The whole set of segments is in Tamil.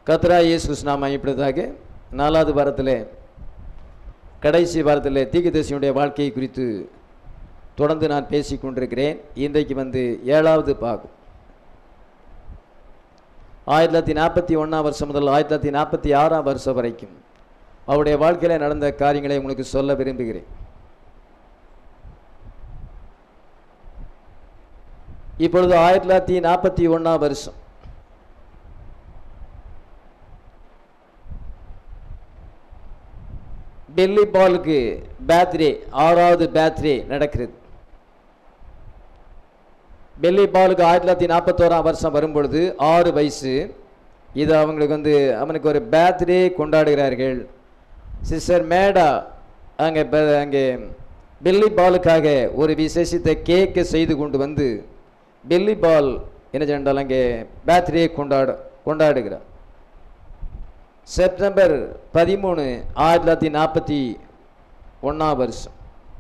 கர்த்தராகிய இயேசு கிறிஸ்து நாமம் மகிமைப்படுவதாக. 4வது வாரத்திலே கடைசி வாரத்திலே தீர்க்கதரிசியுடைய வாழ்க்கையை குறித்து தொடர்ந்து நான் பேசிக் கொண்டிருக்கிறேன். இன்றைக்கு 7வது பாகம். 1941 வருஷம் முதல் 1946 வருஷம் வரைக்கும் அவருடைய வாழ்க்கையில் நடந்த காரியங்களை உங்களுக்கு சொல்ல விரும்புகிறேன். இப்பொழுது 1941 வருஷம். பில்லி பாலுக்கு பர்த்டே, 6வது பர்த்டே நடக்கிறது. பில்லி பாலுக்கு 1941 வருஷம் வரும்பொழுது 6 வயசு. இது அவங்களுக்கு அவனுக்கு ஒரு பர்த்டே கொண்டாடுகிறார்கள். சிஸ்டர் மேடா அங்கே பில்லி பாலுக்காக ஒரு விசேஷத்தை கேக்கை செய்து கொண்டு வந்து பில்லி பால் என்ன சொன்னால் அங்கே பர்த்டே கொண்டாடுகிறார். செப்டம்பர் 13, 1941 வருஷம்.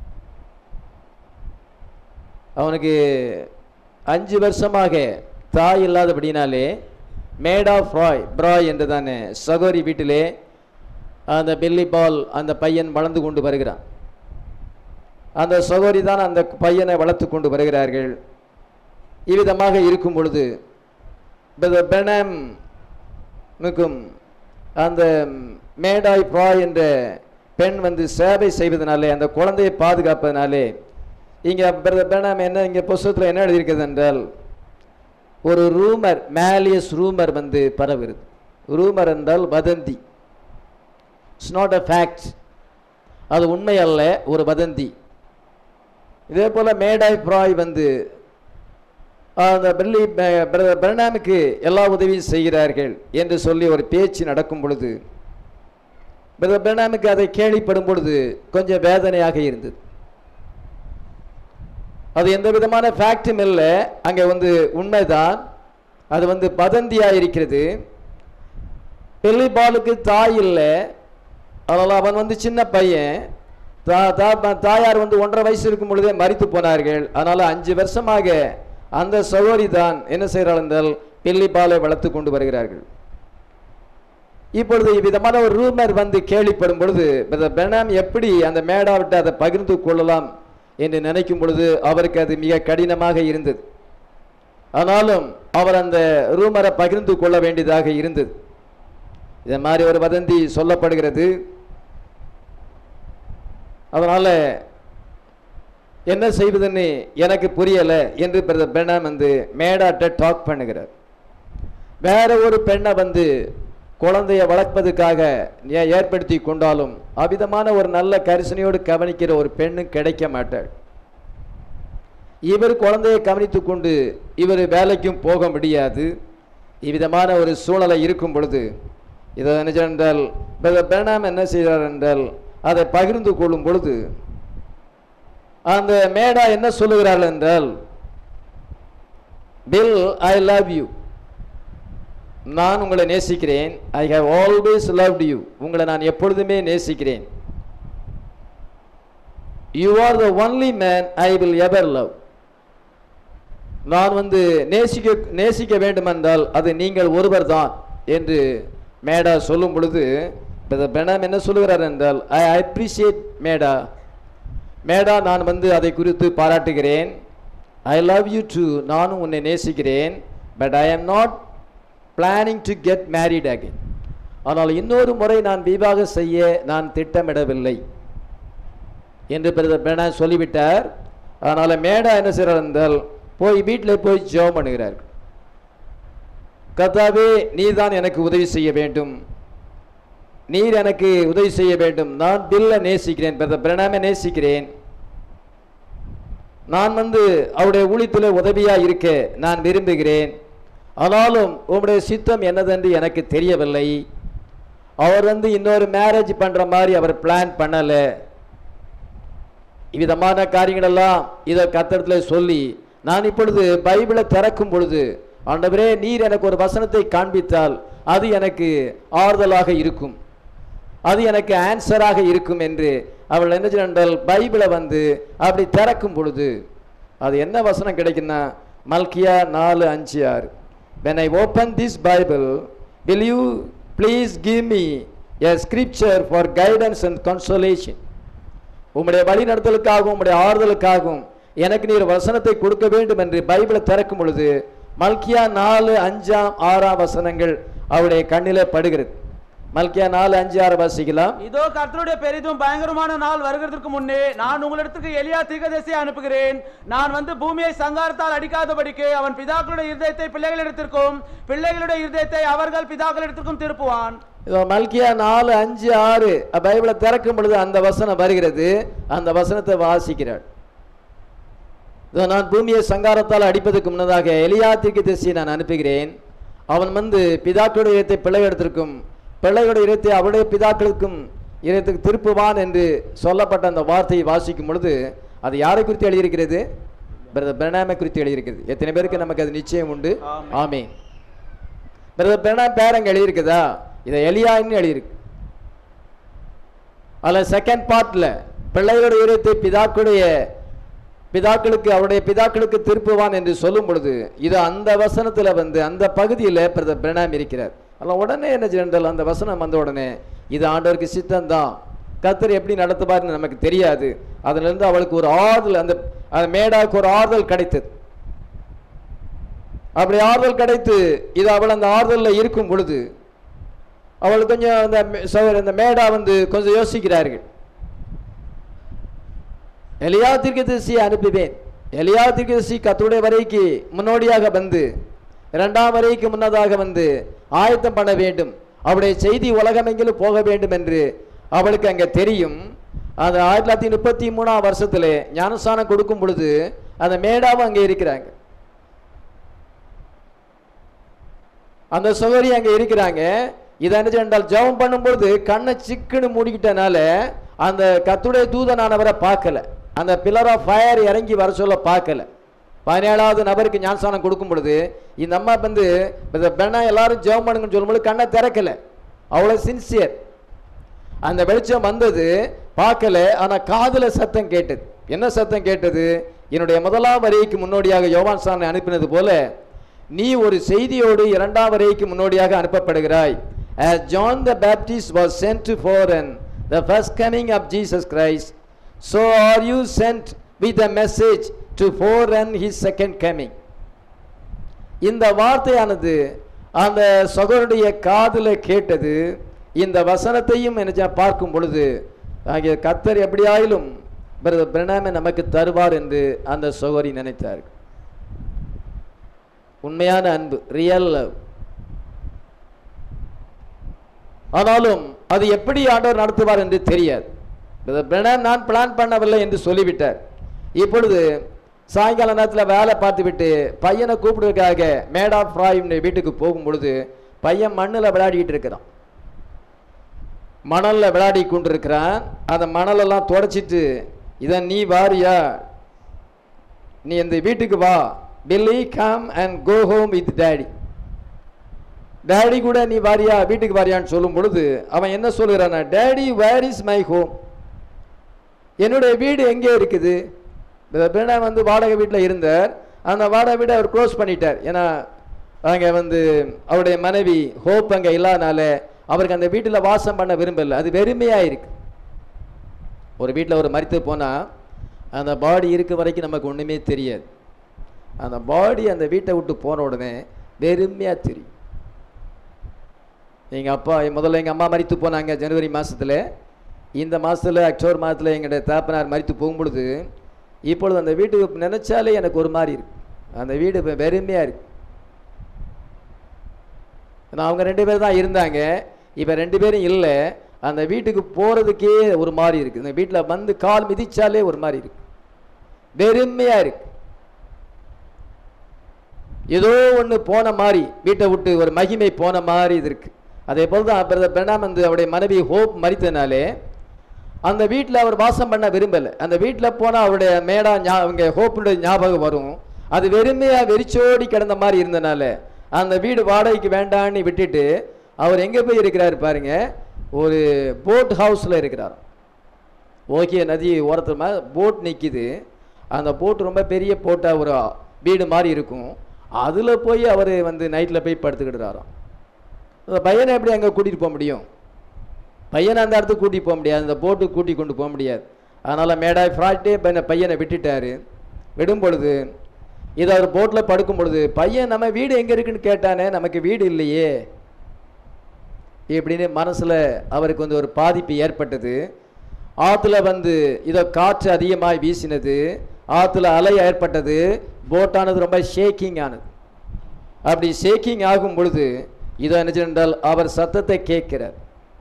அவனுக்கு 5 வருஷமாக தாய் இல்லாதபடினாலே மேடா பிராய் என்று தானே சகோரி வீட்டிலே அந்த பில்லி பால் அந்த பையன் வளர்ந்து கொண்டு வருகிறான். அந்த சகோரி தான் அந்த பையனை வளர்த்து கொண்டு வருகிறார்கள். இவ்விதமாக இருக்கும் பொழுது பெனாமுக்கும் அந்த மேடாய் பிராய் என்ற பெண் சேவை செய்வதனாலே, அந்த குழந்தையை பாதுகாப்பதனாலே, இங்கே பெனாம் என்ன இங்கே புஸ்தகத்தில் என்ன எழுதியிருக்கிறது என்றால், ஒரு ரூமர், மேலியஸ் ரூமர் பரவுகிறது. ரூமர் என்றால் வதந்தி. இட்ஸ் நாட் அ ஃபேக்ட், அது உண்மை அல்ல, ஒரு வதந்தி. இதே போல் மேடாய் பிராய் அந்த பெர்னாமுக்கு எல்லா உதவியும் செய்கிறார்கள் என்று சொல்லி ஒரு பேச்சு நடக்கும் பொழுது பெர்னாமுக்கு அதை கேள்விப்படும் பொழுது கொஞ்சம் வேதனையாக இருந்தது. அது எந்த விதமான ஃபேக்டும் இல்லை, அங்கே உண்மைதான், அது வதந்தியாக இருக்கிறது. பில்லி பாலுக்கு தாய் இல்லை, அதனால் அவன் சின்ன பையன். தாயார் 1.5 வயசு இருக்கும் பொழுதே மரித்து போனார்கள். அதனால் 5 வருஷமாக அந்த சகோதரி தான் என்ன செய்கிறாள் என்றால் பில்லி பாலை வளர்த்து கொண்டு வருகிறார்கள். இப்பொழுது இவ்விதமான ஒரு ரூமர் கேள்விப்படும் பொழுது பெர்னாம் எப்படி அந்த மேடாவிட்டு அதை பகிர்ந்து கொள்ளலாம் என்று நினைக்கும் பொழுது அவருக்கு அது மிக கடினமாக இருந்தது. ஆனாலும் அவர் அந்த ரூமரை பகிர்ந்து கொள்ள வேண்டியதாக இருந்தது. இதை மாதிரி ஒரு வதந்தி சொல்லப்படுகிறது. அதனால என்ன செய்வதுன்னு எனக்கு புரியலை என்று பெர்னாம் மேடாட்ட டாக் பண்ணுகிறார். வேற ஒரு பெண்ணை குழந்தைய வளர்ப்பதுக்காக ஏற்படுத்தி கொண்டாலும் அவ்விதமான ஒரு நல்ல கரிசனையோடு கவனிக்கிற ஒரு பெண்ணும் கிடைக்க மாட்டாள். இவர் குழந்தையை கவனித்து கொண்டு இவர் வேலைக்கும் போக முடியாது. இவ்விதமான ஒரு சூழலை இருக்கும் பொழுது இதை என்றால் பெர்னாம் என்ன செய்கிறார் என்றால் அதை பகிர்ந்து கொள்ளும் பொழுது அந்த மேடா என்ன சொல்லுகிறார்கள் என்றால், பில், ஐ லவ் யூ, நான் உங்களை நேசிக்கிறேன். I have always loved you, உங்களை நான் எப்பொழுதுமே நேசிக்கிறேன். You are the only man I will ever love, நான் நேசிக்க வேண்டுமென்றால் அது நீங்கள் ஒருவர் தான் என்று மேடா சொல்லும் பொழுது பெர்னாம் என்ன சொல்லுகிறார் என்றால், ஐ அப்ரிஷியேட் மேடா, மேடா நான் அதை குறித்து பாராட்டுகிறேன். ஐ லவ் யூ டூ, நானும் உன்னை நேசிக்கிறேன். But I am not planning to get married again, ஆனால் இன்னொரு முறை நான் விவாகம் செய்ய நான் திட்டமிடவில்லை என்று பெர்னாம் சொல்லிவிட்டார். அதனால் மேடா என்ன செய்கிறார் என்றால் வீட்டில் போய் ஜெபம் பண்ணுகிறார். கர்த்தாவே, நீ தான் எனக்கு உதவி செய்ய வேண்டும், நீர் எனக்கு உதவி செய்ய வேண்டும். நான் பில்லை நேசிக்கிறேன், பெர்னாமை நேசிக்கிறேன். நான் அவருடைய ஊழியத்தில் உதவியாக இருக்க நான் விரும்புகிறேன். ஆனாலும் உங்களுடைய சித்தம் என்னதென்று எனக்கு தெரியவில்லை. அவர் இன்னொரு மேரேஜ் பண்ணுற மாதிரி அவர் பிளான் பண்ணலை. இவ்விதமான காரியங்களெல்லாம் இதை கர்த்தரிடத்தில் சொல்லி நான் இப்பொழுது பைபிளை திறக்கும் பொழுது, ஆண்டவரே, நீர் எனக்கு ஒரு வசனத்தை காண்பித்தால் அது எனக்கு ஆறுதலாக இருக்கும், அது எனக்கு ஆன்சராக இருக்கும் என்று அவள் என்ன சொன்னால் பைபிளை அப்படி திறக்கும் பொழுது அது என்ன வசனம் கிடைக்குன்னா, மல்கியா 4:5-6. When I open this Bible, will you please give me a scripture for guidance and consolation. உம்முடைய வழி நடத்தலுக்காகவும் உம்முடைய ஆறுதலுக்காகவும் எனக்கு நீர் வசனத்தை கொடுக்க வேண்டும் என்று பைபிளை திறக்கும் பொழுது மல்கியா 4:5-6 வசனங்கள் அவருடைய கண்ணிலே படுகிறது. மல்கியா 4:5-6 வாசிக்கலாம். இதோ கர்த்தருடைய பெரிதும் பயங்கரமான நாள் வருகிறதற்கு முன்னே நான் உங்களிடத்துக்கு எலியா தீர்க்கதரிசியை அனுப்புகிறேன். நான் வந்து பூமியை சங்காரத்தால் அடிக்காதபடிக்கு அவன் பிதாக்களுடைய இருதயத்தை பிள்ளைகளிடத்திற்கும் பிள்ளைகளுடைய இருதயத்தை அவர்கள் பிதாக்களிடத்திற்கும் திருப்புவான். இதோ மல்கியா 4:5-6 பைபிளை திறக்கும் பொழுது அந்த வசனம் வருகிறது. அந்த வசனத்தை வாசிக்கிறார். நான் பூமியை சங்காரத்தால் அடிப்பதற்கு முன்னதாக எலியா தீர்க்கதரிசியை நான் அனுப்புகிறேன். அவன் வந்து பிதாக்களுடைய இடத்தை பிள்ளைகளிடத்திற்கும் பிள்ளைகளுடைய இடத்தை அவருடைய பிதாக்களுக்கும் இடத்துக்கு திருப்புவான் என்று சொல்லப்பட்ட அந்த வார்த்தையை வாசிக்கும் பொழுது அது யாரை குறித்து எழுதியிருக்கிறது? பிரதர் பிரணாமை குறித்து எழுதியிருக்கிறது. எத்தனை பேருக்கு நமக்கு அது நிச்சயம் உண்டு? ஆமென். பிரதர் பிரணாம் பேரங்க எழுதியிருக்குதா? இதை எலியான்னு எழுதியிருக்கு. அதில் செகண்ட் பார்ட்ல பிள்ளைகளுடைய இடத்தை பிதாக்களுக்கு அவருடைய பிதாக்களுக்கு திருப்புவான் என்று சொல்லும் பொழுது இது அந்த வசனத்துல வந்து அந்த பகுதியில் பிரதர் பிரணாம் இருக்கிறார். அதெல்லாம் உடனே என்ன செய்யணும், அந்த வசனம் வந்த உடனே இது ஆண்டவருக்கு சித்தம் தான், கர்த்தர் எப்படி நடத்துவார்னு நமக்கு தெரியாது. அதுல இருந்து அவளுக்கு ஒரு ஆறுதல், அந்த மேடாவுக்கு ஒரு ஆறுதல் கிடைத்தது. அப்படி ஆறுதல் கிடைத்து இது அவள் அந்த ஆறுதலில் இருக்கும் பொழுது அவள் கொஞ்சம் அந்த மேடா வந்து கொஞ்சம் யோசிக்கிறார்கள். எலியா தீர்க்கதரிசியை அனுப்புவேன். எலியா தீர்க்கதரிசி கர்த்தருடைய வரைக்கு முன்னோடியாக வந்து 2ஆம் வரைக்கு முன்னதாக வந்து ஆயத்தம் பண்ண வேண்டும், அவருடைய செய்தி உலகமெங்கிலும் போக வேண்டும் என்று அவளுக்கு அங்கே தெரியும். அந்த 1933ஆம் வருஷத்துல ஞானஸ்தானம் கொடுக்கும் பொழுது அந்த மேடாவும் அங்கே இருக்கிறாங்க, அந்த சகோதரி அங்கே இருக்கிறாங்க. இதை என்ன என்றால் ஜெபம் பண்ணும்பொழுது கண்ணை சிக்குன்னு மூடிக்கிட்டனால அந்த கர்த்தருடைய தூதனானவரை பார்க்கல, அந்த பில்லர் ஆஃப் ஃபயர் இறங்கி வர சொல்ல பார்க்கல. 17ஆவது நபருக்கு ஞானஸ்தானம் கொடுக்கும் பொழுது இந்த அம்மா வந்து பெண்ணா எல்லாரும் ஜெபம் பண்ணுங்கன்னு சொல்லும்போது கண்ணை திறக்கல, அவ்வளோ சின்சியர். அந்த வெளிச்சம் வந்தது, பார்க்கல, ஆனால் காதுல சத்தம் கேட்டது. என்ன சத்தம் கேட்டது? என்னுடைய 1ஆம் வரைக்கு முன்னோடியாக யோவான் சானை அனுப்பினது போல நீ ஒரு செய்தியோடு 2ஆம் வரைக்கு முன்னோடியாக அனுப்பப்படுகிறாய். As John the Baptist was sent to forerun the first coming of Jesus Christ, so are you sent with a message to forerun his second coming. இந்த வார்த்தையானது அந்த சகோதரனுடைய காதுல கேட்டது. இந்த வசனத்தையும் என்ன பார்க்கும் பொழுது ஆகிய கர்த்தர் எப்படியாயிலும் பிரணாமை நமக்கு தருவார் என்று அந்த சகோதரி நினைத்தார்கள். உண்மையான அன்பு, ரியல் லவ். ஆனாலும் அது எப்படி ஆண்டவர் நடத்துவார் என்று தெரியாது. பிரணாம் நான் பிளான் பண்ணவில்லை என்று சொல்லிவிட்டார். இப்பொழுது சாயங்கால நேரத்தில் வேலை பார்த்து விட்டு பையனை கூப்பிடுறதுக்காக மேட் ஆஃப் ராயின் வீட்டுக்கு போகும் பொழுது பையன் மண்ணில் விளையாடிக்கிட்டு இருக்கிறான், மணலில் விளையாடி கொண்டிருக்கிறான். அந்த மணலெல்லாம் தொடச்சிட்டு இதை நீ வாரியா, நீ இந்த வீட்டுக்கு வா, Billy come and go home with daddy, daddy கூட நீ வாரியா, வீட்டுக்கு வாரியான்னு சொல்லும் பொழுது அவன் என்ன சொல்கிறான், daddy where is my home, என்னுடைய வீடு எங்கே இருக்குது? பிரணாம் வந்து வாடகை வீட்டில் இருந்தார். அந்த வாடகை வீட்டை அவர் க்ளோஸ் பண்ணிட்டார். ஏன்னா அங்கே வந்து அவருடைய மனைவி ஹோப் அங்கே இல்லாதனால அவருக்கு அந்த வீட்டில் வாசம் பண்ண விரும்பல. அது வெறுமையாக இருக்கு. ஒரு வீட்டில் ஒரு மரித்து போனால் அந்த பாடி இருக்க வரைக்கும் நமக்கு ஒன்றுமே தெரியாது. அந்த பாடி அந்த வீட்டை விட்டு போன உடனே வெறுமையாக தெரியும். எங்கள் அப்பா முதல்ல எங்கள் அம்மா மரித்து போனாங்க ஜனவரி மாதத்தில். இந்த மாதத்தில் அக்டோபர் மாதத்தில் எங்களுடைய தாப்பனார் மரித்து போகும்பொழுது இப்பொழுது அந்த வீட்டுக்கு நினைச்சாலே எனக்கு ஒரு மாதிரி இருக்கு. அந்த வீடு வெறுமையாக இருக்கு. அவங்க 2 பேர் தான் இருந்தாங்க, இப்போ 2 பேரும் இல்லை. அந்த வீட்டுக்கு போகிறதுக்கே ஒரு மாதிரி இருக்குது. இந்த வீட்டில் வந்து கால் மிதிச்சாலே ஒரு மாதிரி இருக்கு, வெறுமையாக இருக்கு. ஏதோ ஒன்று போன மாதிரி, வீட்டை விட்டு ஒரு மகிமை போன மாதிரி இது இருக்கு. அதே போல் தான் பிரணாம் வந்து அவருடைய மனைவி ஹோப் மரித்தனாலே அந்த வீட்டில் அவர் வாசம் பண்ண விரும்பலை. அந்த வீட்டில் போனால் அவருடைய மேடா அவங்க ஹோப்புடைய ஞாபகம் வரும். அது வெறுமையாக வெறிச்சோடி கிடந்த மாதிரி இருந்தனால அந்த வீடு வாடகைக்கு வேண்டான்னு விட்டுட்டு அவர் எங்கே போய் இருக்கிறாரு பாருங்க, ஒரு போட் ஹவுஸில் இருக்கிறார். ஓகே, நதி ஓரத்தில் போட் நிற்கிது. அந்த போட் ரொம்ப பெரிய போட்டாக ஒரு வீடு மாதிரி இருக்கும். அதில் போய் அவர் வந்து நைட்டில் போய் படுத்துக்கிட்டுறாராம். அந்த பையனை எப்படி அங்கே கூட்டிகிட்டு போக முடியும்? பையனை அந்த இடத்துக்கு கூட்டிகிட்டு போக முடியாது, அந்த போட்டுக்கு கூட்டி கொண்டு போக முடியாது. அதனால் மேடாய் ஃப்ராய்டே பையனை விட்டுட்டார். விடும் பொழுது இதை அவர் போட்டில் படுக்கும் பொழுது பையன் நம்ம வீடு எங்கே இருக்குன்னு கேட்டானே, நமக்கு வீடு இல்லையே இப்படின்னு மனசில் அவருக்கு வந்து ஒரு பாதிப்பு ஏற்பட்டது. ஆற்றுல வந்து இதை காற்று அதிகமாக வீசினது, ஆற்றுல அலை ஏற்பட்டது, போட்டானது ரொம்ப ஷேக்கிங் ஆனது. அப்படி ஷேக்கிங் ஆகும் பொழுது இதோ என்ன என்றால் அவர் சத்தத்தை கேட்கிறார்.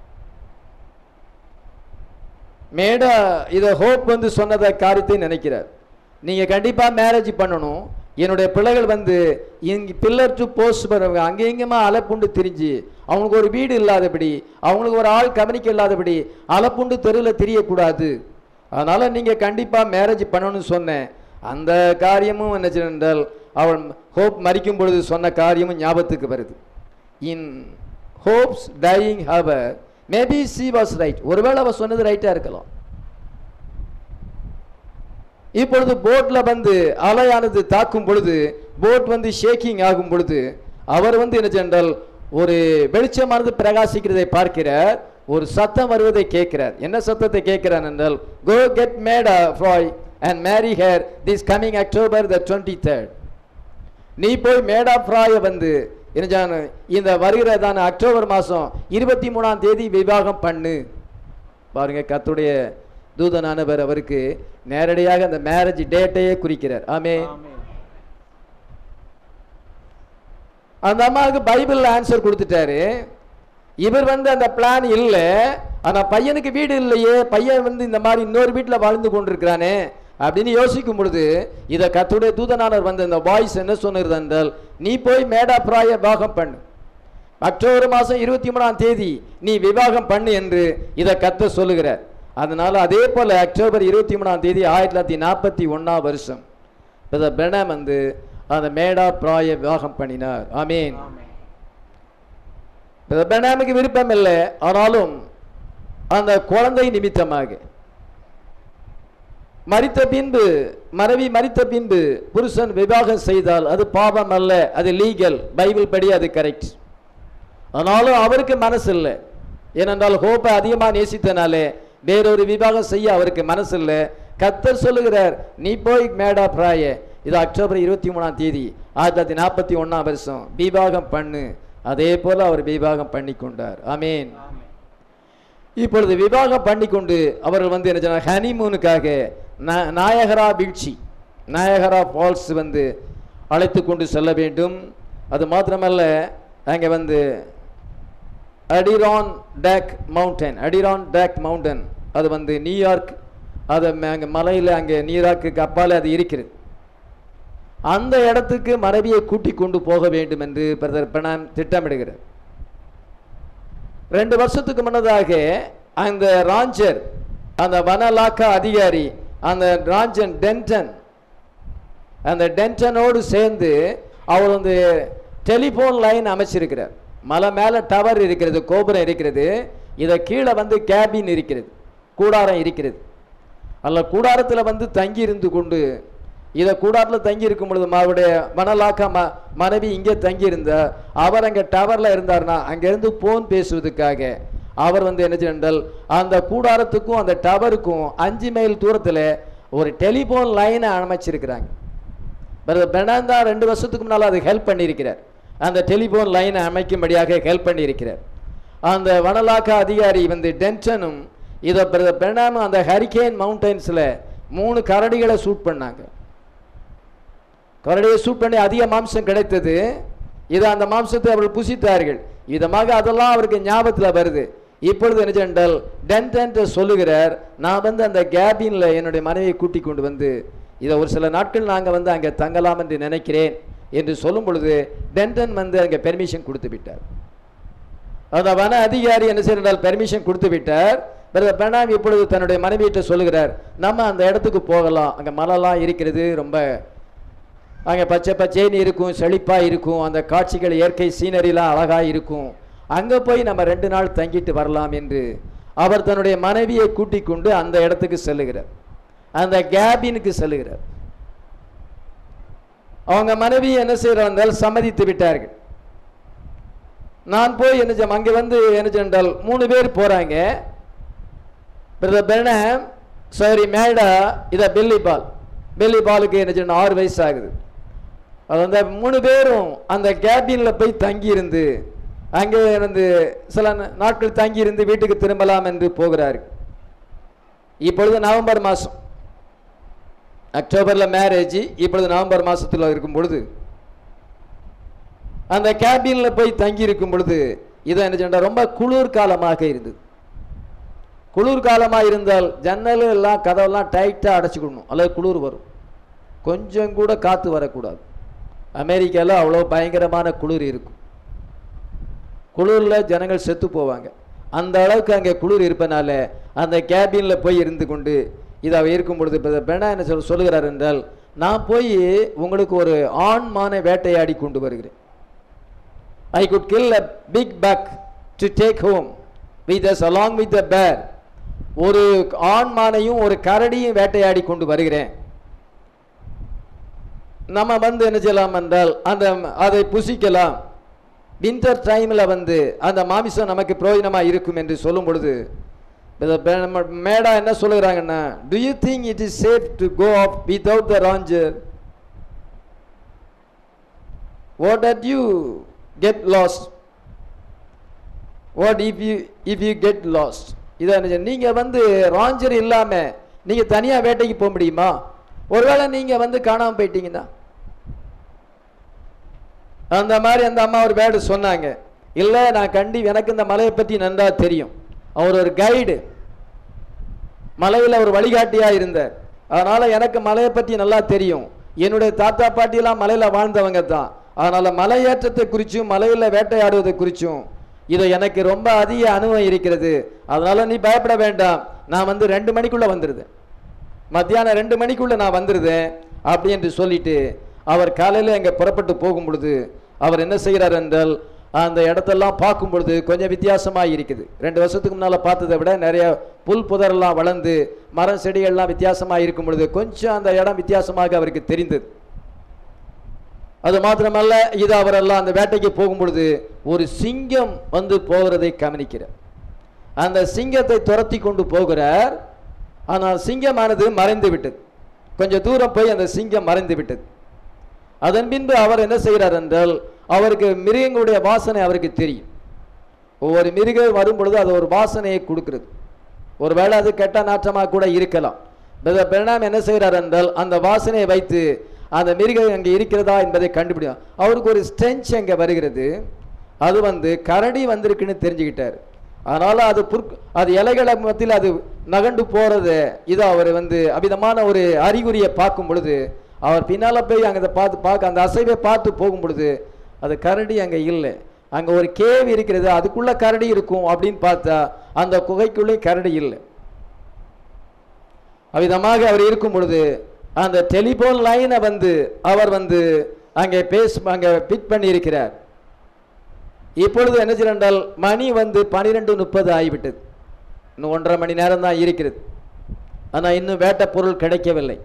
மேடா இதை ஹோப் வந்து சொன்னதை காரியத்தை நினைக்கிறார். நீங்கள் கண்டிப்பாக மேரேஜ் பண்ணணும், என்னுடைய பிள்ளைகள் வந்து இங்கே பில்லர் டு போஸ்ட் பண்ணுவாங்க, அங்கே இங்கேமா அலைப்புண்டு திரிஞ்சு அவங்களுக்கு ஒரு வீடு இல்லாதபடி, அவங்களுக்கு ஒரு ஆள் கவனிக்க இல்லாதபடி அலைப்புண்டு தெருவில் தெரியக்கூடாது. அதனால் நீங்கள் கண்டிப்பாக மேரேஜ் பண்ணணும்னு சொன்னேன். அந்த காரியமும் என்ன என்றால் அவள் ஹோப் மரிக்கும் பொழுது சொன்ன காரியமும் ஞாபகத்துக்கு வருது. In Hope's dying hour maybe she was right. ஒருவேளை அவள் சொன்னது ரைட்டாக இருக்கலாம். இப்பொழுது போட்டில் வந்து அலையானது தாக்கும் பொழுது, போட் வந்து ஷேக்கிங் ஆகும் பொழுது அவர் வந்து என்ன சென்றால் ஒரு வெளிச்சமானது பிரகாசிக்கிறதை பார்க்கிறார், ஒரு சத்தம் வருவதை கேட்கிறார். என்ன சத்தத்தை கேட்கிறார் என்றால், go get Meda Broy and marry her this coming October the 23rd. நீ போய் மேடா ஃப்ராயை வந்து என்ன இந்த வருகிறதான அக்டோபர் மாதம் 23ஆம் தேதி விவாகம் பண்ணு. பாருங்க, கர்த்தருடைய தூதனானவர் அவருக்கு நேரடியாக அந்த மேரேஜ் டேட்டையே குறிக்கிறார். ஆமென். அந்த அம்மாவுக்கு பைபிள் ஆன்சர் கொடுத்துட்டாரு. இவர் வந்து அந்த பிளான் இல்லை, ஆனால் பையனுக்கு வீடு இல்லையே, பையன் வந்து இந்த மாதிரி இன்னொரு வீட்டில் வாழ்ந்து கொண்டிருக்கிறானே அப்படின்னு யோசிக்கும் பொழுது இதை கர்த்தருடைய தூதனானவர் வந்து அந்த வாய்ஸ் என்ன சொன்னிருது என்றால், நீ போய் மேடா பிராய விவாகம் பண்ணு, அக்டோபர் மாதம் 23ஆம் தேதி நீ விவாகம் பண்ணு என்று இதை கர்த்தர் சொல்லுகிறார். அதனால அதே போல அக்டோபர் 23ஆம் தேதி 1941ஆம் வருஷம் பெனாம் வந்து அந்த மேடா பிராய விவாகம் பண்ணினார். ஆமீன். பெனாமுக்கு விருப்பம் இல்லை, ஆனாலும் அந்த குழந்தை நிமித்தமாக மரித்த பின்பு மனைவி மரித்த பின்பு புருஷன் விவாகம் செய்தால் அது பாவம் அல்ல, அது லீகல், பைபிள் படி அது கரெக்ட். ஆனாலும் அவருக்கு மனசு இல்லை. ஏனென்றால் ஹோப்பை அதிகமாக நேசித்தனாலே வேறொரு விவாகம் செய்ய அவருக்கு மனசு இல்லை. கர்த்தர் சொல்லுகிறார், நீ போய் மேடா பிராய இது அக்டோபர் 23ஆம் தேதி 1941ஆம் வருஷம் விவாகம் பண்ணு. அதே போல அவர் விவாகம் பண்ணி கொண்டார். ஆமீன். இப்பொழுது விவாகம் பண்ணி கொண்டு அவர்கள் வந்து என்ன சொன்னார், ஹனிமூனுக்காக நாயகரா பீச்சி நாயகரா ஃபால்ஸ் வந்து அழைத்து கொண்டு செல்ல வேண்டும். அது மாத்திரமல்ல, அங்கே வந்து அடிரான் டேக் மவுண்டன் அது வந்து நியூயார்க், அது அங்கே மலையில் அங்கே நியூயார்க்கு அப்பால் அது இருக்கிறது. அந்த இடத்துக்கு மனைவியை கூட்டி கொண்டு போக வேண்டும் என்று பிரதர் பெனாம் திட்டமிடுகிறார். 2 வருஷத்துக்கு முன்னதாக அந்த ராஞ்சர், அந்த வனலாக்கா அதிகாரி, அந்த ராஞ்சன் டென்டன், அந்த டென்டனோடு சேர்ந்து அவர் வந்து டெலிஃபோன் லைன் அமைச்சிருக்கிறார். மலை மேலே டவர் இருக்கிறது, கோபுரம் இருக்கிறது, இதை கீழே வந்து கேபின் இருக்கிறது, கூடாரம் இருக்கிறது. அல்ல கூடாரத்தில் வந்து தங்கி இருந்து கொண்டு இதை கூடாரத்தில் தங்கி இருக்கும் பொழுது அவருடைய மணலாக்கா மனைவி இங்கே தங்கி இருந்தார். அவர் அங்கே டவரில் இருந்தார்னா அங்கேருந்து ஃபோன் பேசுவதற்காக அவர் வந்து என்ன செய்தால், அந்த கூடாரத்துக்கும் அந்த டவருக்கும் 5 மைல் தூரத்தில் ஒரு டெலிஃபோன் லைனை அமைச்சிருக்கிறாங்க. பெனாம் தான் 2 வருஷத்துக்கு முன்னால் அது ஹெல்ப் பண்ணியிருக்கிறார். அந்த டெலிஃபோன் லைனை அமைக்கும்படியாக ஹெல்ப் பண்ணியிருக்கிறார். அந்த வனலாக்கா அதிகாரி வந்து டென்டனும் இதை பெனாமும் அந்த ஹரிகேன் மவுண்டன்ஸில் 3 கரடிகளை ஷூட் பண்ணாங்க. கரடியை ஷூட் பண்ணி அதிக மாம்சம் கிடைத்தது. இதை அந்த மாம்சத்தை அவர்கள் புசித்தார்கள். விதமாக அதெல்லாம் அவருக்கு ஞாபகத்தில் வருது. இப்பொழுது என்ன சென்றால் டென்டன் சொல்லுகிறார், நான் வந்து அந்த கேபினில் என்னுடைய மனைவியை கூட்டி கொண்டு வந்து இதை ஒரு சில நாட்கள் நாங்கள் வந்து அங்கே தங்கலாம் என்று நினைக்கிறேன் என்று சொல்லும் பொழுது டென்டன் வந்து அங்கே பெர்மிஷன் கொடுத்து விட்டார். அந்த வன அதிகாரி என்ன செய்தால் பெர்மிஷன் கொடுத்து விட்டார். பெனாம் இப்பொழுது தன்னுடைய மனைவியிட்ட சொல்லுகிறார், நம்ம அந்த இடத்துக்கு போகலாம், அங்கே மலைலாம் இருக்கிறது, ரொம்ப அங்கே பச்சை பச்சைன்னு இருக்கும், செழிப்பாக இருக்கும், அந்த காட்சிகள் இயற்கை சீனரிலாம் அழகாக இருக்கும், அங்கே போய் நம்ம 2 நாள் தங்கிட்டு வரலாம் என்று அவர் தன்னுடைய மனைவியை கூட்டிக் கொண்டு அந்த இடத்துக்கு செல்லுகிறார், அந்த கேபினுக்கு செல்லுகிறார். அவங்க மனைவி என்ன செய்கிறார்கள், சம்மதித்து விட்டார்கள். நான் போய் என்ன செய்ய அங்கே வந்து என்ன சென்றால் 3 பேர் போகிறாங்க. பிரதர் பெர்னாம், சாரி மேடா, இதை பெல்லி பாலுக்கு என்ன செய்யணும் 6 வயசு ஆகுது. அது அந்த 3 பேரும் அந்த கேபினில் போய் தங்கியிருந்து அங்கே இருந்து சில நாட்கள் தங்கியிருந்து வீட்டுக்கு திரும்பலாம் என்று போகிறாரு. இப்பொழுது நவம்பர் மாதம், அக்டோபரில் மேரேஜ், இப்பொழுது நவம்பர் மாதத்தில் இருக்கும் பொழுது அந்த கேபினில் போய் தங்கி இருக்கும் பொழுது இதை என்ன சொன்னால் ரொம்ப குளிர்காலமாக இருந்தது. குளிர்காலமாக இருந்தால் ஜன்னல் எல்லாம் கதவெல்லாம் டைட்டாக அடைச்சிக்கணும், அல்லது குளிர் வரும், கொஞ்சம் கூட காற்று வரக்கூடாது. அமெரிக்காவில் அவ்வளோ பயங்கரமான குளிர் இருக்கும். குளிரில் ஜனங்கள் செத்து போவாங்க. அந்த அளவுக்கு அங்கே குளிர் இருப்பனால அந்த கேபினில் போய் இருந்து கொண்டு இதை இருக்கும் பொழுது பெர்னா என்ன சொல்லுகிறார் என்றால், நான் போய் உங்களுக்கு ஒரு ஆண் மானை வேட்டையாடி கொண்டு வருகிறேன். I could kill a big buck to take home with us along with the bear. ஒரு ஆண் மானையும் ஒரு கரடியும் வேட்டையாடி கொண்டு வருகிறேன். நம்ம வந்து என்ன செய்யலாம் என்றால் அதை புசிக்கலாம். வின்டர் டைமில் வந்து அந்த மாமிசம் நமக்கு பிரயோஜனமாக இருக்கும் என்று சொல்லும் பொழுது மேடா என்ன சொல்லுகிறாங்கன்னா, do you think it is safe to go off without the ranger? What did you get lost? What if you get lost? இதான் நீங்க வந்து ராஞ்சர் இல்லாம நீங்க தனியா வேட்டைக்கு போக முடியுமா? ஒருவேளை நீங்க வந்து காணாம போயிட்டீங்கன்னா, அந்த மாதிரி அந்த அம்மா ஒரு வேர்டு சொன்னாங்க. இல்லை, நான் எனக்கு இந்த மலையை பற்றி நன்றா தெரியும். அவர் ஒரு கைடு, மலையில் ஒரு வழிகாட்டியா இருந்தார். அதனால எனக்கு மலையை பற்றி நல்லா தெரியும். என்னுடைய தாத்தா பாட்டியெல்லாம் மலையில் வாழ்ந்தவங்க தான். அதனால மலையேற்றத்தை குறிச்சும் மலையில் வேட்டையாடுவதை குறிச்சும் இதை எனக்கு ரொம்ப அதிக அனுபவம் இருக்கிறது. அதனால நீ பயப்பட வேண்டாம், நான் வந்து 2 மணிக்குள்ள வந்துருதேன், மத்தியானம் 2 மணிக்குள்ள நான் வந்துருதேன் அப்படி என்று சொல்லிட்டு அவர் காலையில் அங்கே புறப்பட்டு போகும் பொழுது அவர் என்ன செய்கிறார் என்றால், அந்த இடத்தெல்லாம் பார்க்கும் பொழுது கொஞ்சம் வித்தியாசமாக இருக்குது. 2 வருஷத்துக்கு முன்னால் பார்த்ததை விட நிறைய புல் புதரெல்லாம் வளர்ந்து மரம் செடிகள்லாம் வித்தியாசமாக இருக்கும் பொழுது கொஞ்சம் அந்த இடம் வித்தியாசமாக அவருக்கு தெரிந்தது. அது மாத்திரமல்ல, இது அவரெல்லாம் அந்த வேட்டைக்கு போகும் பொழுது ஒரு சிங்கம் வந்து போகிறதை கவனிக்கிறார். அந்த சிங்கத்தை துரத்தி கொண்டு போகிறார். ஆனால் சிங்கமானது மறைந்து விட்டது. கொஞ்சம் தூரம் போய் அந்த சிங்கம் மறைந்து விட்டது. அதன் பின்பு அவர் என்ன செய்கிறார் என்றால், அவருக்கு மிருகங்களுடைய வாசனை அவருக்கு தெரியும். ஒவ்வொரு மிருகம் வரும் பொழுது அது ஒரு வாசனையை கொடுக்கிறது. ஒருவேளை அது கெட்ட நாற்றமாக கூட இருக்கலாம். பெர்னாம் என்ன செய்கிறார் என்றால், அந்த வாசனையை வைத்து அந்த மிருகம் அங்கே இருக்கிறதா என்பதை கண்டுபிடிக்கும். அவருக்கு ஒரு ஸ்ட்ரென்ச் அங்கே வருகிறது. அது வந்து கரடி வந்திருக்குன்னு தெரிஞ்சுக்கிட்டார். அதனால அது இலைகளை மத்தியில் அது நகண்டு போறது, இது அவர் வந்து அவிதமான ஒரு அறிகுறியை பார்க்கும் பொழுது அவர் பின்னால போய் அங்கே பார்க்க அந்த அசைவை பார்த்து போகும் பொழுது அது கரடி அங்கே இல்லை. அங்கே ஒரு கேவ் இருக்கிறது, அதுக்குள்ள கரடி இருக்கும் அப்படின்னு பார்த்தா அந்த குகைக்குள்ளே கரடி இல்லை. அவ்விதமாக அவர் இருக்கும் பொழுது அந்த டெலிபோன் லைனை வந்து அவர் வந்து அங்கே பிட் பண்ணி இருக்கிறார். இப்பொழுது என்ன செய்யறால், மணி வந்து 12:30 ஆகிவிட்டது. இன்னும் 1.5 மணி நேரம் தான் இருக்கிறது. ஆனால் இன்னும் வேட்டை பொருள் கிடைக்கவில்லை.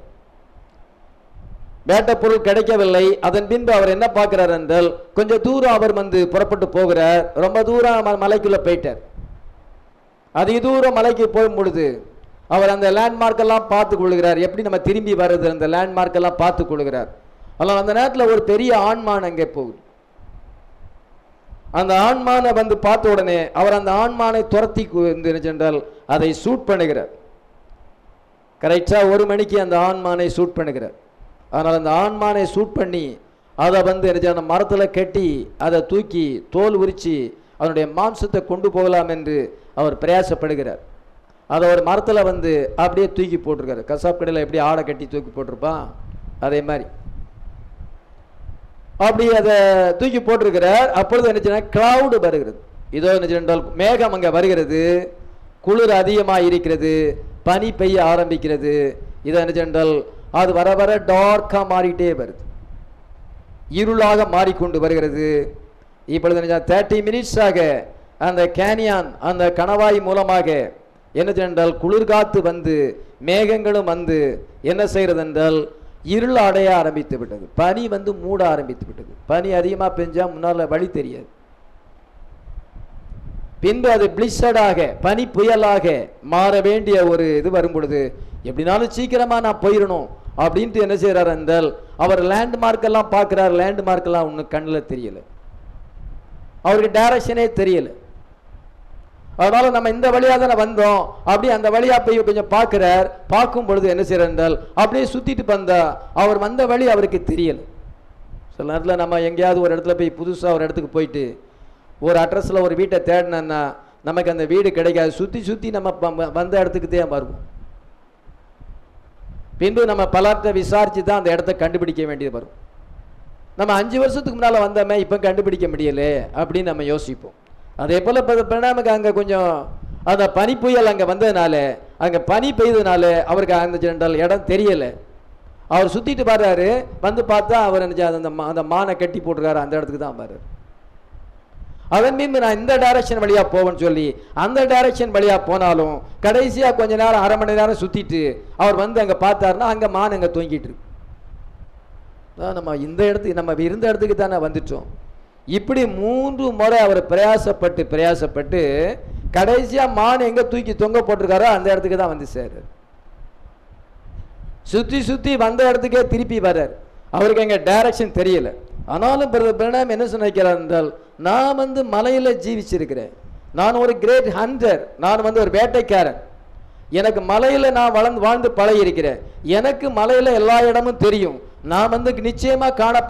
அதன் பின்பு அவர் என்ன பார்க்கிறார் என்றால், கொஞ்சம் தூரம் அவர் வந்து புறப்பட்டு போகிறார். ரொம்ப தூரம் மலைக்குள்ள போயிட்டார். அதிக தூரம் மலைக்கு போகும் பொழுது அவர் அந்த லேண்ட்மார்க் எல்லாம் பார்த்து கொள்கிறார். எப்படி நம்ம திரும்பி வருது அந்த லேண்ட்மார்க் எல்லாம் பார்த்து கொள்கிறார். ஆனால் அந்த நேரத்தில் ஒரு பெரிய ஆண்மான் அங்கே போகுது. அந்த ஆண்மானை வந்து பார்த்த உடனே அவர் அந்த ஆண்மானை துரத்தி சென்றால் அதை சூட் பண்ணுகிறார். கரெக்டா 1 மணிக்கு அந்த ஆண்மானை சூட் பண்ணுகிறார். ஆனால் அந்த ஆண்மானை சூட் பண்ணி அதை வந்து மரத்தில் கட்டி அதை தூக்கி தோல் உரிச்சு அதனுடைய மாம்சத்தை கொண்டு போகலாம் என்று அவர் பிரயாசப்படுகிறார். அதை ஒரு மரத்தில் வந்து அப்படியே தூக்கி போட்டிருக்காரு. கசாப் கடையில் எப்படி ஆடை கட்டி தூக்கி போட்டிருப்பான் அதே மாதிரி அப்படி அதை தூக்கி போட்டிருக்கிறார். அப்பொழுது என்ன கிளவுடு வருகிறது. இதோ என்ன மேகம் அங்கே வருகிறது. குளிர் அதிகமாக இருக்கிறது. பனி பெய்ய ஆரம்பிக்கிறது. இதை என்ன அது வர வர டார்க்காக மாறிட்டே வருது. இருளாக மாறிக்கொண்டு வருகிறது. இப்பொழுது 30 மினிட்ஸாக அந்த கேனியான் அந்த கணவாய் மூலமாக என்ன சென்றால் குளிர்காத்து வந்து மேகங்களும் வந்து என்ன செய்கிறது என்றால் இருள் அடைய ஆரம்பித்து விட்டது. பனி வந்து மூட ஆரம்பித்து விட்டது. பனி அதிகமாக பெஞ்சா முன்னால் வழி தெரியாது. பின்பு அது பிளிஸடாக பனி புயலாக மாற வேண்டிய ஒரு இது வரும் பொழுது எப்படினாலும் சீக்கிரமா நான் போயிடணும் அப்படின்ட்டு என்ன செய்யறாரு என்றால் அவர் லேண்ட்மார்க் எல்லாம் பார்க்கிறார். லேண்ட்மார்க் எல்லாம் ஒன்றும் கண்ணில் தெரியல, அவருக்கு டைரக்ஷனே தெரியல. அதனால நம்ம இந்த வழியா தானே வந்தோம் அப்படி அந்த வழியா போய் கொஞ்சம் பார்க்கிறார். பார்க்கும் பொழுது என்ன செய்யறார் என்றால் அப்படியே சுத்திட்டு வந்தா அவர் வந்த வழி அவருக்கு தெரியல. சில நேரத்தில் நம்ம எங்கேயாவது ஒரு இடத்துல போய் புதுசாக ஒரு இடத்துக்கு போயிட்டு ஒரு அட்ரஸில் ஒரு வீட்டை தேடினோன்னா நமக்கு அந்த வீடு கிடைக்காது. சுற்றி சுற்றி நம்ம வந்த இடத்துக்கு தான் வருவோம். பின்பு நம்ம பலர்கிட்ட விசாரித்து தான் அந்த இடத்த கண்டுபிடிக்க வேண்டியது வரும். நம்ம 5 வருஷத்துக்கு முன்னால் வந்தோமே இப்போ கண்டுபிடிக்க முடியலே அப்படின்னு நம்ம யோசிப்போம். அதே போல் நமக்கு அங்கே கொஞ்சம் அந்த பனி புயல் அங்கே வந்ததுனால அங்கே பனி பெய்ததுனால அவருக்கு அந்த ஜென்ரல் இடம் தெரியலை. அவர் சுற்றிட்டு பாடுறாரு, வந்து பார்த்தா அவர் அந்த மானை கட்டி போட்டுருக்காரு, அந்த இடத்துக்கு தான் பாரு. அதன் மீது நான் இந்த டைரக்ஷன் வழியாக போவேன்னு சொல்லி அந்த டைரக்ஷன் வழியாக போனாலும் கடைசியாக கொஞ்ச நேரம் 1/2 மணி நேரம் சுற்றிட்டு அவர் வந்து அங்கே பார்த்தாருன்னா அங்கே மான் அங்கே தூங்கிட்டு இருக்கு. நம்ம இந்த இடத்துக்கு நம்ம இருந்த இடத்துக்கு தானே வந்துட்டோம். இப்படி 3 முறை அவர் பிரயாசப்பட்டு கடைசியாக மான் எங்கே தூக்கி தொங்க போட்டிருக்காரோ அந்த இடத்துக்கு தான் வந்து சேரு. சுற்றி வந்த இடத்துக்கே திருப்பி வர்றார். அவருக்கு எங்க டைரக்ஷன் தெரியல. ஆனாலும் பிரணாம் என்ன சொன்னார் என்றால் நான் வந்து மலையில ஜீவிச்சிருக்கிறேன், நான் ஒரு கிரேட் ஹண்டர், நான் வந்து ஒரு வேட்டைக்காரன், எனக்கு மலையில நான் வாழ்ந்து பழகி இருக்கிறேன், எனக்கு மலையில எல்லா இடமும் தெரியும், நான் வந்து நிச்சயமா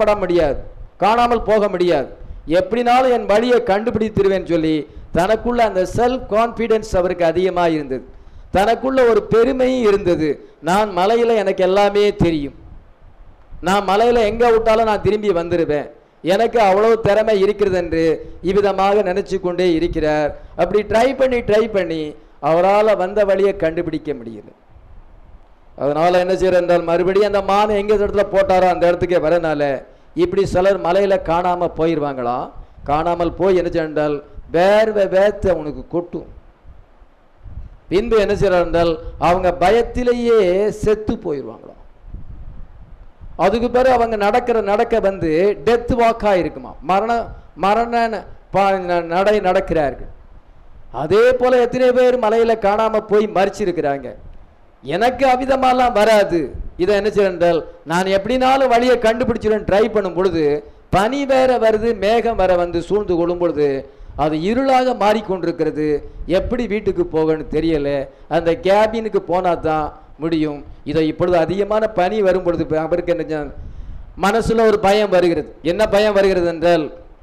காணாமல் போக முடியாது, எப்படினாலும் என் வழியை கண்டுபிடித்திருவேன் சொல்லி தனக்குள்ள அந்த செல்ஃப் கான்ஃபிடன்ஸ் அவருக்கு அதிகமாக இருந்தது. தனக்குள்ள ஒரு பெருமையும் இருந்தது. நான் மலையில எனக்கு எல்லாமே தெரியும், நான் மலையில எங்க விட்டாலும் நான் திரும்பி வந்துடுவேன், எனக்கு அவ்வளவு திறமை இருக்கிறது என்று இவ்விதமாக நினைச்சு கொண்டே இருக்கிறார். அப்படி ட்ரை பண்ணி அவரால் வந்த வழியை கண்டுபிடிக்க முடியல. அதனால என்ன செய்யற என்றால் மறுபடியும் அந்த மானை எங்க இடத்துல போட்டாரோ அந்த இடத்துக்கே வரனால இப்படி சிலர் மலையில காணாம போயிடுவாங்களாம். காணாமல் போய் என்ன செய்ய என்றால் வேர்த்த உனக்கு கொட்டும். பின்பு என்ன செய்யறார் என்றால் அவங்க பயத்திலேயே செத்து போயிடுவாங்களாம். அதுக்கு பிறகு அவங்க நடக்க வந்து டெத் வாக்கா இருக்குமா, மரண நடை நடக்கிறார்கள். அதே போல எத்தனை பேர் மலையில காணாம போய் மறிச்சிருக்கிறாங்க. எனக்கு அவிதமாலாம் வராது. இதை என்ன செய்யறால் நான் எப்படினாலும் வழியை கண்டுபிடிச்சிடும் ட்ரை பண்ணும் பொழுது பனி வேற வருது, மேகம் வேற வந்து சூழ்ந்து கொள்ளும் பொழுது அது இருளாக மாறிக்கொண்டிருக்கிறது. எப்படி வீட்டுக்கு போகணும்னு தெரியல, அந்த கேபினுக்கு போனா தான் முடியும். இதை இப்பொழுது அதிகமான பனி வரும் பொழுது அவருக்கு என்ன மனசுல ஒரு பயம் வருகிறது. என்ன பயம் வருகிறது என்றால்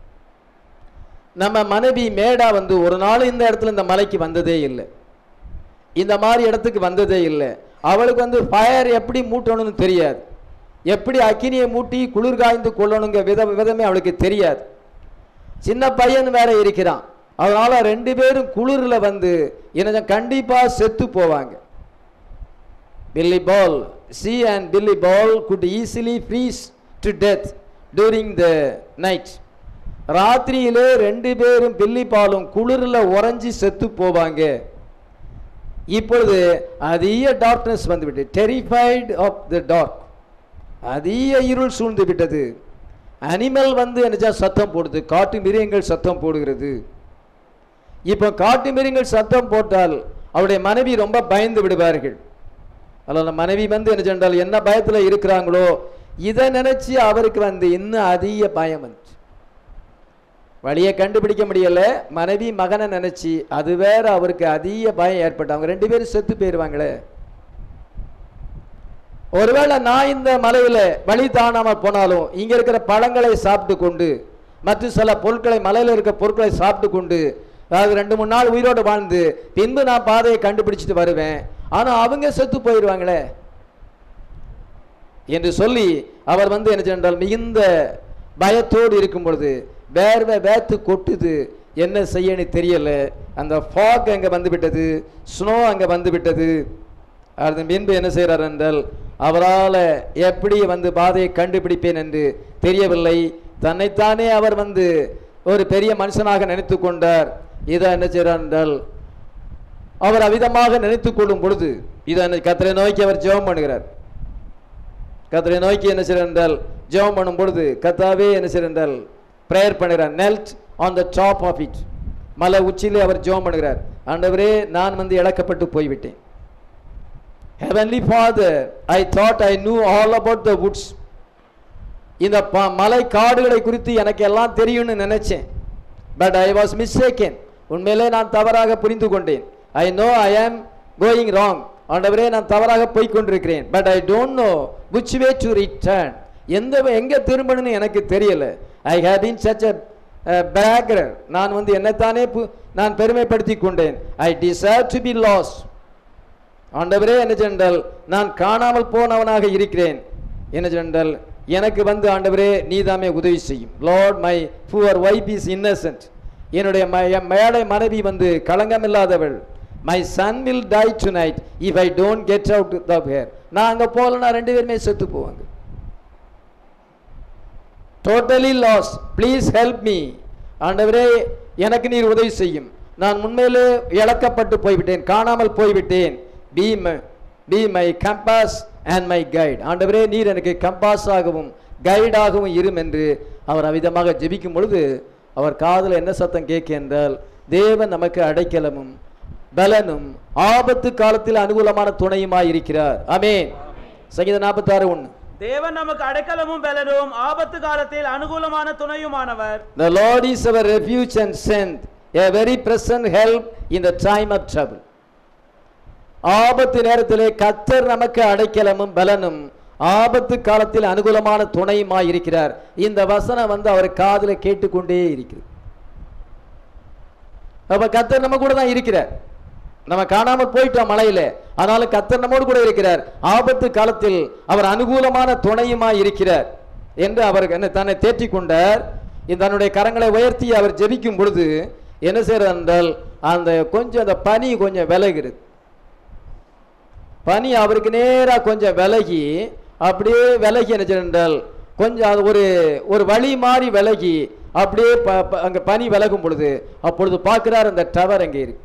நம்ம மனைவி மேடா வந்து ஒரு நாள் இந்த இடத்துல இந்த மலைக்கு வந்ததே இல்லை, இந்த மாதிரி இடத்துக்கு வந்ததே இல்லை. அவளுக்கு வந்து ஃபயர் எப்படி மூட்டணும்னு தெரியாது, எப்படி அக்கினியை மூட்டி குளிர் காய்ந்து கொள்ளணுங்க விதமே அவளுக்கு தெரியாது. சின்ன பையன் வேற இருக்கிறான். அதனால 2 பேரும் குளிர்ல வந்து என்ன கண்டிப்பா செத்து போவாங்க. Billy Ball, she and Billy Ball could easily freeze to death during the night. ராத்திரியிலே 2 பேரும் பில்லி பாலும் குளிர்ல உறைஞ்சி செத்து போவாங்க. இப்பொழுது அதிக டார்க்னஸ் வந்துவிட்டு டெரிஃபைட் ஆஃப் த டார்க், அதிக இருள் சூழ்ந்து விட்டது. அனிமல் வந்து என்ன சத்தம் போடுது, காட்டு மிருகங்கள் சத்தம் போடுகிறது. இப்போ காட்டு மிருகங்கள் சத்தம் போட்டால் அவருடைய மனைவி ரொம்ப பயந்து விடுவார்கள். அதனால மனைவி வந்து என்ன சொன்னால் என்ன பயத்துல இருக்கிறாங்களோ இதை நினைச்சு அவருக்கு வந்து இன்னும் அதிக பயம் வந்துச்சு. வழியை கண்டுபிடிக்க முடியல, மனைவி மகனை நினைச்சு அது வேற அவருக்கு அதிக பயம் ஏற்பட்டு அவங்க 2 பேரும் செத்து போயிருவாங்களே. ஒருவேளை நான் இந்த மலையில வழி தானாம போனாலும் இங்க இருக்கிற பழங்களை சாப்பிட்டு கொண்டு மற்ற சில பொருட்களை மலையில இருக்க பொருட்களை சாப்பிட்டு கொண்டு அதாவது 2-3 நாள் உயிரோடு வாழ்ந்து பின்பு நான் பாதையை கண்டுபிடிச்சிட்டு வருவேன், ஆனா அவங்க செத்து போயிடுவாங்களே என்று சொல்லி அவர் வந்து என்ன சென்றால் மிகுந்த பயத்தோடு இருக்கும் பொழுது வேர்த்து கொட்டுது, என்ன செய்யன்னு தெரியல. அந்த ஃபாக் அங்க வந்து விட்டது, ஸ்னோ அங்க வந்து விட்டது. அது பின்பு என்ன செய்கிறார் என்றால் அவரால் எப்படி வந்து பாதையை கண்டுபிடிப்பேன் என்று தெரியவில்லை. தன்னைத்தானே அவர் வந்து ஒரு பெரிய மனுஷனாக நினைத்து கொண்டார். இதை என்ன செய்கிறார் என்றால் அவர் அவிதமாக நினைத்து கொள்ளும் பொழுது இதை கர்த்தரை நோக்கி அவர் ஜெபம் பண்ணுகிறார். கர்த்தரை நோக்கி என்ன செய்கிறார் என்றால் ஜெபம் பண்ணும் பொழுது கர்த்தாவே என்ன செய்கிறார் என்றால் பிரேயர் பண்ணுகிறார். Knelt on the top of it, மலை உச்சியிலே அவர் ஜெபம் பண்ணுகிறார். ஆண்டவரே, நான் வந்து இழக்கப்பட்டு போய்விட்டேன். Heavenly Father, I thought I knew all about the woods. இந்த மலை காடுகளை குறித்து எனக்கு எல்லாம் தெரியும்னு நினைச்சேன். But I was mistaken. உண்மையிலே நான் தவறாக புரிந்து கொண்டேன். I know I am going wrong. ஆண்டவரே, நான் தவறாக போய் கொண்டிருக்கிறேன். But I don't know which way to return. எங்க திரும்பணும்னு எனக்கு தெரியல. I have been such a bragger. நான் வந்து என்னைத்தானே நான் பெருமைப்படுத்தி கொண்டேன். I deserve to be lost. ஆண்டவரே, என்ன சென்றால் நான் காணாமல் போனவனாக இருக்கிறேன். என்ன சென்றால் எனக்கு வந்து ஆண்டவரே நீதாமே உதவி செய்யும். Lord, my poor wife is innocent. என்னுடைய மேடை மனைவி வந்து களங்கமில்லாதவள். My son will die tonight if I don't get out there. நான் அங்கே போகலன்னா 2 பேருமே செத்து போவாங்க. Totally lost. Please help me. ஆண்டவரே, எனக்கு நீர் உதவி செய்யும். நான் உண்மையிலே இழக்கப்பட்டு போய்விட்டேன், காணாமல் போய்விட்டேன். Be my compass and my guide. ஆண்டவரே, நீர் எனக்கு கம்பாஸாகவும் கைடாகவும் இரும் என்று அவர் அவிதமாக ஜெபிக்கும் பொழுது அவர் காதில் என்ன சத்தம் கேட்க என்றால், தேவன் நமக்கு அடைக்கலமும் பலனும் ஆபத்து காலத்தில் அனுகூலமான துணையுமாய் இருக்கிறார். ஆமென். சங்கீதம் 46:1. தேவன் நமக்கு அடைக்கலமும் பலனும் ஆபத்து காலத்தில் அனுகூலமான துணையுமானவர். The Lord is our refuge and strength, a very present help in the time of trouble. ஆபத்து நேரத்திலே கர்த்தர் நமக்கு அடைக்கலமும் பலனும் ஆபத்து காலத்தில் அனுகூலமான துணையுமாய் இருக்கிறார். இந்த வசனம் வந்து அவர் காதில் கேட்டுக்கொண்டே இருக்கிறது. அப்ப கர்த்தர் நம்ம கூட தான் இருக்கிறார். நம்ம காணாமல் போயிட்டோம் மலையில, ஆனாலும் கர்த்தர் நம்மோடு கூட இருக்கிறார். ஆபத்து காலத்தில் அவர் அனுகூலமான துணையுமாய் இருக்கிறார் என்று அவர் தன்னை தேற்றிக் கொண்டார். தன்னுடைய கரங்களை உயர்த்தி அவர் ஜெபிக்கும் பொழுது என்ன செய்யறது என்றால், அந்த பனி கொஞ்சம் விலகிறது. பனி அவருக்கு நேராக கொஞ்சம் விலகி, அப்படியே விலகி என்ன செய்யறால், கொஞ்சம் அது ஒரு வழி மாறி விலகி அப்படியே அங்கே பனி விலகும் பொழுது அப்பொழுது பார்க்கிறார் அந்த டவர் அங்கே இருக்கு.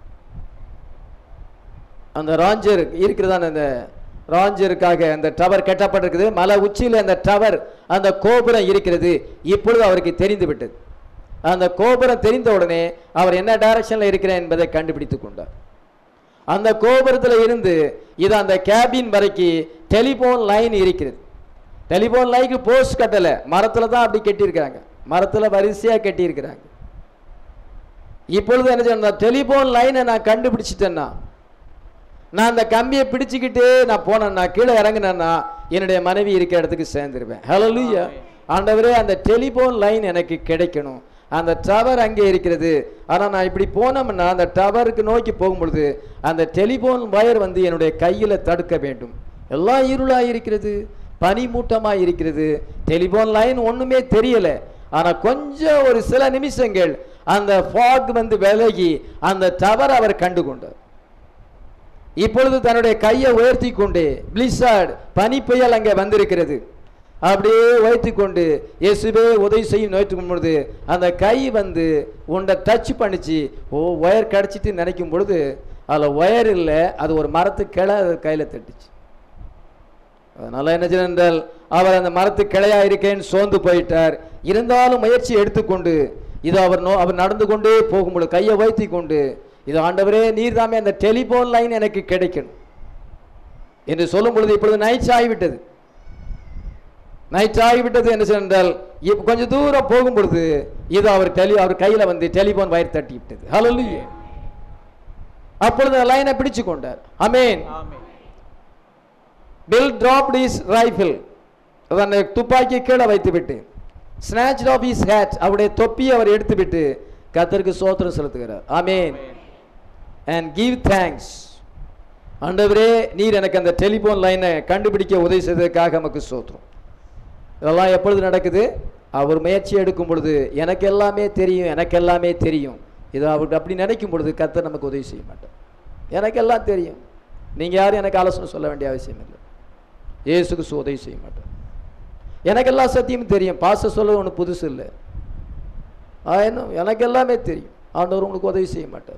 அந்த ராஞ்சர் இருக்கிறதான அந்த ராஞ்சருக்காக அந்த டவர் கட்டப்பட்டிருக்குது. மலை உச்சியில் அந்த டவர், அந்த கோபுரம் இருக்கிறது. இப்பொழுது அவருக்கு தெரிந்து விட்டது. அந்த கோபுரம் தெரிந்த உடனே அவர் என்ன டைரக்ஷன்ல இருக்கிறேன் என்பதை கண்டுபிடித்து கொண்டார். அந்த கோபுரத்தில் இருந்து இது அந்த கேபின் வரைக்கும் டெலிபோன் லைன் இருக்கிறது. டெலிபோன் லைனுக்கு போஸ்ட் கட்டலை, மரத்தில் தான் அப்படி கட்டியிருக்கிறாங்க. மரத்தில் வரிசையாக கட்டியிருக்கிறாங்க. இப்பொழுது என்ன செய்யணும், டெலிபோன் லைனை நான் கண்டுபிடிச்சிட்டேன்னா, நான் அந்த கம்பியை பிடிச்சிக்கிட்டே நான் போனேன்னா, கீழே இறங்கினேன்னா என்னுடைய மனைவி இருக்கிற இடத்துக்கு சேர்ந்துருவேன். ஹல்லேலூயா. ஆண்டவரே, அந்த டெலிபோன் லைன் எனக்கு கிடைக்கணும். அந்த டவர் அங்கே இருக்கிறது. ஆனால் நான் இப்படி போனோம்னா அந்த டவருக்கு நோக்கி போகும்பொழுது அந்த டெலிபோன் வயர் வந்து என்னுடைய கையில் தடுக்க வேண்டும். எல்லாம் இருளாக இருக்கிறது, பனிமூட்டமாக இருக்கிறது, டெலிபோன் லைன் ஒன்றுமே தெரியலை. ஆனால் கொஞ்சம் ஒரு சில நிமிஷங்கள் அந்த ஃபாக் வந்து விலகி அந்த டவர் அவர் கண்டு கொண்டார். இப்பொழுது தன்னுடைய கையை உயர்த்தி கொண்டு, பிளிஸார்ட் பனி புயல் அங்கே வந்திருக்கிறது, அப்படியே உயர்த்தி கொண்டு இயேசுவே உதவி செய்யும் நோய்த்துக்கும் பொழுது அந்த கை வந்து உன்னை டச் பண்ணிச்சு. ஒயர் கிடச்சிட்டு நினைக்கும் பொழுது அதில் ஒயர் இல்லை, அது ஒரு மரத்து கிளை கையில் தட்டுச்சு. அதனால என்ன செய்தால், அவர் அந்த மரத்து கிளையா இருக்கேன்னு சோர்ந்து போயிட்டார். இருந்தாலும் முயற்சி எடுத்துக்கொண்டு இது அவர் நடந்து கொண்டே போகும்பொழுது கையை உயர்த்தி கொண்டு, இது ஆண்டவரே நீர் தாமே அந்த டெலிபோன் லைன் எனக்கு கிடைக்கணும் என்று சொல்லும் பொழுது இப்பொழுது நைட் ஆகிவிட்டது. நைட் ஆகிவிட்டது என்ன சென்றால், கொஞ்சம் தூரம் போகும் பொழுது இது அவர் கையில் வந்து டெலிபோன் வயர் தட்டி விட்டது. ஹல்லேலூயா. அப்பொழுது லைனை பிடிச்சு கொண்டார். ஆமென். பில் டிராப்ட் ஹிஸ் ரைஃபிள், அந்த துப்பாக்கி கீழே வைத்து விட்டு, ஸ்நாச்ட் ஆஃப் ஹிஸ் ஹேட், அவருடைய தொப்பி அவர் எடுத்து விட்டு கர்த்தருக்கு ஸ்தோத்திரம் செலுத்துகிறார். ஆமென். And give thanks. ஆண்டவரே, நீர் எனக்கு அந்த டெலிபோன் லைனை கண்டுபிடிக்க உதவி செய்ததற்காக நமக்கு ஸ்தோத்திரம். இதெல்லாம் எப்பொழுது நடக்குது, அவர் முயற்சி எடுக்கும் பொழுது எனக்கு எல்லாமே தெரியும், எனக்கு எல்லாமே தெரியும். இது அவருக்கு அப்படி நினைக்கும் பொழுது கர்த்தர் நமக்கு உதவி செய்ய மாட்டார். எனக்கு எல்லாம் தெரியும், நீங்கள் யாரும் எனக்கு ஆலோசனை சொல்ல வேண்டிய அவசியம் இல்லை. இயேசுக்கு உதவி செய்ய மாட்டார். எனக்கு எல்லா சத்தியமும் தெரியும், பாச சொல்ல ஒன்று புதுசு இல்லை. எனக்கு எல்லாமே தெரியும், ஆண்டவர் உங்களுக்கு உதவி செய்ய மாட்டார்.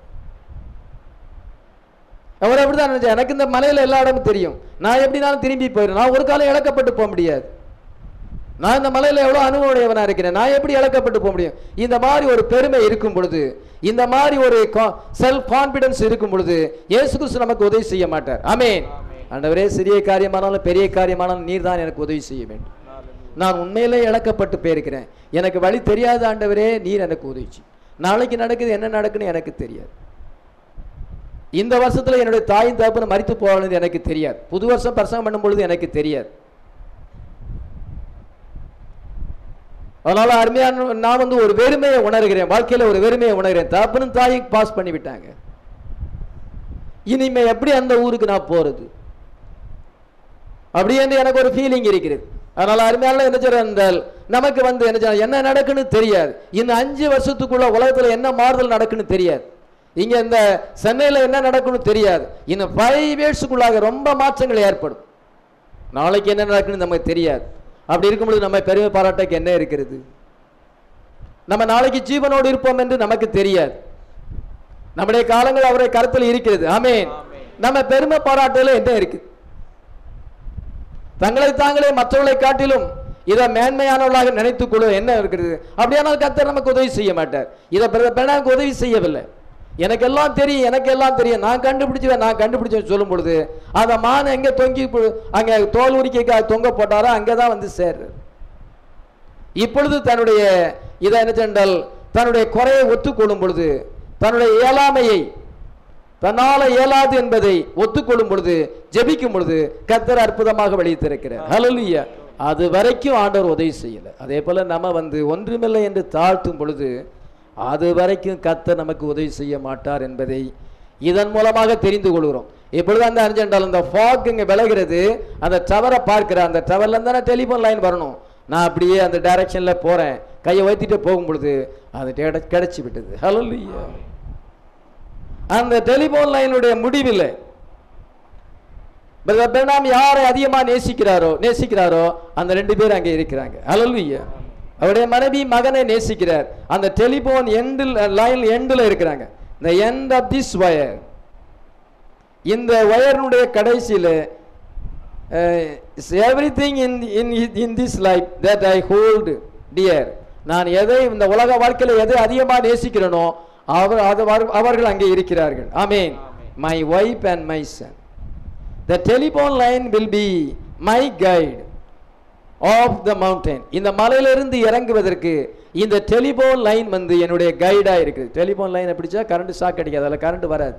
அவர் அப்படிதான் நினைச்சா, எனக்கு இந்த மலையில் எல்லா இடமும் தெரியும், நான் எப்படினாலும் திரும்பி போயிடுறேன், நான் ஒரு காலம் இழக்கப்பட்டு போக முடியாது. நான் இந்த மலையில எவ்வளவு அனுபவம் இருக்கிறேன், நான் எப்படி இழக்கப்பட்டு போக முடியும்? இந்த மாதிரி ஒரு பெருமை இருக்கும் பொழுது, இந்த மாதிரி ஒரு செல்ஃப் கான்பிடன்ஸ் இருக்கும் பொழுது இயேசு கிறிஸ்து நமக்கு உதவி செய்ய மாட்டார். ஆமென். ஆண்டவரே, சிறிய காரியமானாலும் பெரிய காரியமானாலும் நீர் தான் எனக்கு உதவி செய்ய வேண்டும். நான் உண்மையிலே இழக்கப்பட்டு போயிருக்கிறேன், எனக்கு வழி தெரியாத ஆண்டவரே, நீர் எனக்கு உதவி செய்யும். நாளைக்கு நடக்குது, என்ன நடக்குன்னு எனக்கு தெரியாது. இந்த வருஷத்துல என்னுடைய தாயின் தகப்பன் மரித்து போவாங்க எனக்கு தெரியாது. புது வருஷம் பிரசங்கம் பண்ணும் பொழுது எனக்கு தெரியாது. அதனால அருமையான நான் வந்து ஒரு வெறுமையை உணர்கிறேன், வாழ்க்கையில ஒரு வெறுமையை உணர்கிறேன். தகப்பனும் தாயும் பாஸ் பண்ணி விட்டாங்க, இனிமே எப்படி அந்த ஊருக்கு நான் போறது அப்படி என்று எனக்கு ஒரு ஃபீலிங் இருக்கிறது. அதனால அருமையான என்ன சொல்றால், நமக்கு வந்து என்ன நடக்குன்னு தெரியாது. இந்த 5 வருஷத்துக்குள்ள உலகத்துல என்ன மாறுதல் நடக்குன்னு தெரியாது. இங்க இந்த சென்னையில என்ன நடக்குன்னு தெரியாது. இந்த 5 இயர்ஸுக்குள்ளாக ரொம்ப மாற்றங்கள் ஏற்படும். நாளைக்கு என்ன நடக்குன்னு நமக்கு தெரியாது. அப்படி இருக்கும்போது நம்ம பெருமை பாராட்டக்கு என்ன இருக்கிறது? நம்ம நாளைக்கு ஜீவனோடு இருப்போம் என்று நமக்கு தெரியாது. நம்முடைய காலங்கள் அவருடைய கருத்தில் இருக்கிறது. ஆமென். நம்ம பெருமை பாராட்டல என்ன இருக்கு? தங்களை தாங்களே மற்றவர்களை காட்டிலும் இதை மேன்மையானவர்களாக நினைத்துக் கொள்ள என்ன இருக்கிறது? அப்படியானால் கர்த்தர் நமக்கு உதவி செய்ய மாட்டார். இதை பெண்ணாக்கு உதவி செய்யவில்லை. எனக்கு எல்லாம் தெரியும், எனக்கு எல்லாம் தெரியும், நான் கண்டுபிடிச்சேன் சொல்லும் பொழுது அந்த மானை எங்க தொங்கி அங்க தோல் உரிக்க தொங்க போட்டாரோ அங்கதான் வந்து சேர்றார். இப்பொழுது தன்னுடைய இதை என்ன சென்றால் தன்னுடைய குறையை ஒத்துக்கொள்ளும் பொழுது, தன்னுடைய இயலாமையை தன்னால இயலாது என்பதை ஒத்துக்கொள்ளும் பொழுது, ஜெபிக்கும் பொழுது கர்த்தர் அற்புதமாக வெளியிட்டிருக்கிறார். ஹல்லேலூயா. அது வரைக்கும் ஆண்டவர் உதவி செய்யல. அதே போல நம்ம வந்து ஒன்றுமில்லை என்று தாழ்த்தும் பொழுது அது வரைக்கும் கர்த்தர் நமக்கு உதவி செய்ய மாட்டார் என்பதை இதன் மூலமாக தெரிந்து கொள்கிறோம். இப்பொழுது அந்த அர்ஜென்டால் அந்த ஃபாக் இங்கே விலகிறது, அந்த டவரை பார்க்கிற அந்த டவர்ல இருந்தானே டெலிஃபோன் லைன் வரணும். நான் அப்படியே அந்த டைரக்ஷன்ல போறேன், கையை வைத்திட்டு போகும் பொழுது அது கிடைச்சி விட்டது. ஹல்லேலூயா. அந்த டெலிஃபோன் லைனுடைய முடிவில் பிரதர் பிரணாம் யாரை அதிகமா நேசிக்கிறாரோ அந்த 2 பேர் அங்கே இருக்கிறாங்க. ஹல்லேலூயா. அவருடைய மனைவி மகனை நேசிக்கிறார். அந்த டெலிபோன் லைன் எண்டில் இருக்கிறாங்க. the end of this wire, இந்த வயர்னுடைய கடைசியில் everything in this life that I hold dear, நான் எதை இந்த உலக வாழ்க்கையில் எதை அதிகமாக நேசிக்கிறேனோ அவர்கள் அங்கே இருக்கிறார்கள். ஆமென். my wife and my son, the telephone line will be my guide of the mountain. இந்த மலையிலிருந்து இறங்குவதற்கு இந்த டெலிபோன் லைன் வந்து என்னுடைய கைடா இருக்குது. டெலிபோன் லைனை பிடிச்சா கரண்ட் ஷாக் அடிக்காது, அதில் கரண்ட் வராது.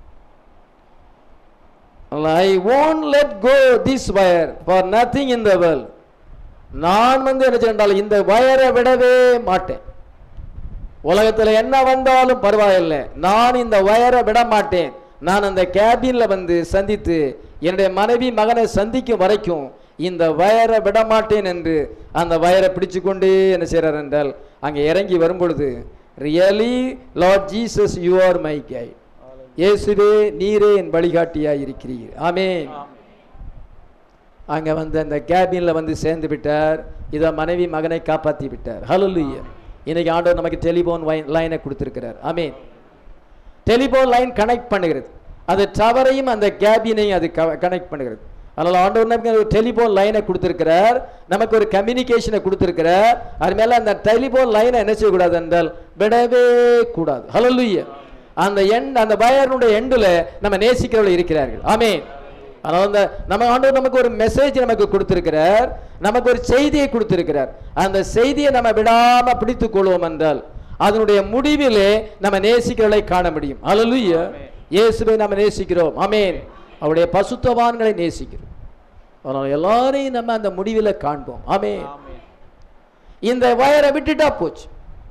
I won't let go this wire for nothing in the world. நான் வந்து என்ன சொன்னால் இந்த வயரை விடவே மாட்டேன். உலகத்தில் என்ன வந்தாலும் பரவாயில்லை, நான் இந்த வயரை விட மாட்டேன். நான் அந்த கேபின்ல வந்து சந்தித்து என்னுடைய மனைவி மகனை சந்திக்கும் வரைக்கும் இந்த வயரை விடமாட்டேன் என்று அந்த வயரை பிடிச்சு கொண்டே என்ன செய்றார் என்றால் அங்கே இறங்கி வரும்பொழுது, really Lord Jesus you are my guide, இயேசுவே நீரே என் வழிகாட்டியாய் இருக்கிறீர். ஆமென். அங்கே வந்து அந்த கேபின்ல வந்து சேர்ந்து விட்டார். இதை மனைவி மகனை காப்பாற்றி விட்டார். ஹல்லேலூயா. இன்னைக்கு ஆண்டவர் நமக்கு டெலிபோன் லைனை கொடுத்திருக்கிறார். ஆமென். டெலிபோன் லைன் கனெக்ட் பண்ணுகிறது, அது டவரையும் அந்த கேபினையும் அது கனெக்ட் பண்ணுகிறது. அதனால் ஆண்டவர் நமக்கு டெலிபோன் லைனை கொடுத்திருக்கிறார், நமக்கு ஒரு கம்யூனிகேஷனை கொடுத்திருக்கிறார். அது மேலே அந்த டெலிபோன் லைனை என்ன செய்யக்கூடாது என்றால் விடவே கூடாது. ஹல்லேலூயா. அந்த வயருடைய எண்டில் நம்ம நேசிக்கிறவர்கள் இருக்கிறார்கள். ஆமென். அதனால் நம்ம ஆண்டவர் நமக்கு ஒரு மெசேஜ் நமக்கு கொடுத்திருக்கிறார், நமக்கு ஒரு செய்தியை கொடுத்திருக்கிறார். அந்த செய்தியை நம்ம விடாம பிடித்துக் கொள்வோம் என்றால் அதனுடைய முடிவிலே நம்ம நேசிக்கிறவர்களை காண முடியும். ஹல்லேலூயா. இயேசுவை நம்ம நேசிக்கிறோம். ஆமென். அவருடைய பசுத்தவான்களை நேசிக்கிறோம். அதனால எல்லாரையும் நம்ம அந்த முடிவில் காண்போம். ஆமென். இந்த வயரை விட்டுட்டா போச்சு,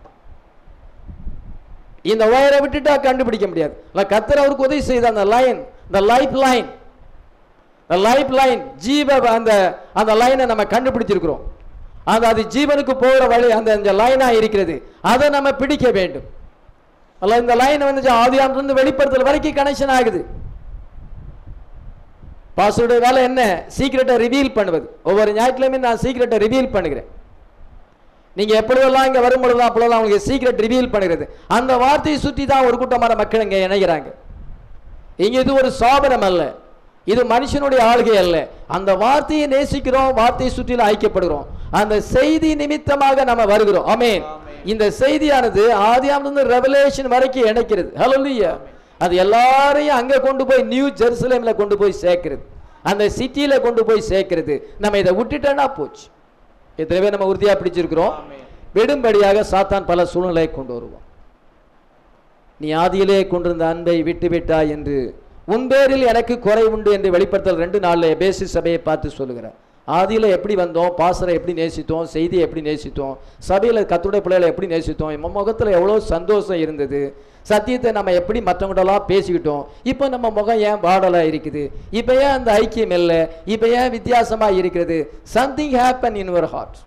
இந்த வயரை விட்டுட்டா கண்டுபிடிக்க முடியாது. கர்த்தர் அவருக்கு உதவி செய்த அந்த லைன், இந்த லைஃப் லைன் ஜீவ அந்த லைனை நம்ம கண்டுபிடிச்சிருக்கிறோம். அது ஜீவனுக்கு போகிற வழி அந்த லைனா இருக்கிறது, அதை நம்ம பிடிக்க வேண்டும். அல்ல இந்த லைன் வந்து ஆதியாமிலிருந்து வெளிப்படுத்தல் வரைக்கும் கனெக்ஷன் ஆகுது. பாஸ்டருடைய வேலை என்ன? சீக்கிரட்டை ரிவீல் பண்ணுவது. ஒவ்வொரு ஞாயிற்றுலையுமே நான் சீக்கிரட்டை ரிவீல் பண்ணுகிறேன். நீங்க எப்பொழுதெல்லாம் இங்க வரும்பொழுது அப்பொழுதெல்லாம் உங்களுக்கு சீக்கிரட் ரிவீல் பண்ணுகிறது. அந்த வார்த்தையை சுற்றி தான் ஒரு கூட்டமான மக்கள் இங்க இணைகிறாங்க. இங்க இது ஒரு சாபனம் அல்ல, இது மனுஷனுடைய ஆளுகை அல்ல. அந்த வார்த்தையை நேசிக்கிறோம், வார்த்தையை சுற்றிலும் ஐக்கியப்படுகிறோம். அந்த செய்தி நிமித்தமாக நம்ம வருகிறோம். ஆமென். இந்த செய்தியானது ஆதியாகமத்திலிருந்து ரெவலேஷன் வரைக்கும் இணைக்கிறது. ஹல்லேலூயா. அது எல்லாரையும் அங்க கொண்டு போய் நியூ ஜெருசலேம்ல கொண்டு போய் சேர்க்கிறது, அந்த சிட்டியில கொண்டு போய் சேர்க்கிறது. நம்ம இதை விட்டுட்டோம்னா போச்சு. எத்தனை பேர் நம்ம உறுதியா பிடிச்சிருக்கிறோம்? விடும்படியாக சாத்தான் பல சூழ்நிலையை கொண்டு வருவான். நீ ஆதியிலே கொண்டிருந்த அன்பை விட்டு விட்டாய் என்று, உன் பேரில் எனக்கு குறை உண்டு என்று வெளிப்படுத்தல் 2:4 எபேசு சபையை பார்த்து சொல்லுகிறார். ஆதியில எப்படி வந்தோம், பாசரை எப்படி நேசித்தோம், செய்தியை எப்படி நேசித்தோம், சபையில கர்த்தருடைய பிள்ளைகளை எப்படி நேசித்தோம், நம்ம முகத்துல எவ்வளவு சந்தோஷம் இருந்தது, சத்தியத்தை நம்ம எப்படி மற்றவங்களெல்லாம் பேசிக்கிட்டோம். இப்போ நம்ம முகம் ஏன் வாடலா இருக்குது, இப்போ ஏன் அந்த ஐக்கியம் இல்லை, இப்போ ஏன் வித்தியாசமா இருக்கிறது? Something happen in your heart.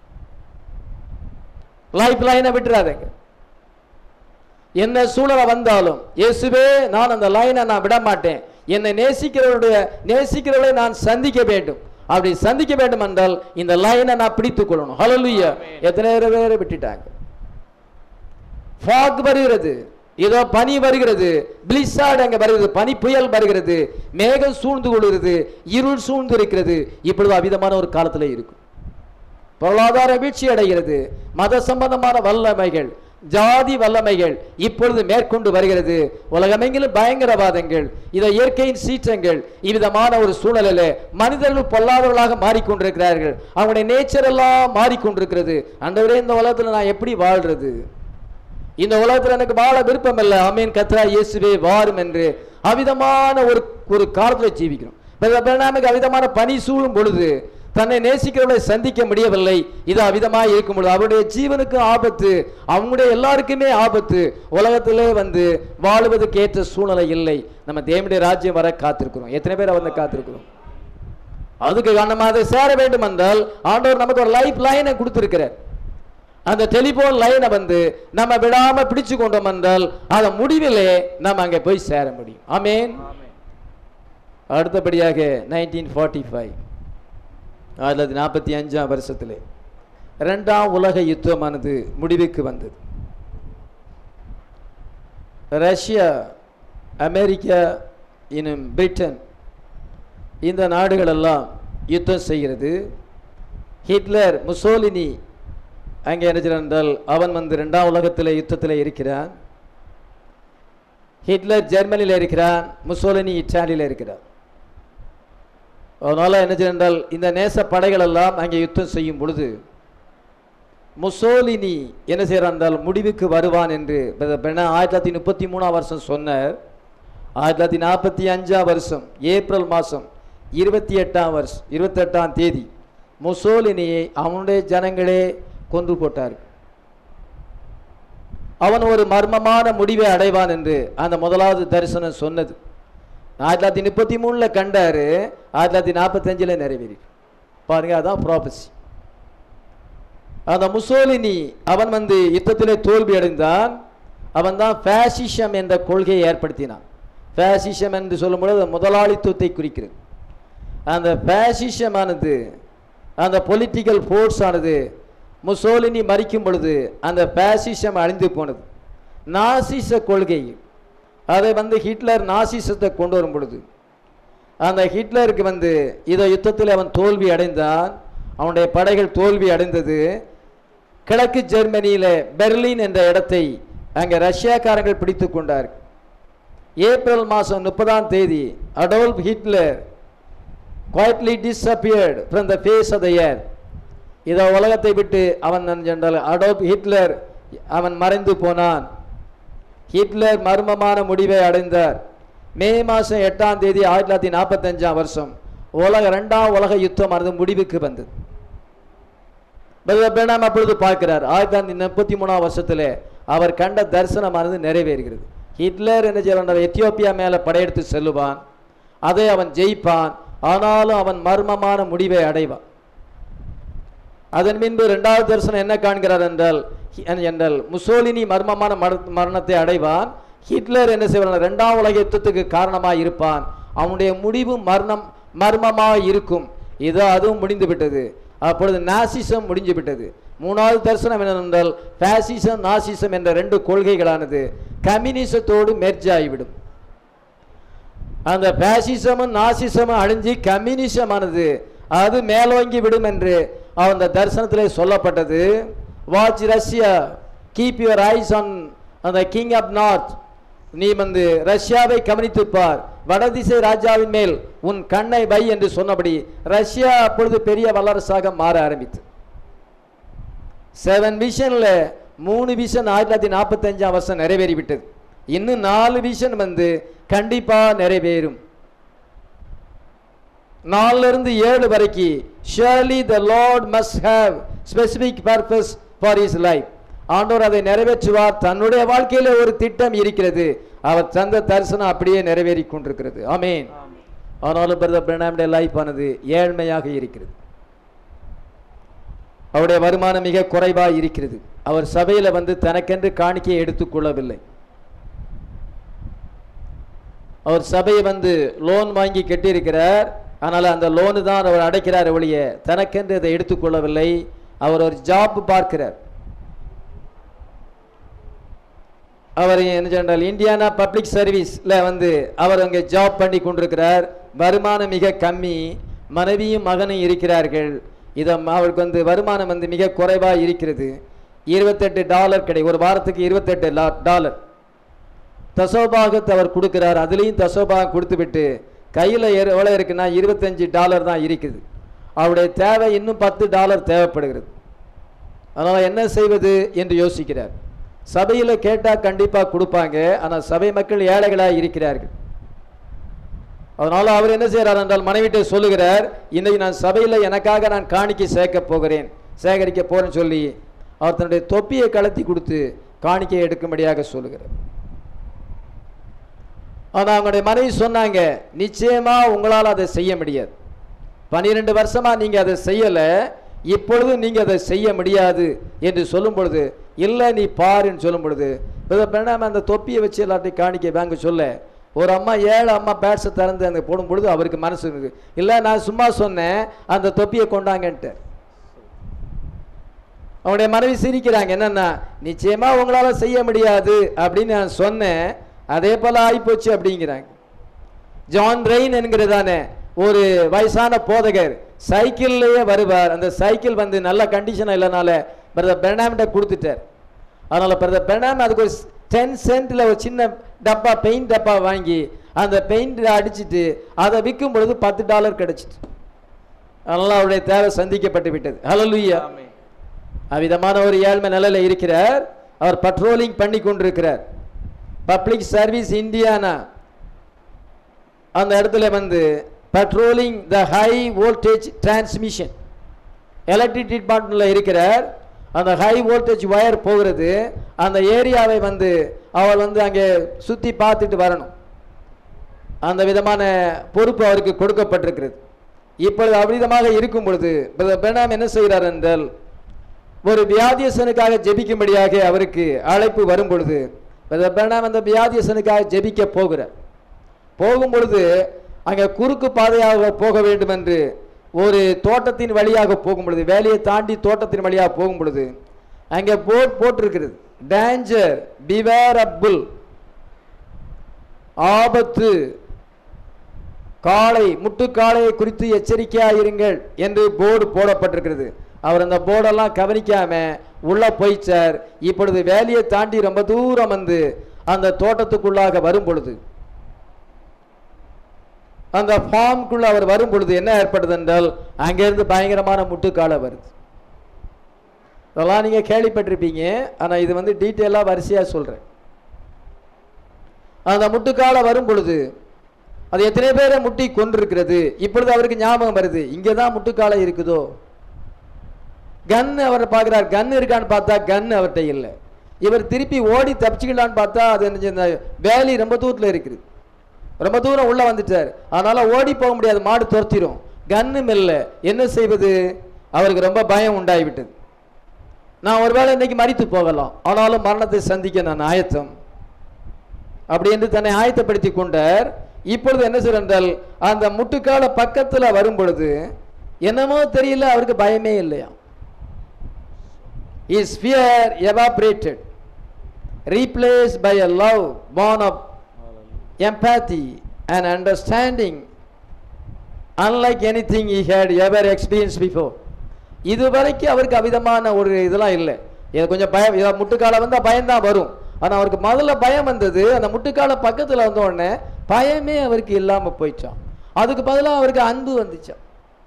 Life லைனை விட்டுறாதங்க. என்ன சூழலை வந்தாலும் இயேசுவே நான் அந்த லைனை நான் விட மாட்டேன், என்னை நேசிக்கிறவர்களை நான் சந்திக்க வேண்டும். அப்படி சந்திக்க வேண்டும் என்றால் இந்த லைனை நான் பிடித்துக் கொள்ளணும். ஹல்லேலூயா. எத்தனை பேரை விட்டுட்டாங்க. ஃபாக் வருகிறது, ஏதோ பனி வருகிறது, பிளிஸார்ட் அங்க வருகிறது, பனி புயல் வருகிறது, மேகம் சூழ்ந்து கொள்கிறது, இருள் சூழ்ந்து இருக்கிறது. இப்பொழுது அவிதமான ஒரு காலத்துல இருக்கும். பொருளாதார வீழ்ச்சி அடைகிறது, மத சம்பந்தமான வல்லமைகள், ஜாதி வல்லமைகள் இப்பொழுது மேற்கொண்டு வருகிறது. உலகமெங்கிலும் பயங்கரவாதங்கள், இதை இயற்கையின் சீற்றங்கள், இவ்விதமான ஒரு சூழலில் மனிதர்கள் பொல்லாதவர்களாக மாறிக்கொண்டிருக்கிறார்கள். அவங்களுடைய நேச்சர் எல்லாம் மாறிக்கொண்டிருக்கிறது. ஆண்டவரே, இந்த உலகத்தில் நான் எப்படி வாழ்றது? இந்த உலகத்தில் எனக்கு வாழ விருப்பம் இல்லை. ஆமென். கர்த்தராகிய இயேசுவே வாரும் என்று அவிதமான ஒரு காலத்தில் ஜீவிக்கிறோம். நமக்கு அவிதமான பனி சூழும் பொழுது தன்னை நேசிக்கிறவர்களை சந்திக்க முடியவில்லை. இது அவிதமாக இருக்கும் பொழுது அவருடைய ஜீவனுக்கு ஆபத்து, அவங்களுடைய எல்லாருக்குமே ஆபத்து. உலகத்திலே வந்து வாழுவதற்கு ஏற்ற சூழ்நிலை இல்லை. நம்ம தேவனுடைய ராஜ்யம் வர காத்திருக்கிறோம். எத்தனை பேர் வந்து காத்திருக்கிறோம்? அதுக்கு காரணமாக அதை சேர வேண்டும் என்றால் ஆண்டவர் நமக்கு ஒரு லைஃப் லைனை கொடுத்திருக்கிறார். அந்த டெலிபோன் லைனை வந்து நம்ம விடாம பிடிச்சு கொண்டோம் என்றால் அதை முடிவிலே நம்ம அங்கே போய் சேர முடியும். ஆமென். அடுத்தபடியாக 1945 1945 வருஷத்திலே 2ஆம் உலக யுத்தமானது முடிவுக்கு வந்தது. ரஷ்யா, அமெரிக்கா, இன்னும் பிரிட்டன், இந்த நாடுகளெல்லாம் யுத்தம் செய்கிறது. ஹிட்லர், முசோலினி அங்கே என்ன என்றால் அவன் வந்து 2ஆம் உலகத்தில் யுத்தத்தில் இருக்கிறான். ஹிட்லர் ஜெர்மனியில் இருக்கிறான், முசோலினி இத்தாலியில் இருக்கிறான். அதனால என்ன என்றால் இந்த நேச படைகள் எல்லாம் அங்கே யுத்தம் செய்யும் பொழுது முசோலினி என்ன செய்யறான் என்றால் முடிவுக்கு வருவான் என்று 1933 வருஷம் சொன்னார். 1945 வருஷம் ஏப்ரல் மாதம் 28ஆம் தேதி முசோலினியை அவனுடைய ஜனங்களே கொன்று போட்டார். அவன் ஒரு மர்மமான முடிவை அடைவான் என்று அந்த முதலாவது தரிசனம் சொன்னது. 1933 கண்டாரு, 1945 நிறைவேறி பாருங்க. அதான் ப்ராபசி. அந்த முசோலினி அவன் வந்து யுத்தத்திலே தோல்வி அடைந்தான். அவன் தான் ஃபேசிசம் என்ற கொள்கையை ஏற்படுத்தினான். ஃபேசிசம் என்று சொல்லும்போது முதலாளித்துவத்தை குறிக்கிறது. அந்த ஃபேசிசமானது, அந்த பொலிட்டிக்கல் ஃபோர்ஸ் ஆனது முசோலினி மறிக்கும் பொழுது அந்த ஃபேசிசம் அழிந்து போனது. நாசிச கொள்கை அதை வந்து ஹிட்லர் நாசிசத்தை கொண்டு வரும் பொழுது அந்த ஹிட்லருக்கு வந்து இதை யுத்தத்தில் அவன் தோல்வி அடைந்தான். அவனுடைய படைகள் தோல்வி அடைந்தது. கிழக்கு ஜெர்மனியில் பெர்லின் என்ற இடத்தை அங்கே ரஷ்யாக்காரர்கள் பிடித்து கொண்டார். ஏப்ரல் மாதம் 30ஆம் தேதி Adolf Hitler quietly disappeared from the face of the earth. இதை உலகத்தை விட்டு அவன் என்றால் அடோல்ஃப் ஹிட்லர் அவன் மறைந்து போனான். ஹிட்லர் மர்மமான முடிவை அடைந்தார். மே மாதம் 8ஆம் தேதி 1945 வருஷம் 2ஆம் உலக யுத்தமானது முடிவுக்கு வந்தது. அப்பொழுது பார்க்கிறார் 1933 வருஷத்தில் அவர் கண்ட தரிசனமானது நிறைவேறுகிறது. ஹிட்லர் என்ன செய்யறான்? எத்தியோப்பியா மேலே படையெடுத்து செல்லுவான், அதை அவன் ஜெயிப்பான், ஆனாலும் அவன் மர்மமான முடிவை அடைவான். அதன் பின்பு 2வது தரிசனம் என்ன காண்கிறார் என்றால் முசோலினி மர்மமான மரணத்தை அடைவான். ஹிட்லர் என்ன செய்வான்? 2ஆம் உலக யுத்தத்துக்கு காரணமாக இருப்பான். அவனுடைய முடிவு மர்மமாக இருக்கும். இதோ அதுவும் முடிந்து விட்டது. அப்பொழுது நாசிசம் முடிஞ்சு விட்டது. 3வது தரிசனம் என்னவென்றால் பாசிசம் நாசிசம் என்ற 2 கொள்கைகளானது கம்யூனிசத்தோடு மெர்ஜ் ஆகிவிடும். அந்த பாசிசமும் நாசிசமும் அழிஞ்சு கம்யூனிசமானது அது மேலோங்கி விடும் என்று அந்த தரிசனத்திலே சொல்லப்பட்டது, watch Russia, keep your eyes on அந்த கிங் ஆஃப் நார்த். நீ வந்து ரஷ்யாவை கவனித்துப்பார், வடதிசை ராஜாவின் மேல் உன் கண்ணை வை என்று சொன்னபடி ரஷ்யா அப்பொழுது பெரிய வல்லரசாக மாற ஆரம்பித்து 7 விஷன்ல 3 விஷன் 1945 வருஷம் நிறைவேறிவிட்டது. இன்னும் 4 விஷன் வந்து கண்டிப்பா நிறைவேறும். 4 to 7 வரைக்கும் surely the Lord must have specific purpose for his life. ஆண்டவர் அதை நிறைவேற்றுவார். தன்னுடைய வாழ்க்கையில ஒரு திட்டம் இருக்கிறது. அவர் தந்த தரிசனம் அப்படியே நிறைவேறி கொண்டிருக்கிறது. ஆமென். ஆனாலும் பிரதர் பிரணாமுடைய லைஃப் ஆனது ஏழ்மையாக இருக்கிறது. அவருடைய வருமானம் மிக குறைவாக இருக்கிறது. அவர் சபையில வந்து தனக்கென்று காணிக்கையை எடுத்துக்கொள்ளவில்லை. அவர் சபையை வந்து லோன் வாங்கி கட்டியிருக்கிறார். ஆனால் அந்த லோனு தான் அவர் அடைக்கிறார் ஒழிய தனக்கென்று அதை எடுத்துக்கொள்ளவில்லை. அவர் ஒரு ஜாப் பார்க்கிறார். அவர் என்ன சொன்னால் இந்தியானா பப்ளிக் சர்வீஸ்ல வந்து அவர் அங்கே ஜாப் பண்ணி கொண்டிருக்கிறார். வருமானம் மிக கம்மி. மனைவியும் மகனும் இருக்கிறார்கள். இதை அவருக்கு வந்து வருமானம் வந்து மிக குறைவாக இருக்கிறது. $28 கிடை, ஒரு வாரத்துக்கு $28. தசோபாகத்தை அவர் கொடுக்கிறார். அதுலேயும் தசோபாகம் கொடுத்து விட்டு கையில் எவ்வளோ இருக்குன்னா $25 தான் இருக்குது. அவருடைய தேவை இன்னும் $10 தேவைப்படுகிறது. அதனால் என்ன செய்வது என்று யோசிக்கிறார். சபையில் கேட்டால் கண்டிப்பாக கொடுப்பாங்க. ஆனால் சபை மக்கள் ஏழைகளாக இருக்கிறார்கள். அதனால் அவர் என்ன செய்கிறார் என்றால் மனைவிட்டை சொல்லுகிறார், இன்னைக்கு நான் சபையில் எனக்காக நான் காணிக்கை சேகரிக்க போறேன்னு சொல்லி அவர் தன்னுடைய தொப்பியை கலத்தி கொடுத்து காணிக்கையை எடுக்கும்படியாக சொல்லுகிறார். ஆனால் அவங்களுடைய மனைவி சொன்னாங்க, நிச்சயமா உங்களால் அதை செய்ய முடியாது. 12 வருஷமா நீங்க அதை செய்யலை, இப்பொழுது நீங்க அதை செய்ய முடியாது என்று சொல்லும் பொழுது, இல்லை நீ பாருன்னு சொல்லும் பொழுது அந்த தொப்பியை வச்சு எல்லாத்தையும் காணிக்கை வாங்க சொல்ல, ஒரு அம்மா 7 அம்மா பேட்ஸை திறந்து அந்த போடும் பொழுது அவருக்கு மனசு இருக்கு, இல்லை நான் சும்மா சொன்னேன் அந்த தொப்பியை கொண்டாங்கன்ட்டு. அவனுடைய மனைவி சிரிக்கிறாங்க, என்னன்னா நிச்சயமா உங்களால செய்ய முடியாது அப்படின்னு நான் சொன்னேன், அதே போல ஆயிப்போச்சு அப்படிங்கிறாங்க. ஜான் ரெயின் என்கிறதானே ஒரு வயசான போதகர் சைக்கிள்லேயே வருவார். அந்த சைக்கிள் வந்து நல்ல கண்டிஷனாக இல்லைனால பிரதர் பெர்னாம்கிட்ட கொடுத்துட்டார். அதனால் பிரதர் பெர்னாம் அதுக்கு ஒரு 10 சென்ட்டில் ஒரு சின்ன டப்பா பெயிண்ட் டப்பா வாங்கி அந்த பெயிண்ட் அடிச்சுட்டு அதை விற்கும் பொழுது $10 கிடைச்சிட்டு. அதனால் அவருடைய தேவை சந்திக்கப்பட்டு விட்டது. ஹல்லேலூயா. அவ்விதமான ஒரு ஏழ்மை நிலையில் இருக்கிறார். அவர் பட்ரோலிங் பண்ணி கொண்டிருக்கிறார். பப்ளிக் சர்வீஸ் இந்தியானா அந்த இடத்துல வந்து patrolling the high voltage transmission electric டிபார்ட்மெண்ட்டில் இருக்கிறார். அந்த ஹை வோல்டேஜ் ஒயர் போகிறது, அந்த ஏரியாவை வந்து அவள் வந்து அங்கே சுற்றி பார்த்துட்டு வரணும். அந்த விதமான பொறுப்பு அவருக்கு கொடுக்கப்பட்டிருக்கிறது. இப்பொழுது அவ்விதமாக இருக்கும் பொழுது பெர்னாம் என்ன செய்கிறார் என்றால், ஒரு வியாதியசனுக்காக ஜெபிக்கும்படியாக அவருக்கு அழைப்பு வரும் பொழுது பெர்னாம் அந்த வியாதியசனுக்காக ஜெபிக்க போகிறார். போகும் பொழுது அங்கே குறுக்கு பாதையாக போக வேண்டும் என்று ஒரு தோட்டத்தின் வழியாக போகும் பொழுது, வேலையை தாண்டி தோட்டத்தின் வழியாக போகும் பொழுது அங்கே போர்ட் போட்டிருக்கிறது, டேஞ்சர் பிவேர் ஆஃப் புல், ஆபத்து, காளை முட்டுக்காளையை குறித்து எச்சரிக்கையாயிருங்கள் என்று போர்டு போடப்பட்டிருக்கிறது. அவர் அந்த போர்டெல்லாம் கவனிக்காம உள்ள போயிச்சார். இப்பொழுது வேலையை தாண்டி ரொம்ப தூரம் வந்து அந்த தோட்டத்துக்குள்ளாக வரும் பொழுது, அந்த ஃபார்முக்குள்ள அவர் வரும் பொழுது என்ன ஏற்படுது என்றால், அங்கிருந்து பயங்கரமான முட்டுக்காலை வருது. இதெல்லாம் நீங்க கேள்விப்பட்டிருப்பீங்க, ஆனா இது வந்து டீட்டெயிலா வரிசையா சொல்றேன். அந்த முட்டுக்காலை வரும் பொழுது அது எத்தனை பேரை முட்டி கொண்டிருக்கிறது. இப்பொழுது அவருக்கு ஞாபகம் வருது, இங்கதான் முட்டுக்காலை இருக்குதோ. கன் அவர் பார்க்கிறார், கன் இருக்கான்னு பார்த்தா கன் அவர்கிட்ட இல்லை. இவர் திருப்பி ஓடி தப்பிச்சுக்கலான்னு பார்த்தா அது வேலி ரொம்ப தூரத்தில் இருக்குது, ரொம்ப தூரம் உள்ள வந்துட்டார். அதனால ஓடி போக முடியாது, மாடு துரத்திரும். கன்னும் இல்லை, என்ன செய்வது? அவருக்கு ரொம்ப பயம் உண்டாகிவிட்டது. நான் ஒருவேளை இன்னைக்கு மரித்து போகலாம், ஆனாலும் மரணத்தை சந்திக்க நான் ஆயத்தம் அப்படி என்று தன்னை ஆயத்தப்படுத்தி கொண்டார். இப்பொழுது என்ன செய்தால், அந்த முட்டுக்கால பக்கத்தில் வரும் பொழுது என்னமோ தெரியல, அவருக்கு பயமே இல்லையா. His fear evaporated, replaced by a love born of empathy and understanding unlike anything he had ever experienced before. இதுவரைக்கும் அவருக்கு அவிதமான ஒரு இதெல்லாம் இல்லை. இது கொஞ்சம் பயம், முட்டுக்கால வந்தால் பயம்தான் வரும். ஆனால் அவருக்கு முதல்ல பயம் வந்தது. அந்த முட்டுக்கால பக்கத்தில் வந்த உடனே பயமே அவருக்கு இல்லாமல் போயிடுச்சான். அதுக்கு பதிலாக அவருக்கு அன்பு வந்துச்சான்.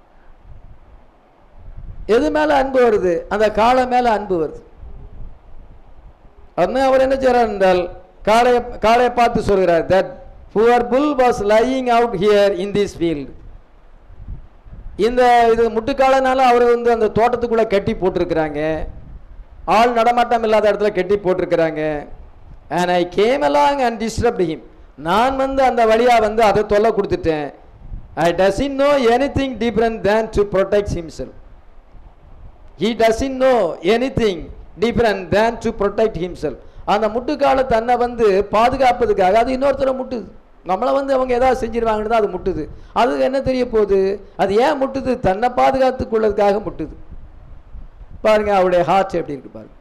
எது மேலே அன்பு வருது? அந்த காளை மேலே அன்பு வருது. அதனால அவர் என்ன செய்கிறார் என்றால் காளையை பார்த்து சொல்கிறார், that poor bull was lying out here in this field. இந்த இது முட்டுக்காலனால அவர் வந்து அந்த தோட்டத்துக்குள்ள கட்டி போட்டிருக்கிறாங்க. ஆள் நடமாட்டம் இல்லாத இடத்துல கட்டி போட்டிருக்கிறாங்க. and I came along and disturbed him. நான் வந்து அந்த வழியா வந்து அதை தொல்லை கொடுத்துட்டேன். I doesn't know anything different than to protect himself. He doesn't know anything different than to protect himself. அந்த முட்டுக்கால தன்னை வந்து பாதுகாப்பதுக்காக அது இன்னொருத்தரை முட்டுது. நம்மளை வந்து அவங்க ஏதாவது செஞ்சிருவாங்கன்னு தான் அது முட்டுது. அதுக்கு என்ன தெரிய போகுது? அது ஏன் முட்டுது? தன்னை பாதுகாத்து கொள்வதற்காக முட்டுது. பாருங்க அவருடைய ஹார்ட் எப்படி இருக்கு பாருங்க.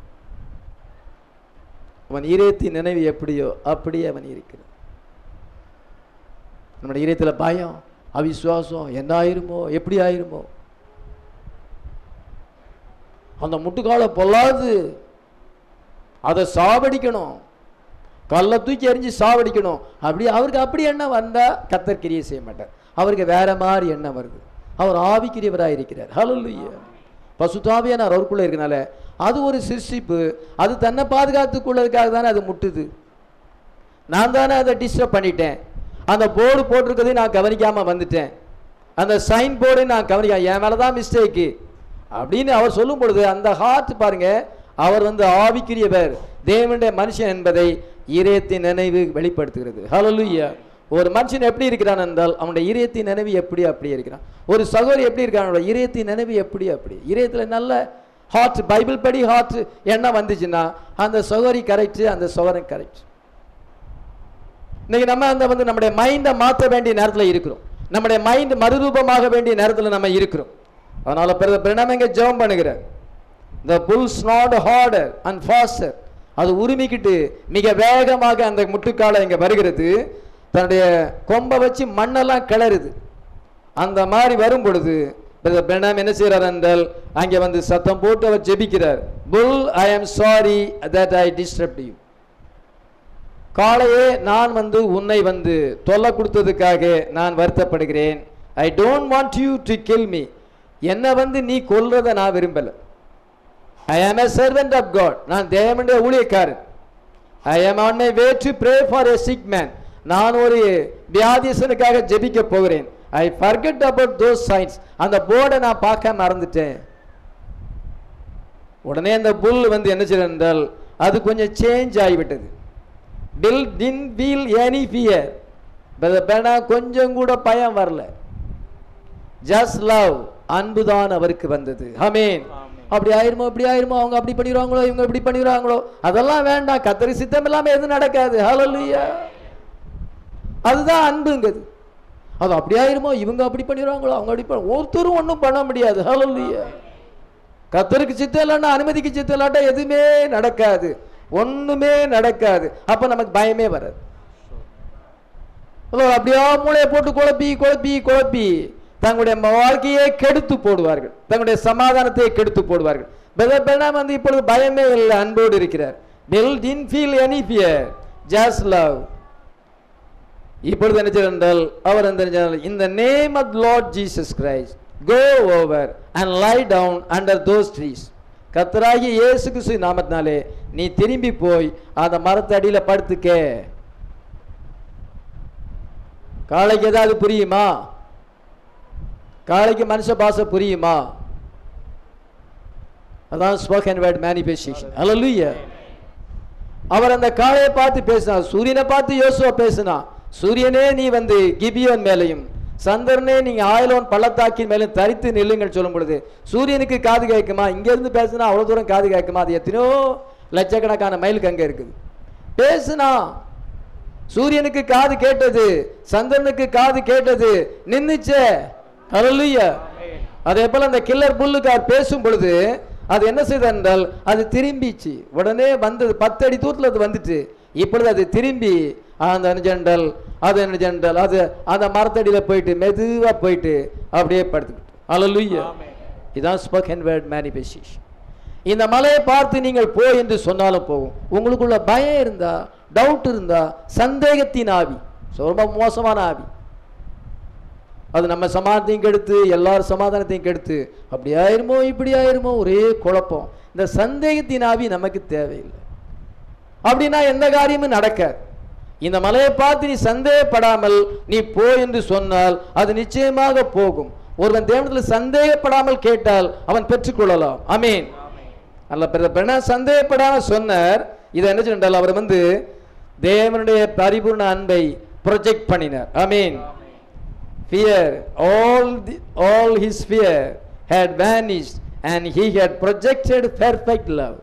அவன் இதயத்தின் நினைவு எப்படியோ அப்படியே அவன் இருக்கிறான். நம்முடைய இதயத்தில் பயம், அவிசுவாசம், என்ன ஆயிருமோ, எப்படி ஆயிருமோ. அந்த முட்டுக்கால பொல்லாது, அதை சாவடிக்கணும், கல்லை தூக்கி எறிஞ்சு சாவடிக்கணும். அவருக்கு அப்படி எண்ணம் வந்தா கர்த்தர் கிரியை செய்ய மாட்டார். அவருக்கு வேற மாதிரி எண்ணம் வருது. அவர் ஆவிக்குரியவராக இருக்கிறார். ஹல்லேலூயா. பசுத்தாவியானவர் அவருக்குள்ள இருக்கனால அது ஒரு சிருஷ்டிப்பு. அது தன்னை பாதுகாத்துக் கொள்வதற்காக தானே அது முட்டுது. நான் தானே அதை டிஸ்டர்ப் பண்ணிட்டேன். அந்த போர்டு போட்டிருக்கதையும் நான் கவனிக்காம வந்துட்டேன். அந்த சைன் போர்டு நான் கவனிக்காம, என் மேலதான் மிஸ்டேக்கு அப்படின்னு அவர் சொல்லும் பொழுது அந்த ஹார்ட் பாருங்க, அவர் வந்து ஆவிக்குரியவர், தேவனுடைய மனுஷன் என்பதை இதயத்தின் நினைவு வெளிப்படுத்துகிறது. ஹல்லேலூயா. ஒரு மனுஷன் எப்படி இருக்கிறான் என்றால் அவனுடைய இதயத்தின் நினைவு எப்படி அப்படியே இருக்கிறான். ஒரு சகோதரி எப்படி இருக்கான், இதயத்தின் நினைவு எப்படி அப்படி. இதயத்தில் நல்ல ஹார்ட், பைபிள் படி ஹார்ட் எண்ணம் வந்துச்சுன்னா அந்த சகோதரி கரெக்ட், அந்த சகோதரன் கரெக்ட். இன்னைக்கு நம்ம அந்த வந்து நம்முடைய மைண்டை மாற்ற வேண்டிய நேரத்தில் இருக்கிறோம். நம்முடைய மைண்ட் மறுரூபமாக வேண்டிய நேரத்தில் நம்ம இருக்கிறோம். அதனால பிரணாம இங்க ஜெபம் பண்ணுகிறார். The bull snort harder and faster. அது உரிமிக்கிட்டு மிக வேகமாக அந்த முட்டுக்காலை இங்க வருகிறது. தன்னுடைய கொம்பை வச்சு மண்ணெல்லாம் கிளறுது. அந்த மாதிரி வரும் பொழுது பிரணாம் என்ன செய்யறார் என்றால் அங்கே வந்து சத்தம் போட்டு அவர் ஜெபிக்கிறார். Bull, I am sorry that I disturbed you. காளையே, நான் வந்து உன்னை வந்து தொல்லை கொடுத்ததுக்காக நான் வருத்தப்படுகிறேன். I don't want you to kill me. என்னை வந்து நீ கொல்றதை நான் விரும்பல. I am a servant of God. நான் தேவனுடைய ஊழியக்காரன். I am on my way to pray for a sick man. நான் ஒரு வியாதியஸ்தனுக்காக ஜெபிக்க போகிறேன். I forget about those signs. அந்த போர்டை நான் பார்க்க மறந்துட்டேன். உடனே அந்த புல் வந்து என்ன செய்யறது என்றால் அது கொஞ்சம் சேஞ்ச் ஆகிவிட்டது. Bill didn't feel any fear. கொஞ்சம் கூட பயம் வரல. Just love, அன்புதான் அவருக்கு வந்தது. ஆமென். அப்படி ஆயிருமோ இப்படி ஆயிருமோ, அவங்க அப்படி பண்ணிடுவாங்களோ இவங்க இப்படி பண்ணிடுவாங்களோ, அதெல்லாம் வேண்டாம். கர்த்தருக்கு சித்தம் இல்லாம எதுவும் நடக்காது. ஹல்லேலூயா. அதுதான் அன்புங்கிறது. அது அப்படி ஆயிருமோ இவங்க அப்படி பண்ணிடுவாங்களோ அவங்க அப்படி ஒருத்தரும் ஒன்றும் பண்ண முடியாது. ஹல்லேலூயா. கர்த்தருக்கு சித்தம் இல்லைன்னா, அனுமதிக்கு சித்தம் இல்லாட்டா எதுவுமே நடக்காது, ஒண்ணுமே நடக்காது. அப்ப நமக்கு பயமே வராது. அப்படியா மூளையை போட்டு குழப்பி குழப்பி குழப்பி தங்களுடைய வாழ்க்கையை கெடுத்து போடுவார்கள், தங்களுடைய சமாதானத்தை கெடுத்து போடுவார்கள். பெனாம் வந்து இப்பொழுது பயமே இல்லை, அன்போடு இருக்கிறார். Bill didn't feel any fear, just love. இப்பொழுது என்ன செய்தால் அவர் அந்த in the name of Lord Jesus Christ go over and lie down under those trees. கர்த்தராகிய இயேசு கிறிஸ்து நாமத்தினாலே நீ திரும்பி போய் அந்த மரத்தடியில படுத்துக்க. காளைக்கு ஏதாவது புரியுமா? காளைக்கு மனுஷ பாஷை புரியுமா? அதான் ஸ்போக்கன் வேர்ட் மேனிஃபெஸ்டேஷன். ஹல்லேலூயா. அவர் அந்த காளையை பார்த்து பேசினார். சூரியனை பார்த்து யோசுவா பேசினா, சூரியனே நீ வந்து கிபியோன் மேலையும் சந்திரனே நீங்க ஆயிலோன் பள்ளத்தாக்கின் மேலும் தரித்து நில்லுங்கள் சொல்லும் பொழுது சூரியனுக்கு காது கேட்குமா? இங்க இருந்து பேசினா அவ்வளவு தூரம் காது கேட்குமா? அது எத்தனையோ லட்சக்கணக்கான மைலுக்கு அங்க இருக்குது. பேசுனா சூரியனுக்கு காது கேட்டது, சந்திரனுக்கு காது கேட்டது, நின்னுச்சே. ஹல்லேலூயா. அதே போல அந்த கில்லர் புல்லுக்கார் பேசும் பொழுது அது என்ன செய்தது என்றால் அது திரும்பிச்சு. உடனே வந்தது 10 அடி தூரத்தில் அது வந்துட்டு இப்பொழுது அது திரும்பி அந்த ஜெண்டல் அது என்ன ஜெண்டல் அது அந்த மரத்தடியில் போயிட்டு மெதுவாக போயிட்டு அப்படியே படுத்துக்கிட்டு. ஹல்லேலூயா. இதான் ஸ்போக்கன் வேர்ட் மேனிஃபெஸ்டேஷன். இந்த மலையை பார்த்து நீங்கள் போ என்று சொன்னாலும் போகும். உங்களுக்குள்ள பயம் இருந்தா, டவுட் இருந்தா, சந்தேகத்தின் ஆவி, ரொம்ப மோசமான ஆவி, அது நம்ம சமாதானத்தையும் கெடுத்து எல்லாரும் சமாதானத்தையும் கெடுத்து அப்படி ஆயிருமோ இப்படி ஆயிருமோ ஒரே குழப்பம். இந்த சந்தேகத்தின் ஆவி நமக்கு தேவையில்லை. அப்படின்னா எந்த காரியமும் நடக்காது. இந்த மலையை பார்த்து நீ சந்தேகப்படாமல் நீ போ என்று சொன்னால் அது நிச்சயமாக போகும். ஒருவன் தேவனிடத்தில் சந்தேகப்படாமல் கேட்டால் அவன் பெற்றுக்கொள்ளலாம். ஆமீன். அல்ல சந்தேகப்படாம சொன்னார். இதை என்ன சொன்னால் அவர் தேவனுடைய பரிபூர்ண அன்பை ப்ரொஜெக்ட் பண்ணினார். ஆமீன். Fear, all his fear had vanished and he had projected perfect love.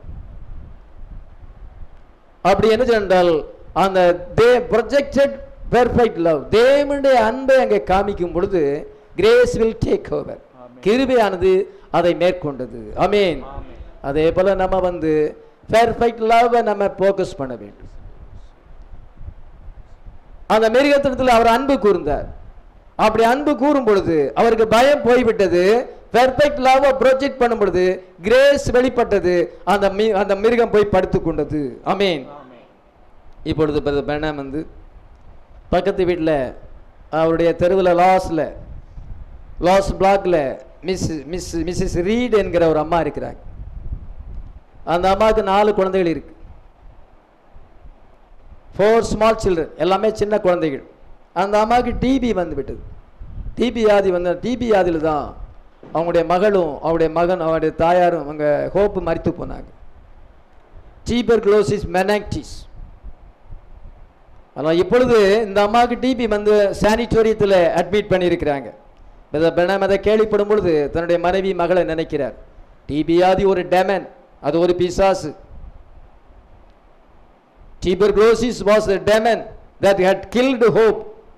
அப்படி என்ன சொன்னால் அந்த projected perfect love, தேவனுடைய அன்பை அங்கே காமிக்கும் பொழுது grace will take over, கிருபையானது அதை மேற்கொண்டது. ஆமென். அதே போல நம்ம perfect love நம்ம ஃபோக்கஸ் பண்ண வேண்டும். அந்த மிருகத்திடத்தில் அவர் அன்பு கூர்ந்தார். அப்படி அன்பு கூறும் பொழுது அவருக்கு பயம் போய்விட்டது. பெர்ஃபெக்ட் லவ் ப்ரொஜெக்ட் பண்ணும் பொழுது கிரேஸ் வெளிப்பட்டது. அந்த மிருகம் போய் படுத்துக் கொண்டது. ஆமென். இப்பொழுது பெர்னாம் பக்கத்து வீட்டில் அவருடைய தெருவில் லாஸ் பிளாக்ல மிஸ்ஸஸ் ரீட் என்கிற ஒரு அம்மா இருக்கிறாங்க. அந்த அம்மாவுக்கு 4 குழந்தைகள் இருக்கு. 4 ஸ்மால் சில்ட்ரன், எல்லாமே சின்ன குழந்தைகள். அந்த அம்மாவுக்கு டிபி விட்டது. டிபி வியாதி டிபி வியாதியில் தான் அவங்களுடைய மகளும் அவருடைய மகன் அவருடைய தாயாரும் அவங்க ஹோப்பு மரித்து போனாங்க. Tuberculosis meningitis. ஆனால் இப்பொழுது இந்த அம்மாவுக்கு டிபி சானிட்டோரியத்தில் அட்மிட் பண்ணியிருக்கிறாங்க. அதை கேள்விப்படும் பொழுது தன்னுடைய மனைவி மகளை நினைக்கிறார். டிபி வியாதி ஒரு டெமன், அது ஒரு பிசாசு. Tuberculosis was a demon that had killed hope.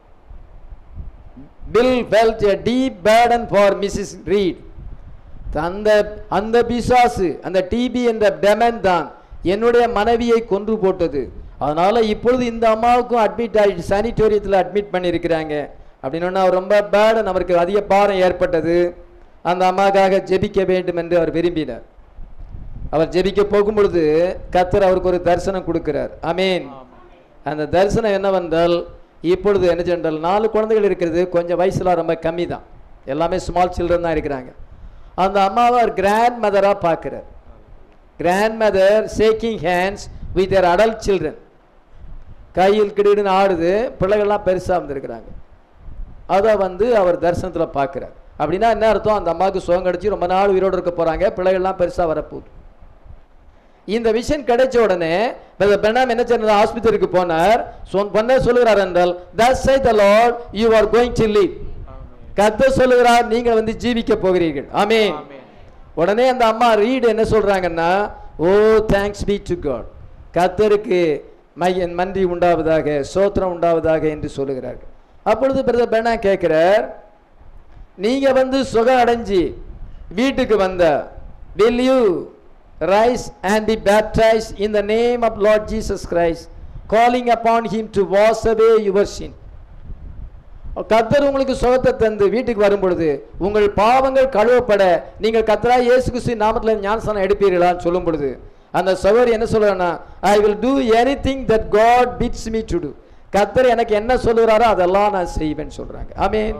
Bill felt a deep burden for Mrs. Reed. அந்த பிசாசு, அந்த டிபி என்ற டெமன் தான் என்னுடைய மனைவியை கொன்று போட்டது. அதனால இப்பொழுது இந்த அம்மாவுக்கும் அட்மிட் ஆகி சானிட்டோரியத்தில் அட்மிட் பண்ணியிருக்கிறாங்க. அப்படின்னு அவர் ரொம்ப பேர்டன், அவருக்கு அதிக பாரம் ஏற்பட்டது. அந்த அம்மாவுக்காக ஜெபிக்க வேண்டும் என்று அவர் விரும்பினார். அவர் ஜெபிக்க போகும் பொழுது கர்த்தர் அவருக்கு ஒரு தரிசனம் கொடுக்கிறார். ஆமென். அந்த தரிசனம் என்னவென்றால், இப்பொழுது என்ன சென்றால் 4 குழந்தைகள் இருக்கிறது, கொஞ்சம் வயசுல ரொம்ப கம்மி தான், எல்லாமே ஸ்மால் சில்ட்ரன் தான் இருக்கிறாங்க. அந்த அம்மாவை அவர் கிராண்ட் மதராக பார்க்கிறார். Grandmother shaking hands with their adult children. கையில் கிடுன்னு ஆடுது, பிள்ளைகள்லாம் பெருசாக வந்திருக்கிறாங்க. அதை அவர் தரிசனத்தில் பார்க்கிறார். அப்படின்னா என்ன அர்த்தம்? அந்த அம்மாவுக்கு சுகம் கிடைச்சி ரொம்ப நாள் உயிரோடு இருக்க போகிறாங்க, பிள்ளைகள்லாம் பெருசாக வரப்போகுது. இந்த விஷயம் கிடைச்ச உடனே பெர்னாம் என்ன செய்யறது, ஆஸ்பத்திரிக்கு போனார். சொல்லுகிறார் என்றால், thus saith the Lord, you are going to live. கர்த்தர் சொல்லுகிறார், நீங்கள் ஜீவிக்க போகிறீர்கள். ஆமென். உடனே அந்த அம்மா ரீட் என்ன சொல்றாங்கன்னா, oh thanks be to God, கர்த்தருக்கு நன்றி உண்டாவதாக, ஸ்தோத்திரம் உண்டாவதாக என்று சொல்லுகிறார்கள். அப்பொழுது பிரதர் பெர்னாம் கேட்கிறார், நீங்க சுகம் அடைஞ்சி வீட்டுக்கு வந்த, will you rise and be baptized in the name of Lord Jesus Christ, calling upon him to wash away your sin. கர்த்தர் உங்களுக்கு சுகத்தை தந்து வீட்டுக்கு வரும் பொழுது உங்கள் பாவங்கள் கழுவப்பட நீங்கள் கர்த்தராகிய இயேசு கிறிஸ்துவின் நாமத்தில் ஞானஸ்நானம் எடுப்பீர்களான்னு சொல்லும் பொழுது அந்த சகோதரி என்ன சொல்றாங்கன்னா, I will do anything that God bids me to do. கர்த்தர் எனக்கு என்ன சொல்லுகிறாரோ அதெல்லாம் நான் செய்வேன்னு சொல்றாங்க. ஆமென்.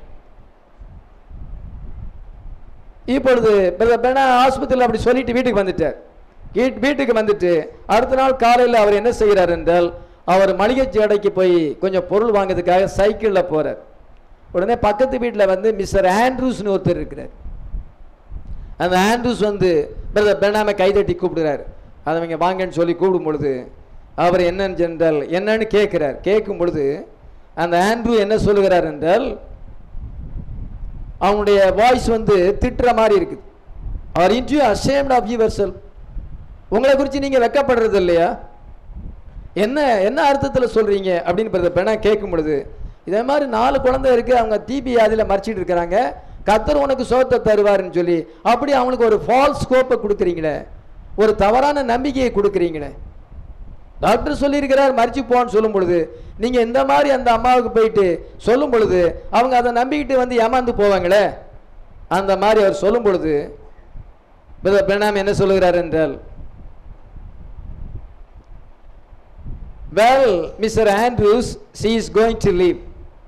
இப்பொழுது ஆஸ்பத்திரியில் அப்படி சொல்லிட்டு வீட்டுக்கு வந்துட்டார். வீட்டுக்கு வந்துட்டு அடுத்த நாள் காலையில் அவர் என்ன செய்கிறார் என்றால், அவர் மளிகை கடைக்கு போய் கொஞ்சம் பொருள் வாங்கிறதுக்காக சைக்கிளில் போறார். உடனே பக்கத்து வீட்டில் மிஸ்டர் ஆண்ட்ரூஸ்னு ஒருத்தர் இருக்கிறார். அந்த ஆண்ட்ரூஸ் பிரதர் பெர்னாமை கைதட்டி கூப்பிடுறாரு. அவங்க வாங்கன்னு சொல்லி கூப்பிடும் பொழுது அவர் என்னன்னு என்றால் என்னன்னு கேட்கிறார். கேட்கும் பொழுது அந்த ஆண்ட்ரூ என்ன சொல்லுகிறார் என்றால், அவனுடைய வாய்ஸ் திட்டுற மாதிரி இருக்குது. Aren't you ashamed of yourself? உங்களை குறித்து நீங்க வெட்கப்படுறது இல்லையா? என்ன என்ன அர்த்தத்தில் சொல்றீங்க அப்படின்னு பெர்னாம் கேட்கும் பொழுது, இதே மாதிரி 4 குழந்தை இருக்கு, அவங்க டிபி வியாதியில் மறிச்சிட்டு இருக்கிறாங்க, கர்த்தர் உனக்கு சுகத்தை தருவாருன்னு சொல்லி அப்படி அவங்களுக்கு ஒரு ஃபால்ஸ் ஸ்கோப்பை கொடுக்குறீங்களே, ஒரு தவறான நம்பிக்கையை கொடுக்குறீங்களே. டாக்டர் சொல்லியிருக்கிறார் மறிச்சு போன்னு சொல்லும் பொழுது நீங்க இந்த மாதிரி அந்த அம்மாவுக்கு போயிட்டு சொல்லும் பொழுது அவங்க அதை நம்பிக்கிட்டு ஏமாந்து போவாங்களே. அந்த மாதிரி அவர் சொல்லும் பொழுது பிரதர் பிரணாம் என்ன சொல்லுகிறார் என்றால், well Mr. Andrews, she is going to live.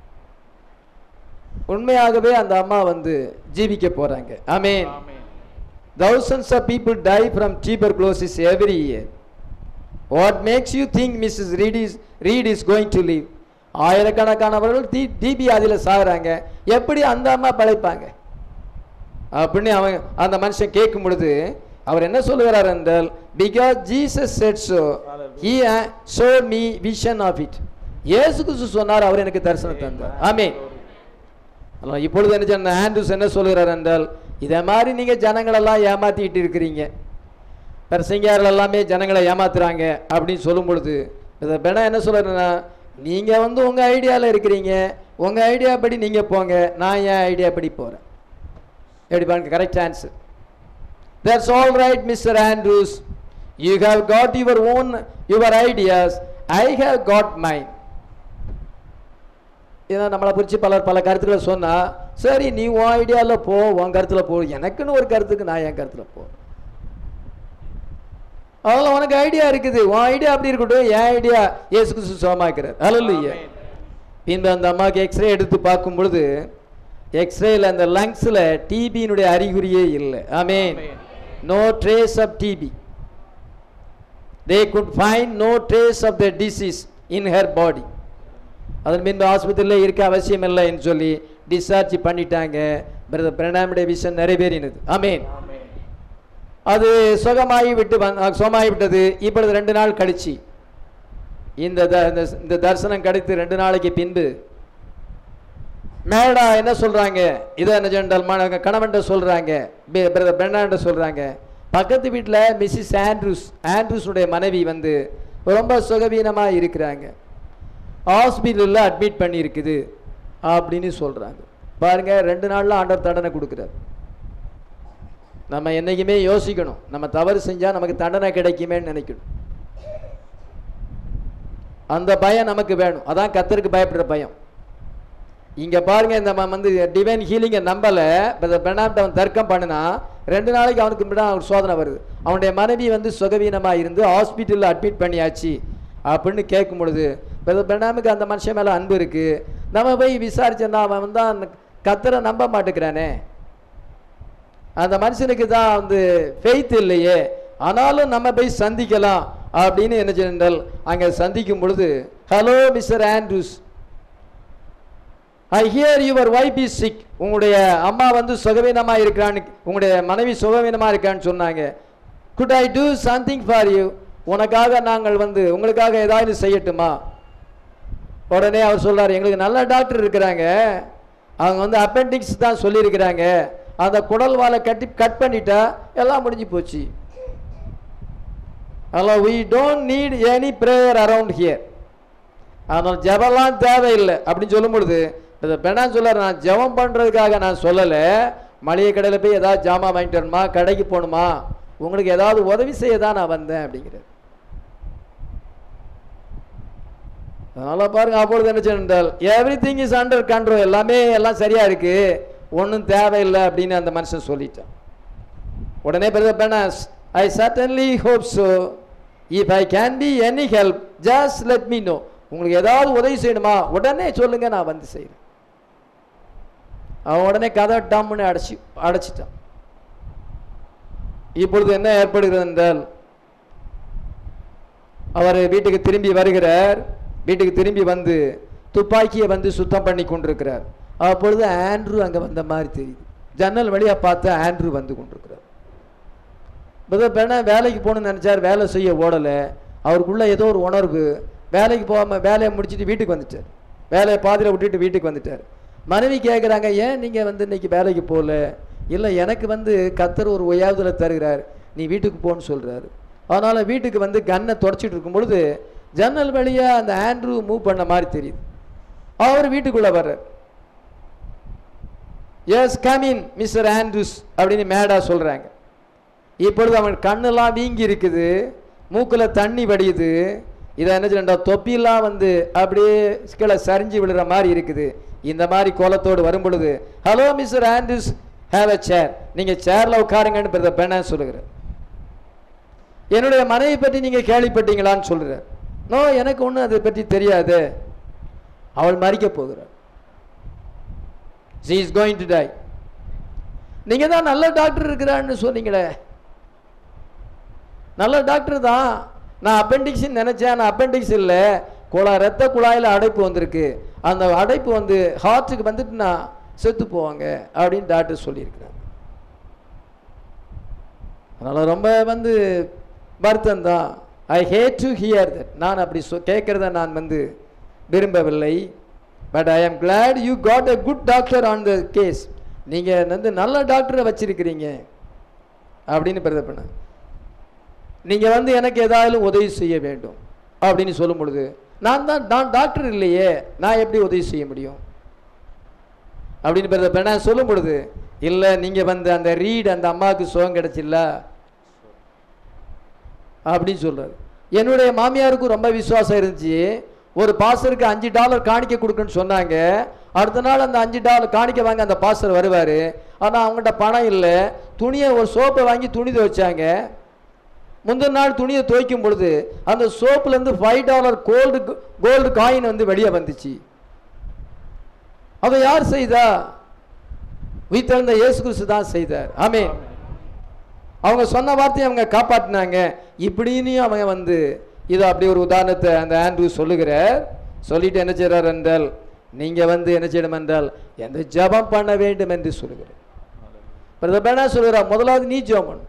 உண்மையாகவே அந்த அம்மா வந்து ஜீவிக்க போறாங்க. ஆமென். Thousands of people die from tuberculosis every year. What makes you think Mrs. Reed is going to live? ஆயிரக்கணக்கானவர்கள் டிபி அதில் சாகுறாங்க, எப்படி அந்த அம்மா பழைப்பாங்க அப்படின்னு அவன் அந்த மனுஷன் கேட்கும் பொழுது அவர் என்ன சொல்லுகிறார் என்றால், because Jesus said so, he showed me vision of it. இயேசு கிறிஸ்து சொன்னார், அவர் எனக்கு தரிசனம் தந்தார். ஆமென். இப்பொழுது என்ன சொன்ன ஆண்ட்ரூஸ் என்ன சொல்லுகிறார் என்றால், இதே மாதிரி நீங்க ஜனங்களெல்லாம் ஏமாத்திட்டு இருக்கிறீங்க, பிரசங்கியார்கள் எல்லாமே ஜனங்களை ஏமாத்துறாங்க அப்படின்னு சொல்லும் பொழுது பெனா என்ன சொல்றேன்னா, நீங்க வந்து உங்க ஐடியாவில் இருக்கிறீங்க, உங்க ஐடியா படி நீங்க போங்க, நான் என் ஐடியா படி போறேன். எப்படி பாருங்க, correct answer. That's all right, Mr. Andrews. You have got your ideas. I have got mine. ஏன்னா நம்மளை குறித்து பல கருத்துக்களை சொன்னா, சரி நீ உன் ஐடியாவில் போ, உன் கருத்துல போ, எனக்குன்னு ஒரு கருத்துக்கு நான் என் கருத்துல போ. அதெல்லாம் உனக்கு ஐடியா இருக்குது, உன் ஐடியா அப்படி இருக்கட்டும், என் ஐடியா இயேசு கிறிஸ்து சுகமாக்குறார். ஹல்லேலூயா. பின்பு அந்த அம்மாவுக்கு எக்ஸ்ரே எடுத்து பார்க்கும் பொழுது எக்ஸ்ரேல அந்த லங்ஸ்ல டிபியினுடைய அறிகுறியே இல்லை. ஆமென். No trace of TB. They could find no trace of the disease in her body. அதன் பின்பு ஆஸ்பத்திரியில் இருக்க அவசியம் இல்லை என்று சொல்லி டிஸ்சார்ஜ் பண்ணிட்டாங்க. பிரதர் பிரணாமுடைய விஷயம் நிறைவேறினது. ஆமென். அது சுகமாகி விட்டது. இப்பொழுது 2 நாள் கழிச்சு இந்த தரிசனம் கிடைத்து 2 நாளைக்கு பின்பு மேடா என்ன சொல்றாங்க, இதை என்ன ஜென்ரல் கணவன்ட்ட சொல்றாங்க, பிரதர் பிரணாண்ட சொல்றாங்க, பக்கத்து வீட்டில் மிஸ்ஸஸ் ஆண்ட்ரூஸுடைய மனைவி வந்து ரொம்ப சுகவீனமாக இருக்கிறாங்க, ஹாஸ்பிட்டலில் அட்மிட் பண்ணி இருக்குது அப்படின்னு சொல்றாங்க. பாருங்க, 2 நாள்ல ஆண்டவர் தண்டனை கொடுக்குறாரு. நம்ம என்னைக்குமே யோசிக்கணும், நம்ம தவறு செஞ்சா நமக்கு தண்டனை கிடைக்குமேன்னு நினைக்கணும். அந்த பயம் நமக்கு வேணும். அதான் கர்த்தருக்கு பயப்படுற பயம். இங்க பாருங்க, இந்த வந்து டிவைன் ஹீலிங்கை நம்பல, பெனாப்ட அவன் தர்க்கம் பண்ணினா 2 நாளைக்கு அவனுக்கு ஒரு சோதனை வருது. அவனுடைய மனைவி வந்து சுகவீனமா இருந்து ஹாஸ்பிட்டலில் அட்மிட் பண்ணியாச்சு அப்படின்னு கேட்கும் பொழுது பெனாமுக்கு அந்த மனுஷன் மேல அன்பு இருக்கு. நம்ம போய் விசாரிச்சோன்னா அவன் வந்து கர்த்தரை நம்ப மாட்டேங்கிறானே, அந்த மனுஷனுக்கு தான் வந்து ஃபெய்த் இல்லையே, ஆனாலும் நம்ம போய் சந்திக்கலாம் அப்படின்னு என்ன சொன்னால் அங்கே சந்திக்கும் பொழுது, hello mister Andrews, I hear your wife is sick. உங்களுடைய அம்மா வந்து சுகவீனமா இருக்கிறான்னு, உங்களுடைய மனைவி சுகவீனமா இருக்கான்னு சொன்னாங்க. Could I do something for you? உனக்காக நாங்கள் வந்து உங்களுக்காக ஏதாவது செய்யட்டுமா? உடனே அவர் சொல்றாரு, எங்களுக்கு நல்ல டாக்டர் இருக்கிறாங்க, அவங்க வந்து அப்பெண்டிக்ஸ் தான் சொல்லியிருக்கிறாங்க, அந்த குடல் வாழை கட் பண்ணிட்டா எல்லாம் முடிஞ்சு போச்சு. Hello, we don't need any prayer around here. அதனால் ஜெபம்லாம் தேவையில்லை அப்படின்னு சொல்லும் பொழுது பெனான் சொல்றாரு, நான் ஜெபம் பண்றதுக்காக நான் சொல்லலை, மளிகை கடையில் போய் ஏதாவது ஜாமான் வாங்கிட்டு வரணுமா, கடைக்கு போகணுமா, உங்களுக்கு ஏதாவது உதவி செய்ய தான் நான் வந்தேன் அப்படிங்கிறார். அதனால பாருங்க, அப்பொழுது என்ன சொன்னால் எவ்ரிதிங் இஸ் அண்டர் கண்ட்ரோல், எல்லாம் சரியா இருக்கு, ஒன்றும் தேவையில்லை அப்படின்னு அந்த மனுஷன் சொல்லிட்டான். உடனே பிரதர் பெனாஸ், I certainly hope so, if I can be any help just let me know. உங்களுக்கு ஏதாவது உதவி செய்யணுமா உடனே சொல்லுங்க, நான் வந்து செய்கிறேன். அவன் உடனே கதை டம்னு அடைச்சிட்டான். இப்பொழுது என்ன ஏற்படுகிறது என்றால், அவர் வீட்டுக்கு திரும்பி வருகிறார். வீட்டுக்கு திரும்பி வந்து துப்பாக்கியை வந்து சுத்தம் பண்ணி கொண்டிருக்கிறார். அப்பொழுது ஆண்ட்ரூ அங்கே வந்த மாதிரி தெரியுது. ஜன்னல் வழியா பார்த்தா ஆண்ட்ரூ வந்து கொண்டிருக்கிறார். வேலைக்கு போகணும்னு நினைச்சார், வேலை செய்ய ஓடலை. அவருக்குள்ள ஏதோ ஒரு உணர்வு, வேலைக்கு போகாமல் வேலையை முடிச்சுட்டு வீட்டுக்கு வந்துட்டார். வேலையை பாதியில் விட்டுட்டு வீட்டுக்கு வந்துட்டார். மனைவி கேட்குறாங்க, ஏன் நீங்கள் வந்து இன்னைக்கு வேலைக்கு போகல? இல்லை, எனக்கு வந்து கர்த்தர் ஒரு உயர்வுல தருகிறார், நீ வீட்டுக்கு போன்னு சொல்கிறாரு. அதனால் வீட்டுக்கு வந்து கன்னை தொடச்சிட்டு இருக்கும் பொழுது ஜன்னல் வழியாக அந்த ஆண்ட்ரூ மூவ் பண்ண மாதிரி தெரியுது. அவர் வீட்டுக்குள்ளே வர்றார். Yes come in mister Andrews அப்படின்னு மேடா சொல்கிறாங்க. இப்பொழுது அவன் கண்ணெல்லாம் வீங்கி இருக்குது, மூக்கில் தண்ணி வடியுது. இதை என்ன செய்யண்டா, தொப்பிலாம் வந்து அப்படியே கீழே சரிஞ்சு விழுற மாதிரி இருக்குது. இந்த மாதிரி கோலத்தோடு வரும் பொழுது, hello mister Andrews, have a chair, நீங்க சேர்ல உட்காருங்கன்னு பிரதர் பெர்னான் சொல்லுகிறார். என்னுடைய மனைவி பற்றி நீங்க கேள்விப்பட்டீங்களான்னு சொல்றார். நோ, எனக்கு ஒன்றும் அதை பற்றி தெரியாது, அவள் மரிக்க போகிறாள். she is going to die. நீங்க தான் நல்ல டாக்டர் இருக்கிறான்னு சொன்னீங்களே. நல்ல டாக்டர் தான், நான் அப்பெண்டிக்ஸ் நினைச்சேன், நான் அப்பெண்டிக்ஸ் இல்லை, ரத்த குழாயில் அடைப்பு வந்திருக்கு, அந்த அடைப்பு வந்து ஹார்ட்டுக்கு வந்துட்டுனா செத்து போவாங்க அப்படின்னு டாக்டர் சொல்லியிருக்கிறாங்க. அதனால ரொம்ப வந்து வருத்தம் தான். I hate to hear that, நான் அப்படி கேட்கறத நான் வந்து விரும்பவில்லை. But I am glad you got a good doctor on the case. நீங்கள் வந்து நல்ல டாக்டரை வச்சிருக்கிறீங்க அப்படின்னு பிரதர் பண்ண, நீங்கள் வந்து எனக்கு ஏதாவது உதவி செய்ய வேண்டும் அப்படின்னு சொல்லும் பொழுது, நான் டாக்டர் இல்லையே, நான் எப்படி உதவி செய்ய முடியும் அப்படின்னு பிரதர் பண்ண சொல்லும் பொழுது, இல்லை நீங்கள் வந்து அந்த ரீட் அந்த அம்மாவுக்கு சுகம் கிடைச்சில்ல அப்படின்னு சொல்றாரு. என்னுடைய மாமியாருக்கும் ரொம்ப விசுவாசம் இருந்துச்சு. ஒரு பாஸ்டருக்கு $5 காணிக்க கொடுக்குன்னு சொன்னாங்க. அடுத்த நாள் அந்த $5 காணிக்க வாங்க அந்த பாஸ்டர் வருவார். ஆனால் அவங்ககிட்ட பணம் இல்லை. துணியை ஒரு சோப்பை வாங்கி துணி துவைச்சாங்க. முந்தின நாள் துணியை துவைக்கும் பொழுது அந்த சோப்புலேருந்து $5 கோல்டு காயின் வந்து வெளியே வந்துச்சு. அதை யார் செய்தா? உயிர்த்தெழுந்த இயேசு கிறிஸ்து தான் செய்தார். ஆமென். அவங்க சொன்ன வார்த்தையை அவங்க காப்பாற்றினாங்க. இப்படின்னு அவங்க வந்து இது அப்படி ஒரு உதாரணத்தை அந்த ஆண்ட்ரூ சொல்லுகிறார். சொல்லிட்டு என்ன செய்கிறார் என்றால், நீங்கள் வந்து என்ன செய்யணும் என்றால் எந்த ஜெபம் பண்ண வேண்டும் என்று சொல்லுகிறார். பிரதர் பெர்னான் சொல்கிறார், முதலாவது நீ ஜெபம் பண்ணு.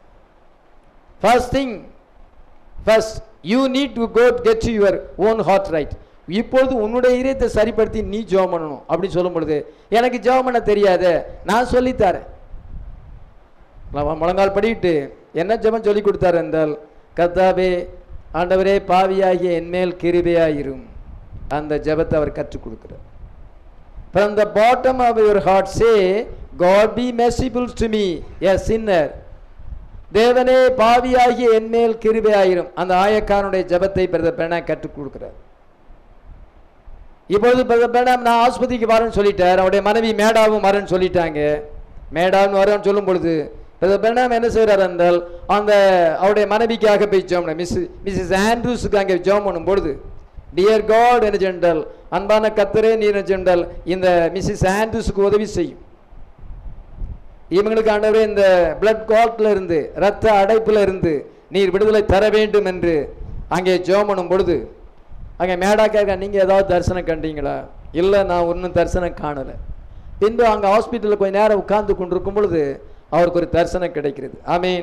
First you need to go get your own heart right. இப்பொழுது உன்னுடைய இதயத்தை சரிப்படுத்தி நீ ஜெபம் பண்ணணும் அப்படின்னு சொல்லும் பொழுது, எனக்கு ஜெபம் பண்ண தெரியாது, நான் சொல்லித்தரேன். முழங்கால் படிக்கிட்டு என்ன ஜெபம் சொல்லி கொடுத்தார் என்றால், கர்த்தாவே ஆண்டவரே பாவியாகிய என்மேல் கிருபையாயிரும். அந்த ஜெபத்தை அவர் கற்றுக் கொடுக்கிறார். From the bottom of your heart say, God be merciful to me, a sinner. தேவனே பாவியாகிய என்மேல் கிருபையாயிரும். அந்த ஆயக்காரனுடைய ஜெபத்தை பிரதர் பெர்னான் கற்றுக் கொடுக்கிறார். இப்பொழுது பிரதர் பெர்னான் நான் ஆஸ்பத்திரிக்கு வரேன்னு சொல்லிட்டார். அவருடைய மனைவி மேடாவும் வரேன்னு சொல்லிட்டாங்க. மேடாவும் வரேன்னு சொல்லும் பொழுது பிரதர் பெர்னான் என்ன செய்கிறார் என்றால், அந்த அவருடைய மனைவிக்காக போய் ஜெபம் மிஸ்ஸஸ் ஆண்ட்ரூஸுக்கு அங்கே ஜெபம் பண்ணும் பொழுது, டியர் காட் என்ன சென்றால், அன்பான கர்த்தரே நீர் என்ன சென்றால் இந்த மிஸ்ஸஸ் ஆண்ட்ரூஸுக்கு உதவி செய்யும். இவங்களுக்கு ஆண்டவரே இந்த பிளட் கால்ட்ல இருந்து இரத்த அடைப்புல இருந்து நீர் விடுதலை தர வேண்டும் என்று அங்கே ஜெபம் பண்ணும் பொழுது, அங்கே மேடா கேட்க, நீங்கள் ஏதாவது தரிசனம் கண்டீங்களா? இல்லை, நான் ஒன்றும் தரிசனம் காணலை. பின்பு அங்கே ஹாஸ்பிட்டலில் கொஞ்சம் நேரம் உட்கார்ந்து கொண்டிருக்கும் பொழுது அவருக்கு ஒரு தரிசனம் கிடைக்கிறது. ஆமீன்.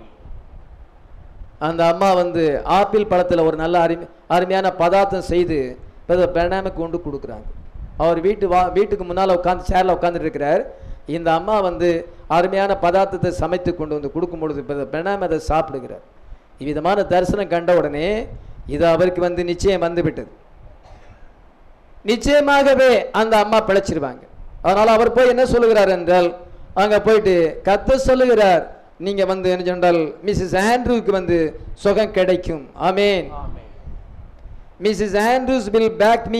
அந்த அம்மா வந்து ஆப்பிள் பழத்தில் ஒரு நல்ல அருமையான பதார்த்தம் செய்து பெர்னானுக்கு கொண்டு கொடுக்குறாங்க. அவர் வீட்டுக்கு முன்னால் உட்காந்து சேரில் உட்காந்துட்டு இருக்கிறார். இந்த அம்மா வந்து அருமையான பதார்த்தத்தை சமைத்து கொண்டு வந்து கொடுக்கும் பொழுது பெர்னான் அதை சாப்பிடுகிறார். இவ்விதமான தரிசனம் கண்ட உடனே இது அவருக்கு வந்து நிச்சயம் வந்து விட்டது. நிச்சயமாகவே அந்த அம்மா பிழைச்சிருவாங்க. அதனால அவர் போய் என்ன சொல்லுகிறார் என்றால், அங்கே போயிட்டு கர்த்தர் சொல்லுகிறார், நீங்க வந்து என்ன சொன்னால் மிஸ்ஸஸ் ஆண்ட்ரூக்கு வந்து சுகம் கிடைக்கும். ஆமென். Mrs Andrews will back me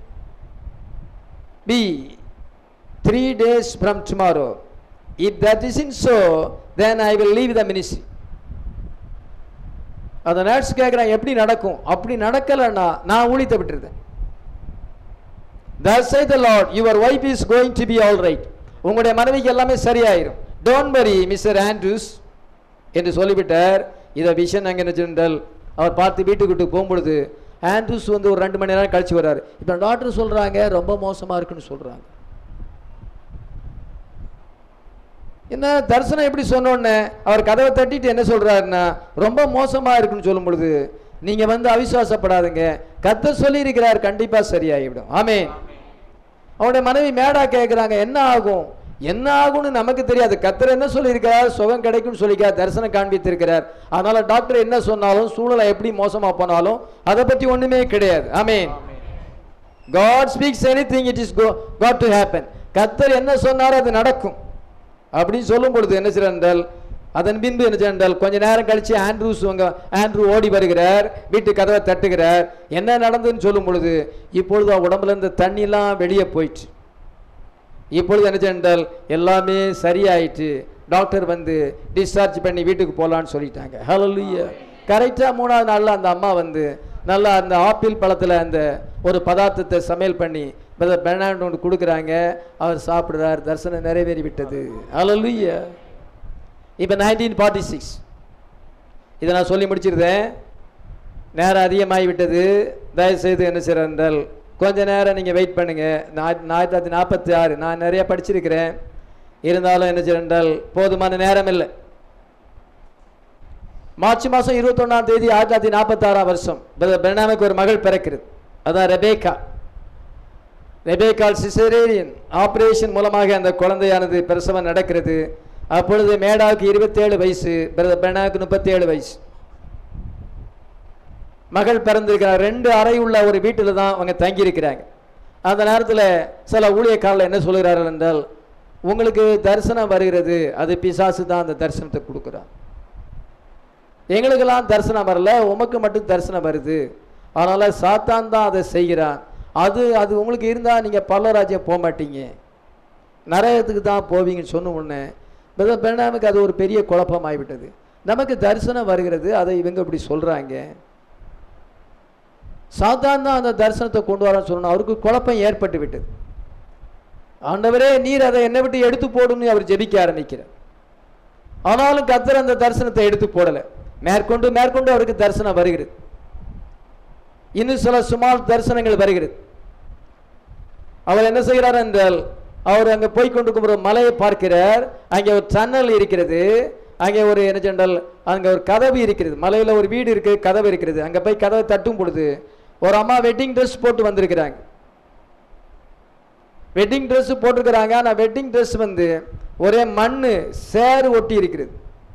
be 3 days from tomorrow. If that isn't so, then I will leave the ministry. அந்த நர்ஸ் கேட்குறான், எப்படி நடக்கும்? அப்படி நடக்கலைன்னா நான் ஊழியத்தை விட்டுருந்தேன். Thus saith the Lord, your wife is going to be all right. உங்களுடைய மனைவிக்கு எல்லாமே சரியாயிரும். Don't worry, Mr. Andrews என்று சொல்லிவிட்டார். இதை விஷன் அங்கே சென்றால் அவர் பார்த்து வீட்டுக்கு போகும்பொழுது ஆண்ட்ரூஸ் வந்து ஒரு 2 மணி நேரம் கழிச்சு வர்றாரு. இப்போ டாக்டர் சொல்கிறாங்க ரொம்ப மோசமாக இருக்குன்னு சொல்கிறாங்க. என்ன தரிசனம் எப்படி சொன்னோன்னே அவர் கதவை தட்டிட்டு என்ன சொல்கிறாருன்னா, ரொம்ப மோசமாக இருக்குன்னு சொல்லும் பொழுது நீங்கள் வந்து அவிசுவாசப்படாதுங்க, கர்த்தர் சொல்லி இருக்கிறார், கண்டிப்பாக சரியாகிவிடும். ஆமென். அவனுடைய மனைவி மேடா கேட்குறாங்க, என்ன ஆகும் என்ன ஆகும்னு நமக்கு தெரியாது, கர்த்தர் என்ன சொல்லியிருக்கிறார், சுகம் கிடைக்கும்னு சொல்லிக்கிறார், தரிசனம் காண்பித்திருக்கிறார். அதனால டாக்டர் என்ன சொன்னாலும் சூழலை எப்படி மோசமாக போனாலும் அதை பற்றி ஒன்றுமே கிடையாது. ஆமென். God speaks anything, it is got to happen. கர்த்தர் என்ன சொன்னாரோ அது நடக்கும் அப்படின்னு சொல்லும் பொழுது என்ன செய்யறால், அதன் பின்பு என்ன செய்யறால், கொஞ்ச நேரம் கழிச்சு ஆண்ட்ரூ ஓடி வருகிறார், வீட்டு கதவை தட்டுகிறார். என்ன நடந்ததுன்னு சொல்லும் பொழுது, இப்பொழுது உடம்புல இருந்த தண்ணிலாம் வெளியே போயிடுச்சு. இப்பொழுது என்ன சென்றால் எல்லாமே சரியாயிட்டு டாக்டர் வந்து டிஸ்சார்ஜ் பண்ணி வீட்டுக்கு போகலான்னு சொல்லிட்டாங்க. ஹல்லேலூயா. கரெக்டாக 3வது நாளில் அந்த அம்மா வந்து நல்லா அந்த ஆப்பிள் பழத்தில் அந்த ஒரு பதார்த்தத்தை சமையல் பண்ணி பிரதர் பெர்னார்டு கொடுக்குறாங்க. அவர் சாப்பிடுறார். தரிசனம் நிறைவேறி விட்டது. ஹல்லேலூயா. இப்போ 1946 இதை நான் சொல்லி முடிச்சிருந்தேன். நேரம் அதிகமாகி விட்டது. தயவுசெய்து என்ன செய்கிறேன் என்றால் கொஞ்ச நேரம் நீங்கள் வெயிட் பண்ணுங்கள். 1946 நான் நிறைய படிச்சிருக்கிறேன். இருந்தாலும் என்ன செய்கிறேன் என்றால் போதுமான நேரம் இல்லை. மார்ச் மாதம் 21ஆம் தேதி 1946ஆம் வருஷம் பிரதர் பெர்னாமுக்கு ஒரு மகள் பிறக்கிறது. அதான் ரெபேக்கா. ரெபேக்கால் சிசரேரியன் ஆபரேஷன் மூலமாக அந்த குழந்தையானது பிரசவம் நடக்கிறது. அப்பொழுது மேடாவுக்கு 27 வயசு, பிரதர் பெர்னாமுக்கு 37 வயசு. மகள் பிறந்திருக்கிறார். 2 அறை உள்ள ஒரு வீட்டில் தான் அவங்க தங்கியிருக்கிறாங்க. அந்த நேரத்தில் சில ஊழியக்காரர்கள் என்ன சொல்கிறார்கள் என்றால், உங்களுக்கு தரிசனம் வருகிறது, அது பிசாசு தான் அந்த தரிசனத்தை கொடுக்குறான். எங்களுக்கெல்லாம் தரிசனம் வரல, உமக்கு மட்டும் தரிசனம் வருது. அதனால் சாத்தான் தான் அதை செய்கிறான். அது உங்களுக்கு இருந்தால் நீங்கள் பரலோகராஜ்யம் போக மாட்டீங்க, நரகத்துக்கு தான் போவீங்கன்னு சொன்ன உடனே பிரதர் பெர்னாமுக்கு அது ஒரு பெரிய குழப்பம் ஆகிவிட்டது. நமக்கு தரிசனம் வருகிறது, அதை இவங்க இப்படி சொல்கிறாங்க, சாத்தான் தான் அந்த தரிசனத்தை கொண்டு வரான்னு சொல்லணும். அவருக்கு குழப்பம் ஏற்பட்டு விட்டது. ஆண்டவரே நீர் அதை என்னை விட்டு எடுத்து போடுன்னு அவர் ஜெபிக்க ஆரம்பிக்கிறார். ஆனாலும் கர்த்தர் அந்த தரிசனத்தை எடுத்து போடலை. மேற்கொண்டு அவருக்கு தரிசனம் வருகிறது. இன்னும் சில சுமார் தரிசனங்கள் வருகிறது. அவர் என்ன செய்கிறார் என்றால், அவர் அங்கே போய்கொண்டிருக்கும் ஒரு மலையை பார்க்கிறார். அங்கே ஒரு டன்னல் இருக்கிறது. அங்கே ஒரு என்ன சொன்னால் அங்கே ஒரு கதவு இருக்கிறது. மலையில் ஒரு வீடு இருக்குது, கதவு இருக்கிறது. அங்கே போய் கதவை தட்டும் பொழுது ஒரு அம்மா வெட்டிங் ட்ரெஸ் போட்டு வந்திருக்கிறாங்க. வெட்டிங் ட்ரெஸ் போட்டிருக்கிறாங்க. ஆனால் வெட்டிங் ட்ரெஸ் வந்து ஒரே மண் சேறு ஒட்டி இருக்கிறது.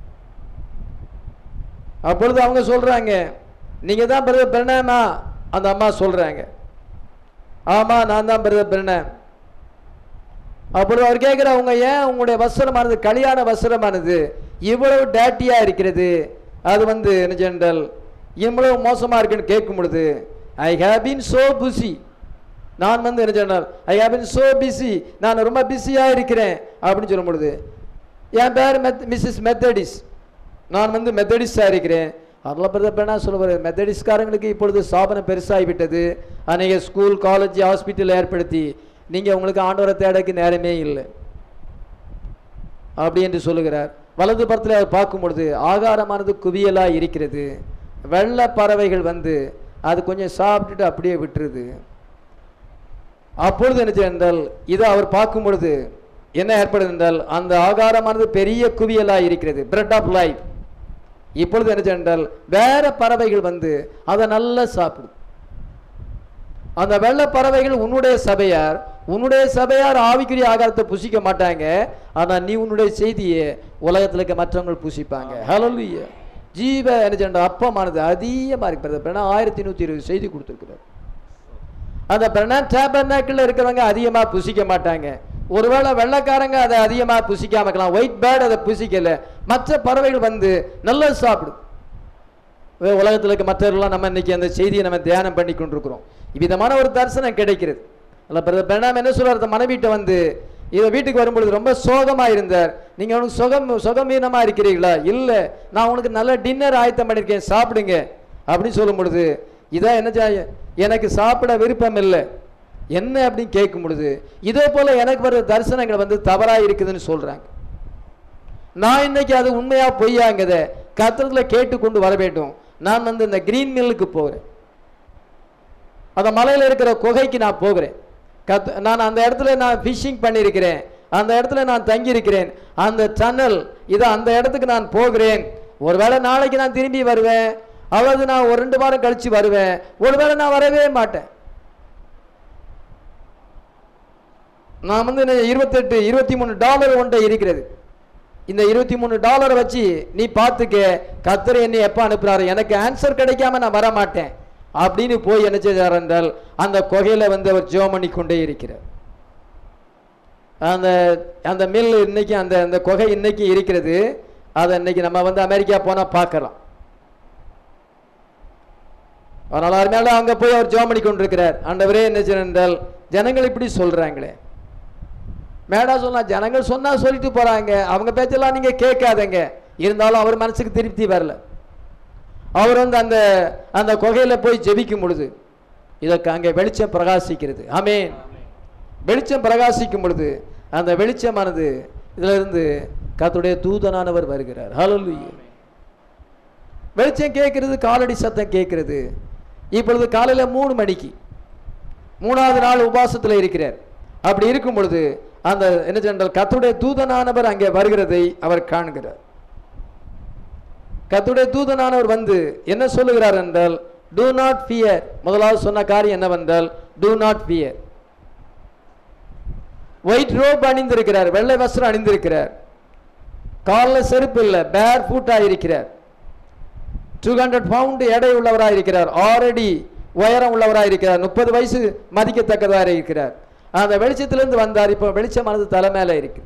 அப்பொழுது அவங்க சொல்கிறாங்க, நீங்கள் தான் பிரதர் பெர்னாமா? அந்த அம்மா சொல்கிறாங்க, ஆமாம் நான் தான் பிரதர் பெர்னாம். அப்பொழுது அவர் கேட்குற, அவங்க ஏன் உங்களுடைய வஸ்திரமானது கல்யாண வஸ்திரமானது இவ்வளவு டேட்டியாக இருக்கிறது, அது வந்து என்ன ஜென்ரல் இவ்வளவு மோசமாக இருக்குன்னு கேட்கும் பொழுது, I have been so busy, நான் வந்து என்ன சொன்னால் I have been so busy, நான் ரொம்ப பிஸியாக இருக்கிறேன் அப்படின்னு சொல்லும் பொழுது, என் பேர் மிஸ்ஸஸ் மெத்தடிஸ், நான் வந்து மெத்தடிஸ்டாக இருக்கிறேன். அதெல்லாம் பிரதர் பெர்னாம் சொல்லுவார், மெத்தடிஸ்காரங்களுக்கு இப்பொழுது ஸ்தாபனம் பெருசாகிவிட்டது, அநேக ஸ்கூல் காலேஜ் ஹாஸ்பிட்டல் ஏற்படுத்தி நீங்கள் உங்களுக்கு ஆண்டவரை தேடக்கு நேரமே இல்லை அப்படி என்று சொல்லுகிறார். வலது பரத்தில் அவர் பார்க்கும் பொழுது ஆகாரமானது குவியலாக இருக்கிறது. வெள்ளை பறவைகள் வந்து அது கொஞ்சம் சாப்பிட்டுட்டு அப்படியே விட்டுருது. அப்பொழுது என்ன என்றால் இதை அவர் பார்க்கும் பொழுது என்ன ஏற்படுது என்றால், அந்த ஆகாரமானது பெரிய குவியலாக இருக்கிறது, பிரெட் ஆஃப் லைஃப். இப்பொழுது என்ன என்றால் வேற பறவைகள் வந்து அதை நல்லா சாப்பிடுது. அந்த வெள்ளை பறவைகள் உன்னுடைய சபையார் ஆவிக்குரிய ஆகாரத்தை புசிக்க மாட்டாங்க, ஆனால் நீ உன்னுடைய செய்தியை உலகத்தில் இருக்க மற்றவங்க புசிப்பாங்க. ஹல்லேலூயா. ஜீவ என்ன அப்பமானது அதிகமாக இருக்கிறது. 1120 செய்தி கொடுத்துருக்கிறார். அந்த பெர்னாம் டேபர்னாக்கில் இருக்கிறவங்க அதிகமாக புசிக்க மாட்டாங்க. ஒருவேளை வெள்ளைக்காரங்க அதை அதிகமாக புசிக்காம இருக்கலாம், ஒயிட் பேர்ட் அதை புசிக்கல, மற்ற பறவைகள் வந்து நல்லா சாப்பிடும். உலகத்தில் இருக்க மற்றவர்கள்லாம் நம்ம இன்னைக்கு அந்த செய்தியை நம்ம தியானம் பண்ணி கொண்டிருக்கிறோம். இவ்விதமான ஒரு தரிசனம் கிடைக்கிறது. அல்ல பிரதர் பெர்னாம் என்ன சொல்றாரு, மனைவிட்ட வந்து இதை வீட்டுக்கு வரும்பொழுது ரொம்ப சோகமாக இருந்தார். நீங்கள் அவனுக்கு சுகமீனமாக இருக்கிறீங்களா? இல்லை, நான் உனக்கு நல்ல டின்னர் ஆயத்தம் பண்ணியிருக்கேன், சாப்பிடுங்க அப்படின்னு சொல்லும் பொழுது, இதான் என்ன எனக்கு சாப்பிட விருப்பம் இல்லை என்ன அப்படின்னு கேட்கும் பொழுது, இதே போல எனக்கு வர தரிசனங்கள் வந்து தவறாக இருக்குதுன்னு சொல்றாங்க. நான் இன்னைக்கு அது உண்மையா பொய்யாங்கத கர்த்தரிடத்தில் கேட்டுக்கொண்டு வர வேண்டும். நான் வந்து இந்த கிரீன் மில்லுக்கு போகிறேன், அந்த மலையில் இருக்கிற குகைக்கு நான் போகிறேன். நான் அந்த இடத்துல நான் ஃபிஷிங் பண்ணியிருக்கிறேன், அந்த இடத்துல நான் தங்கியிருக்கிறேன், அந்த டன்னல் இதை அந்த இடத்துக்கு நான் போகிறேன். ஒருவேளை நாளைக்கு நான் திரும்பி வருவேன், அதாவது நான் ஒரு 2 வாரம் கழிச்சு வருவேன், ஒருவேளை நான் வரவே மாட்டேன். நான் வந்து $23 ஒன்றை இருக்கிறது. இந்த $23 வச்சு நீ பார்த்துக்க, கர்த்தர் என்னை எப்போ அனுப்புறாரு, எனக்கு ஆன்சர் கிடைக்காம நான் வர மாட்டேன் அப்படின்னு போய் என்ன செய்தார் என்றால் அந்த குகையில வந்து அவர் ஜெபம் பண்ணி கொண்டே இருக்கிறார். அந்த மில் இன்னைக்கு அந்த குகை இன்னைக்கு இருக்கிறது. அதை இன்னைக்கு நம்ம வந்து அமெரிக்கா போனா பார்க்கலாம். அதனால அதனால அங்க போய் அவர் ஜெபம் பண்ணி கொண்டிருக்கிறார். ஆண்டவரே என்ன செய்ய என்றால் ஜனங்கள் இப்படி சொல்றாங்களே, மேடா சொன்னா ஜனங்கள் சொன்னா சொல்லிட்டு போறாங்க, அவங்க பேச்செல்லாம் நீங்க கேட்காதங்க. இருந்தாலும் அவர் மனசுக்கு திருப்தி வரல. அவர் வந்து அந்த அந்த குகையில போய் ஜெபிக்கும் பொழுது இதற்கு அங்கே வெளிச்சம் பிரகாசிக்கிறது. ஆமென். வெளிச்சம் பிரகாசிக்கும் பொழுது அந்த வெளிச்சமானது இதுல இருந்து கர்த்தருடைய தூதனானவர் வருகிறார். ஹல்லேலூயா. வெளிச்சம் கேட்கிறது, காலடி சத்தம் கேட்கிறது. இப்பொழுது காலையில 3 மணிக்கு 3வது நாள் உபவாசத்தில் இருக்கிறார். அப்படி இருக்கும் பொழுது அந்த என்ன சொன்னால் கர்த்தருடைய தூதனானவர் அங்கே வருகிறதை அவர் காண்கிறார். கர்த்தருடைய தூதனானவர் வந்து என்ன சொல்லுகிறார் என்றால், do not fear. முதலாவது சொன்ன காரியம் என்னவென்றால் do not fear. White robe அணிந்திருக்கிறார், வெள்ளை வஸ்திரம் அணிந்திருக்கிறார், காலில் செருப்பு இல்லை, பேர் ஃபுட்டாக இருக்கிறார், 200 பவுண்ட் எடை உள்ளவராக இருக்கிறார், 6 அடி உயரம் உள்ளவராக இருக்கிறார், 30 வயசு மதிக்கத்தக்கதாக இருக்கிறார். அந்த வெளிச்சத்திலிருந்து வந்தார். இப்போ வெளிச்சமானது தலை மேலே இருக்கு.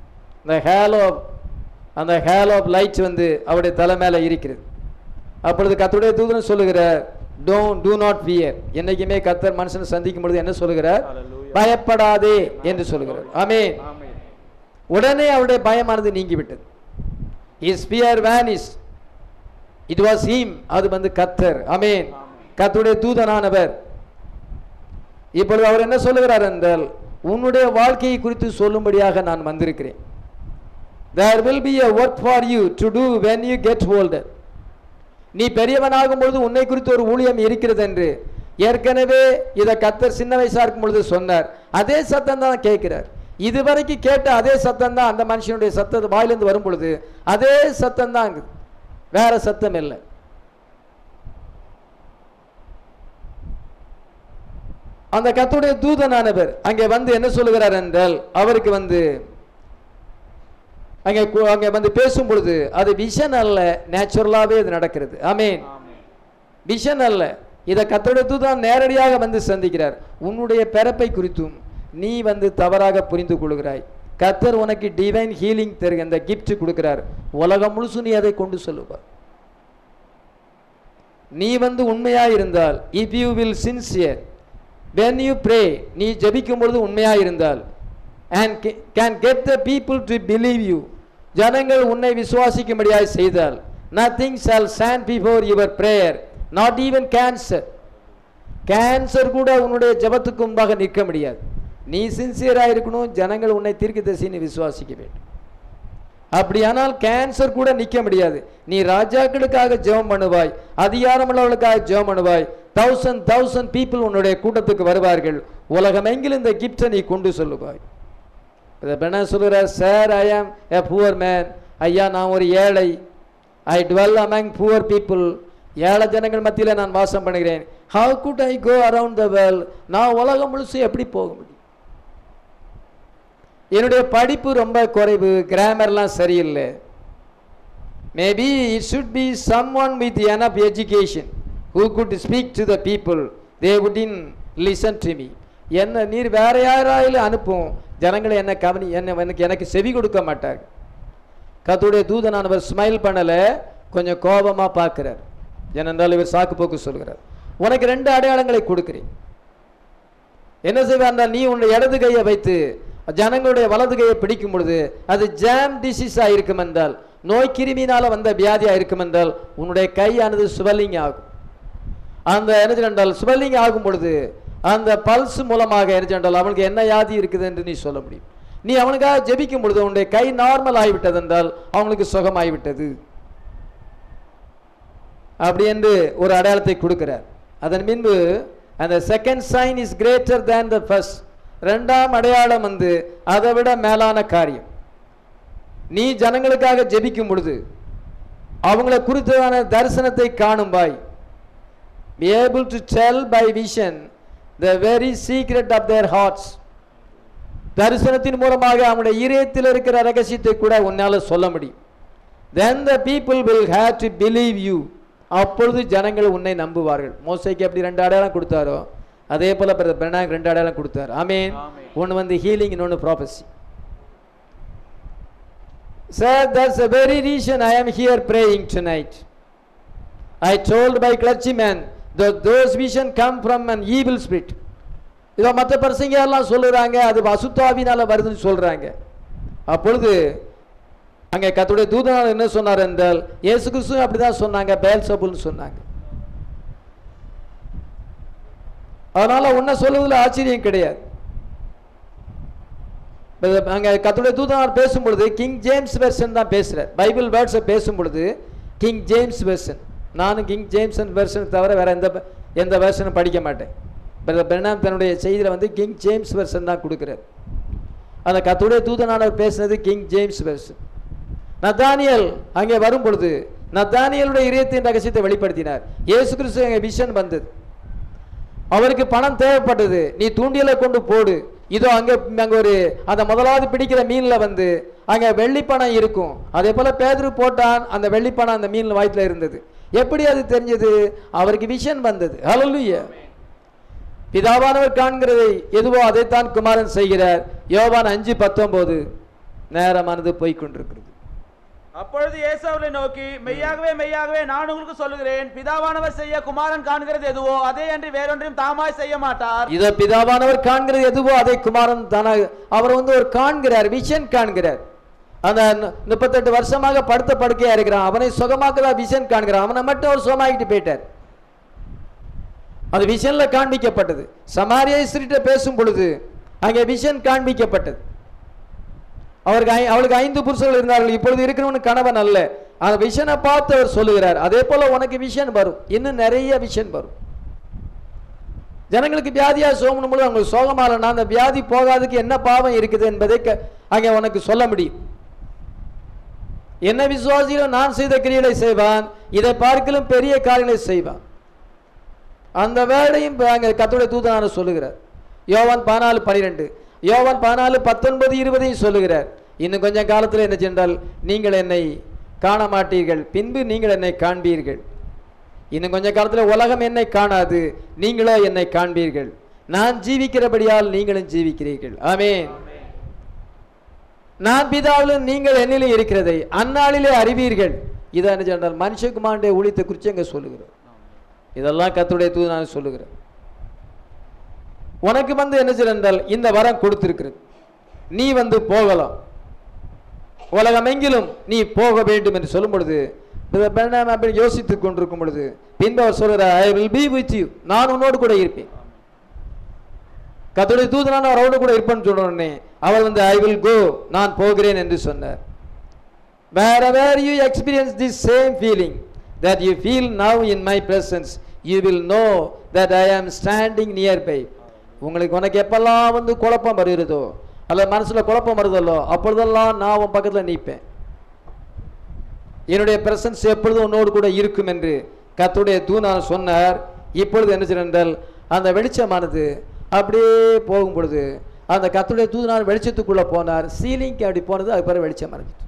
அந்த ஹேலோ ஆஃப் லைட் வந்து அவருடைய தலை மேலே இருக்கிறது. அப்பொழுது கர்த்தருடைய தூதன் சொல்லுகிறார், do not fear. என்னைக்குமே கர்த்தர் மனுஷனை சந்திக்கும் பொழுது என்ன சொல்லுகிறார்? பயப்படாதே என்று சொல்லுகிறார். ஆமென். உடனே அவருடைய பயமானது நீங்கிவிட்டது. his fear vanished. it was him. அது வந்து கர்த்தர். ஆமென். கர்த்தருடைய தூதனானவர். இப்பொழுது அவர் என்ன சொல்லுகிறார் என்றால், உன்னுடைய வாழ்க்கையை குறித்து சொல்லும்படியாக நான் வந்திருக்கிறேன். there will be a work for you to do when you get older. நீ பெரியவனாகும் பொழுது உன்னை குறித்து ஒரு ஊழியம் இருக்கிறது என்று ஏற்கனவே இதை கர்த்தர் சின்ன வயசா இருக்கும் பொழுது சொன்னார். அதே சத்தம் தான் கேட்கிறார். இதுவரைக்கும் கேட்ட அதே சத்தம் தான் அந்த மனுஷனுடைய சத்தத்தை வாயிலிருந்து வரும் பொழுது அதே சத்தம் தான், வேற சத்தம் இல்லை. அந்த கர்த்தருடைய தூதனானவர் அங்கே வந்து என்ன சொல்லுகிறார் என்றால், அவருக்கு வந்து அங்கே வந்து பேசும் பொழுது அது விஷன் அல்ல, நேச்சுரலாவே இது நடக்கிறது. ஆமென். விஷன் அல்ல, இதை கர்த்தருடைய தூதன் நேரடியாக வந்து சந்திக்கிறார். உன்னுடைய பிறப்பை குறித்தும் நீ வந்து தவறாக புரிந்து கொள்கிறாய். கர்த்தர் உனக்கு டிவைன் ஹீலிங் தருகிற அந்த கிஃப்ட் கொடுக்கிறார். உலகம் முழுசு நீ அதை கொண்டு சொல்லுவார். நீ வந்து உண்மையா இருந்தால், if you will sincere when you pray, நீ ஜெபிக்கும் பொழுது உண்மையா இருந்தால், and can get the people to believe you, ஜனங்கள் உன்னை விசுவாசிக்கும்படியாய் செய்தால், nothing shall stand before your prayer, not even cancer. Cancer கூட உன்னுடைய ஜெபத்துக்கு முன்பாக நிற்க முடியாது. நீ சின்சியரா இருக்கணும், ஜனங்கள் உன்னை தீர்க்கதரிசின்னு விசுவாசிக்க வேண்டும். அப்படியானால் கேன்சர் கூட நிற்க முடியாது. நீ ராஜாக்களுக்காக ஜெபம் பண்ணுவாய், அதிகாரமுள்ளவர்களுக்காக ஜெபம் பண்ணுவாய், 1000 பீப்புள் உன்னுடைய கூட்டத்துக்கு வருவார்கள். உலகமெங்கிலும் இந்த கிஃப்டை நீ கொண்டு சொல்லுவாய். என்ன சொல்கிறார்? சார், ஐ ஆம் எ புவர் மேன். ஐயா, நான் ஒரு ஏழை. I dwell among poor people. ஏழை ஜனங்கள் மத்தியில் நான் வாசம் பண்ணுகிறேன். How could I go around the world? நான் உலகம் முழுசு எப்படி போக முடியும்? என்னுடைய படிப்பு ரொம்ப குறைவு, கிராமர்லாம் சரியில்லை. Maybe it should be someone with enough education who could speak to the people. they wouldn't listen to me. என்ன நீர் வேற யாராயிலும் அனுப்பும், ஜனங்களை என்ன கவனி எனக்கு செவி கொடுக்க மாட்டார். கர்த்தருடைய தூதனானவர் ஸ்மைல் பண்ணல, கொஞ்சம் கோபமா பார்க்கிறார். ஏனென்றால் இவர் சாக்கு போக்கு சொல்கிறார். உனக்கு 2 அடையாளங்களை கொடுக்கிறேன். என்ன செய்வார்? நீ உன்னுடைய இடது கையை வைத்து ஜனங்களுடைய வலது கையை பிடிக்கும் பொழுது அது ஜாம் டிசீஸா இருக்கும் என்றால், நோய் கிருமியினால வந்த வியாதியா இருக்கும் என்றால், உன்னுடைய கையானது சுவல்லிங் ஆகும். அந்த என்ன என்றால் சுவல்லிங் ஆகும் பொழுது அந்த பல்ஸ் மூலமாக என்ன அவனுக்கு என்ன வியாதி இருக்குது என்று நீ சொல்ல முடியும். நீ அவனுக்காக ஜெபிக்கும் பொழுது உன்னுடைய கை நார்மல் ஆகிவிட்டது என்றால் அவனுக்கு சுகமாகிவிட்டது. அப்படி என்று ஒரு அடையாளத்தை கொடுக்கிறார். அதன் பின்பு அந்த second sign is greater than the first. 2ஆம் அடையாளம் வந்து அதை விட மேலான காரியம். நீ ஜனங்களுக்காக ஜெபிக்கும் பொழுது அவங்களை குறித்ததான தரிசனத்தை காணும்பாய். be able to tell by vision the very secret of their hearts. தரிசனத்தின் மூலமாக அவங்களுடைய இதயத்தில் இருக்கிற ரகசியத்தை கூட உன்னால சொல்ல முடியும். then the people will have to believe you. அப்பொழுது ஜனங்கள் உன்னை நம்புவார்கள். மோசேக்கு எப்படி 2 அடையாளம் கொடுத்தாரோ அதே போல பெர்னாக் 2 அடையாளம் கொடுத்தார். ஆமென். ஒன்னு வந்து ஹீலிங், இன்னொன்னு prophecy. sir, that's the very reason I am here praying tonight. I told my clergyman that those visions come from an evil spirit. இதோ மற்ற பரிசங்க எல்லாம் சொல்லுறாங்க அது அசுத்தாவினால வருதுன்னு சொல்றாங்க. அப்பொழுது அங்கே கர்த்தருடைய தூதனார் என்ன சொன்னார் என்றால் இயேசு கிறிஸ்து அப்படிதான் சொன்னாங்க, பெயல்செபூல்னு சொன்னாங்க. அதனால உன்னை சொல்லுவதில் ஆச்சரியம் கிடையாது. அங்க கர்த்தருடைய தூதனார் பேசும் பொழுது கிங் ஜேம்ஸ் வெர்ஷன் தான் பேசுறார். பைபிள் வேர்ட்ஸை பேசும் பொழுது கிங் ஜேம்ஸ் வெர்ஷன். நானும் கிங் ஜேம்ஸ் வெர்ஷன் தவிர வேற எந்த வெர்ஷனும் படிக்க மாட்டேன். பெர்னாம் தன்னுடைய செய்தியில் வந்து கிங் ஜேம்ஸ் வெர்ஷன் தான் கொடுக்கிறார். அந்த கர்த்தருடைய தூதனானவர் பேசினது கிங் ஜேம்ஸ் வெர்ஷன். நத்தானியேல் அங்கே வரும் பொழுது நத்தானியேலுடைய இதயத்தின் ரகசியத்தை வெளிப்படுத்தினார். இயேசு கிறிஸ்து அங்கே விஷன் வந்தது. அவருக்கு பணம் தேவைப்பட்டது. நீ தூண்டியலை கொண்டு போடு, இதோ அங்கே ஒரு அந்த முதலாவது பிடிக்கிற மீன்ல வந்து அங்கே வெள்ளி பணம் இருக்கும். அதே போல பேதுரு போட்டான், அந்த வெள்ளி பணம் அந்த மீன் வயிற்றுல இருந்தது. எப்படி அது தெரிஞ்சது? அவருக்கு விஷன் வந்தது. ஹல்லேலூயா. பிதாவானவர் காண்கிறதை எதுவோ அதைத்தான் குமாரன் செய்கிறார். யோவான் 5:19 நேரமானது போய்கொண்டிருக்கிறது. அப்பொழுது இயேசு அவர்களை நோக்கி, மெய்யாகவே மெய்யாகவே நான் உங்களுக்கு சொல்லுகிறேன், பிதாவானவர் செய்ய குமாரன் காண்கிறது எதுவோ அதை அன்றி வேறொன்றையும் தாமாய் செய்ய மாட்டார். இத பிதாவானவர் காண்கிறது எதுவோ அதை குமாரன் தானா அவர் வந்து ஒரு காண்கிறார், விஷன் காண்கிறார். அந்த 38 வருஷமாக படுத்த படுக்கையா இருக்கிறான், அவனை சுகமாக்கதான் விஷன் காண்கிறான். அவனை மட்டும் அவர் சுகமாக்கிட்டு போயிட்டார். அது விஷன்ல காண்பிக்கப்பட்டது. சமாரியா ஸ்திரீட்ட பேசும் பொழுது அங்கே விஷன் காண்பிக்கப்பட்டது. அவளுக்கு 5 புருஷர்கள் இருந்தார்கள், இப்பொழுது இருக்கிறவனுக்கு கணவன் அல்ல. அந்த விஷனை பார்த்து அவர் சொல்லுகிறார், அதே போல உனக்கு விஷன் வரும், இன்னும் நிறைய விஷன் வரும். ஜனங்களுக்கு வியாதியா சோகணும் பொழுது அவங்களுக்கு சோகமாலனா அந்த வியாதி போகாதுக்கு என்ன பாவம் இருக்குது என்பதை அங்கே உனக்கு சொல்ல முடியும். என்ன விசுவாசிகளும் நான் செய்த கிரியைகளை செய்வான், இதை பார்க்கலும் பெரிய காரியங்களை செய்வான். அந்த வேளையும் அங்கே கர்த்தருடைய தூதனானவர் சொல்லுகிறார். யோவான் 14:12 யோவான் 14:19-20 சொல்லுகிறார். இன்னும் கொஞ்சம் காலத்தில் என்ன சென்றால் நீங்கள் என்னை காண மாட்டீர்கள், பின்பு நீங்கள் என்னை காண்பீர்கள். இன்னும் கொஞ்ச காலத்தில் உலகம் என்னை காணாது, நீங்களோ என்னை காண்பீர்கள். நான் ஜீவிக்கிறபடியால் நீங்களும் ஜீவிக்கிறீர்கள். ஆமென். நான் பிதாவிலும் நீங்கள் என்னிலும் இருக்கிறதை அந்நாளிலே அறிவீர்கள். இதை என்ன சொன்னால் மனுஷகுமாரனுடைய ஊழியத்தை குறித்து அங்கே சொல்லுகிறோம். இதெல்லாம் கர்த்தருடைய தூதனானவர் சொல்லுகிறார். உனக்கு வந்து என்ன சொன்னால் இந்த வரம் கொடுத்திருக்கிறது, நீ வந்து போகலாம், உலகமெங்கிலும் நீ போக வேண்டும் என்று சொல்லும் பொழுது யோசித்துக் கொண்டிருக்கும் பொழுது பின்பு அவர் சொல்கிறார், I will be with you, நான் உன்னோடு கூட இருப்பேன். கர்த்தருடைய தூதனானவர் அவரோடு கூட இருப்பேன்னு சொன்ன உடனே அவர் வந்து ஐ வில் கோ, நான் போகிறேன் என்று சொன்னார். wherever you experience this same feeling that you feel now in my presence, you will know that I am standing nearby. உனக்கு எப்பெல்லாம் வந்து குழப்பம் வருகிறதோ அல்ல மனசுல குழப்பம் வருதல்லோ அப்பொழுதெல்லாம் நான் உன் பக்கத்தில் நிற்பேன். என்னுடைய பிரசன்ஸ் எப்பொழுதும் உன்னோடு கூட இருக்கும் என்று கர்த்தருடைய தூதனானவர் சொன்னார். இப்பொழுது என்ன செய்தால் அந்த வெளிச்சமானது அப்படியே போகும் பொழுது அந்த கர்த்தருடைய தூதனானவர் வெளிச்சத்துக்குள்ள போனார். சீலிங்க்கு அப்படி போனது, அது பிறகு வெளிச்சம் மறைஞ்சிட்டு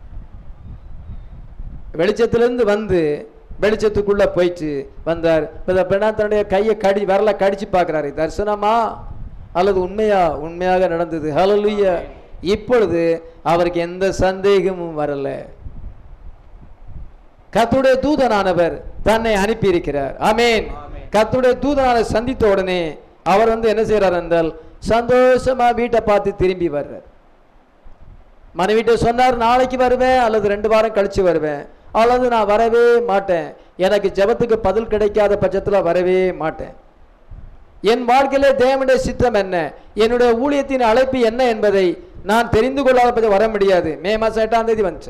வெளிச்சத்திலிருந்து வந்து வெளிச்சத்துக்குள்ள போயிட்டு வந்தார். தன்னுடைய கையை விரல கடிச்சு பார்க்கிறாரு, தரிசனமா அல்லது உண்மையாக நடந்தது. ஹல்லேலூயா. இப்பொழுது அவருக்கு எந்த சந்தேகமும் வரல. கர்த்தருடைய தூதனானவர் தன்னை அனுப்பி இருக்கிறார். ஆமென். கர்த்தருடைய தூதனானவர் சந்தித்த உடனே அவர் வந்து என்ன செய்யறார் என்றால் சந்தோஷமா வீட்டை பார்த்து திரும்பி வர்றார். மனைவிட்ட சொன்னார், நாளைக்கு வருவேன் அல்லது 2 வாரம் கழிச்சு வருவேன், அல்லது நான் வரவே மாட்டேன், எனக்கு ஜெபத்துக்கு பதில் கிடைக்காத பட்சத்தில் வரவே மாட்டேன். என் வாழ்க்கையிலே தேவனுடைய சித்தம் என்ன, என்னுடைய ஊழியத்தின் அழைப்பு என்ன என்பதை நான் தெரிந்து கொள்ளாத பட்சம் வர முடியாது. மே மாதம் 8ஆம் தேதி வந்துச்சு.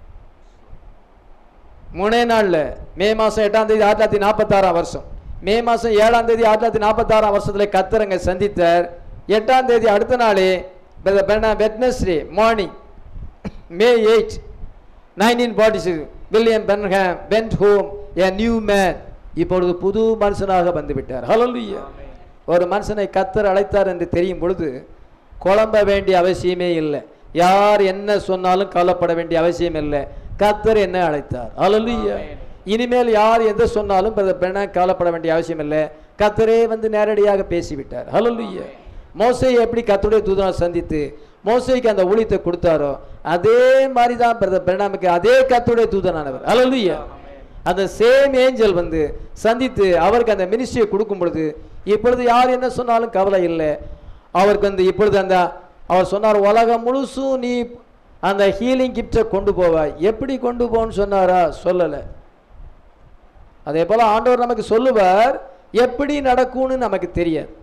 3 நாள்ல மே மாதம் 8ஆம் தேதி 1946ஆம் வருஷம், மே மாதம் 7ஆம் தேதி 1946ஆம் வருஷத்துல கர்த்தரங்க சந்தித்தார். 8ஆம் தேதி அடுத்த நாளே Wednesday morning May 8 1946 William Benham went home a new man. இப்பொழுது புது மனுஷனாக வந்து விட்டார். ஹல்லேலூயா. ஒரு மனுஷனை கர்த்தர் அழைத்தார் என்று தெரியும் பொழுது குழம்ப வேண்டிய அவசியமே இல்லை. யார் என்ன சொன்னாலும் கவலைப்பட வேண்டிய அவசியம் இல்லை. கர்த்தர் என்ன அழைத்தார். ஹல்லேலூயா. இனிமேல் யார் எதை சொன்னாலும் கவலைப்பட வேண்டிய அவசியம் இல்லை. கர்த்தரே வந்து நேரடியாக பேசிவிட்டார். ஹல்லேலூயா. மோசேயை எப்படி கர்த்தருடைய தூதனானவர் சந்தித்து மோசேக்கு அந்த ஊழியத்தை கொடுத்தாரோ அதே மாதிரி தான் பெர்னாமுக்கு அதே கர்த்தருடைய தூதனானவர். ஹல்லேலூயா. அந்த சேம் ஏஞ்சல் வந்து சந்தித்து அவருக்கு அந்த மினிஸ்ட்ரியை கொடுக்கும் பொழுது இப்பொழுது யார் என்ன சொன்னாலும் கவலை இல்லை. அவருக்கு வந்து இப்பொழுது அந்த அவர் சொன்னார், உலகம் முழுசும் நீ அந்த ஹீலிங் கிஃப்டை கொண்டு போவாய். எப்படி கொண்டு போன்னு சொன்னாரா? சொல்லலை. அதே போல ஆண்டவர் நமக்கு சொல்லுவார், எப்படி நடக்கும்னு நமக்கு தெரியாது.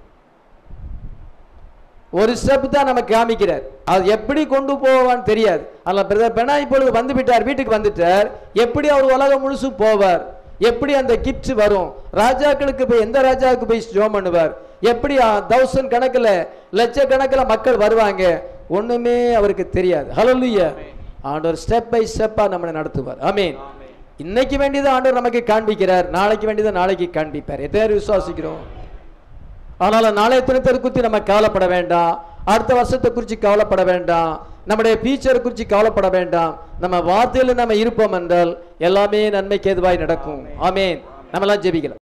ஒரு ஸ்டெப் தான் நமக்கு காமிக்கிறார், அது எப்படி கொண்டு போவான்னு தெரியாது. அதில் பிரதர் பெனா இப்பொழுது வந்து விட்டார், வீட்டுக்கு வந்துட்டார். எப்படி அவர் உலகம் முழுசும் போவார்? எப்படி அந்த கிஃப்ட் வரும்? ராஜாக்களுக்கு போய் எந்த ராஜாவுக்கு போய் ஜோம் பண்ணுவார்? எப்படி 1000 கணக்கில் லட்சக்கணக்கில் மக்கள் வருவாங்க? ஒண்ணுமே அவருக்கு தெரியாது. ஹல்லேலூயா. ஆண்டவர் ஸ்டெப் பை ஸ்டெப்பா நம்மளை நடத்துவார். ஆமென். இன்னைக்கு வேண்டியதை ஆண்டவர் நமக்கு காண்பிக்கிறார், நாளைக்கு வேண்டியதை நாளைக்கு காண்பிப்பார். எத்தனை பேர் விசுவாசிக்கிறோம்? அதனால நாளைய தினத்தை குறித்து நம்ம கவலைப்பட வேண்டாம், அடுத்த வருஷத்தை குறித்து கவலைப்பட வேண்டாம், நம்முடைய ஃபியூச்சர் குறித்து கவலைப்பட வேண்டாம். நம்ம வார்த்தையில் நம்ம இருப்போம் என்றால் எல்லாமே நன்மைக்கு ஏதுவாய் நடக்கும். ஆமென். நம்ம எல்லாம் ஜெபிக்கலாம்.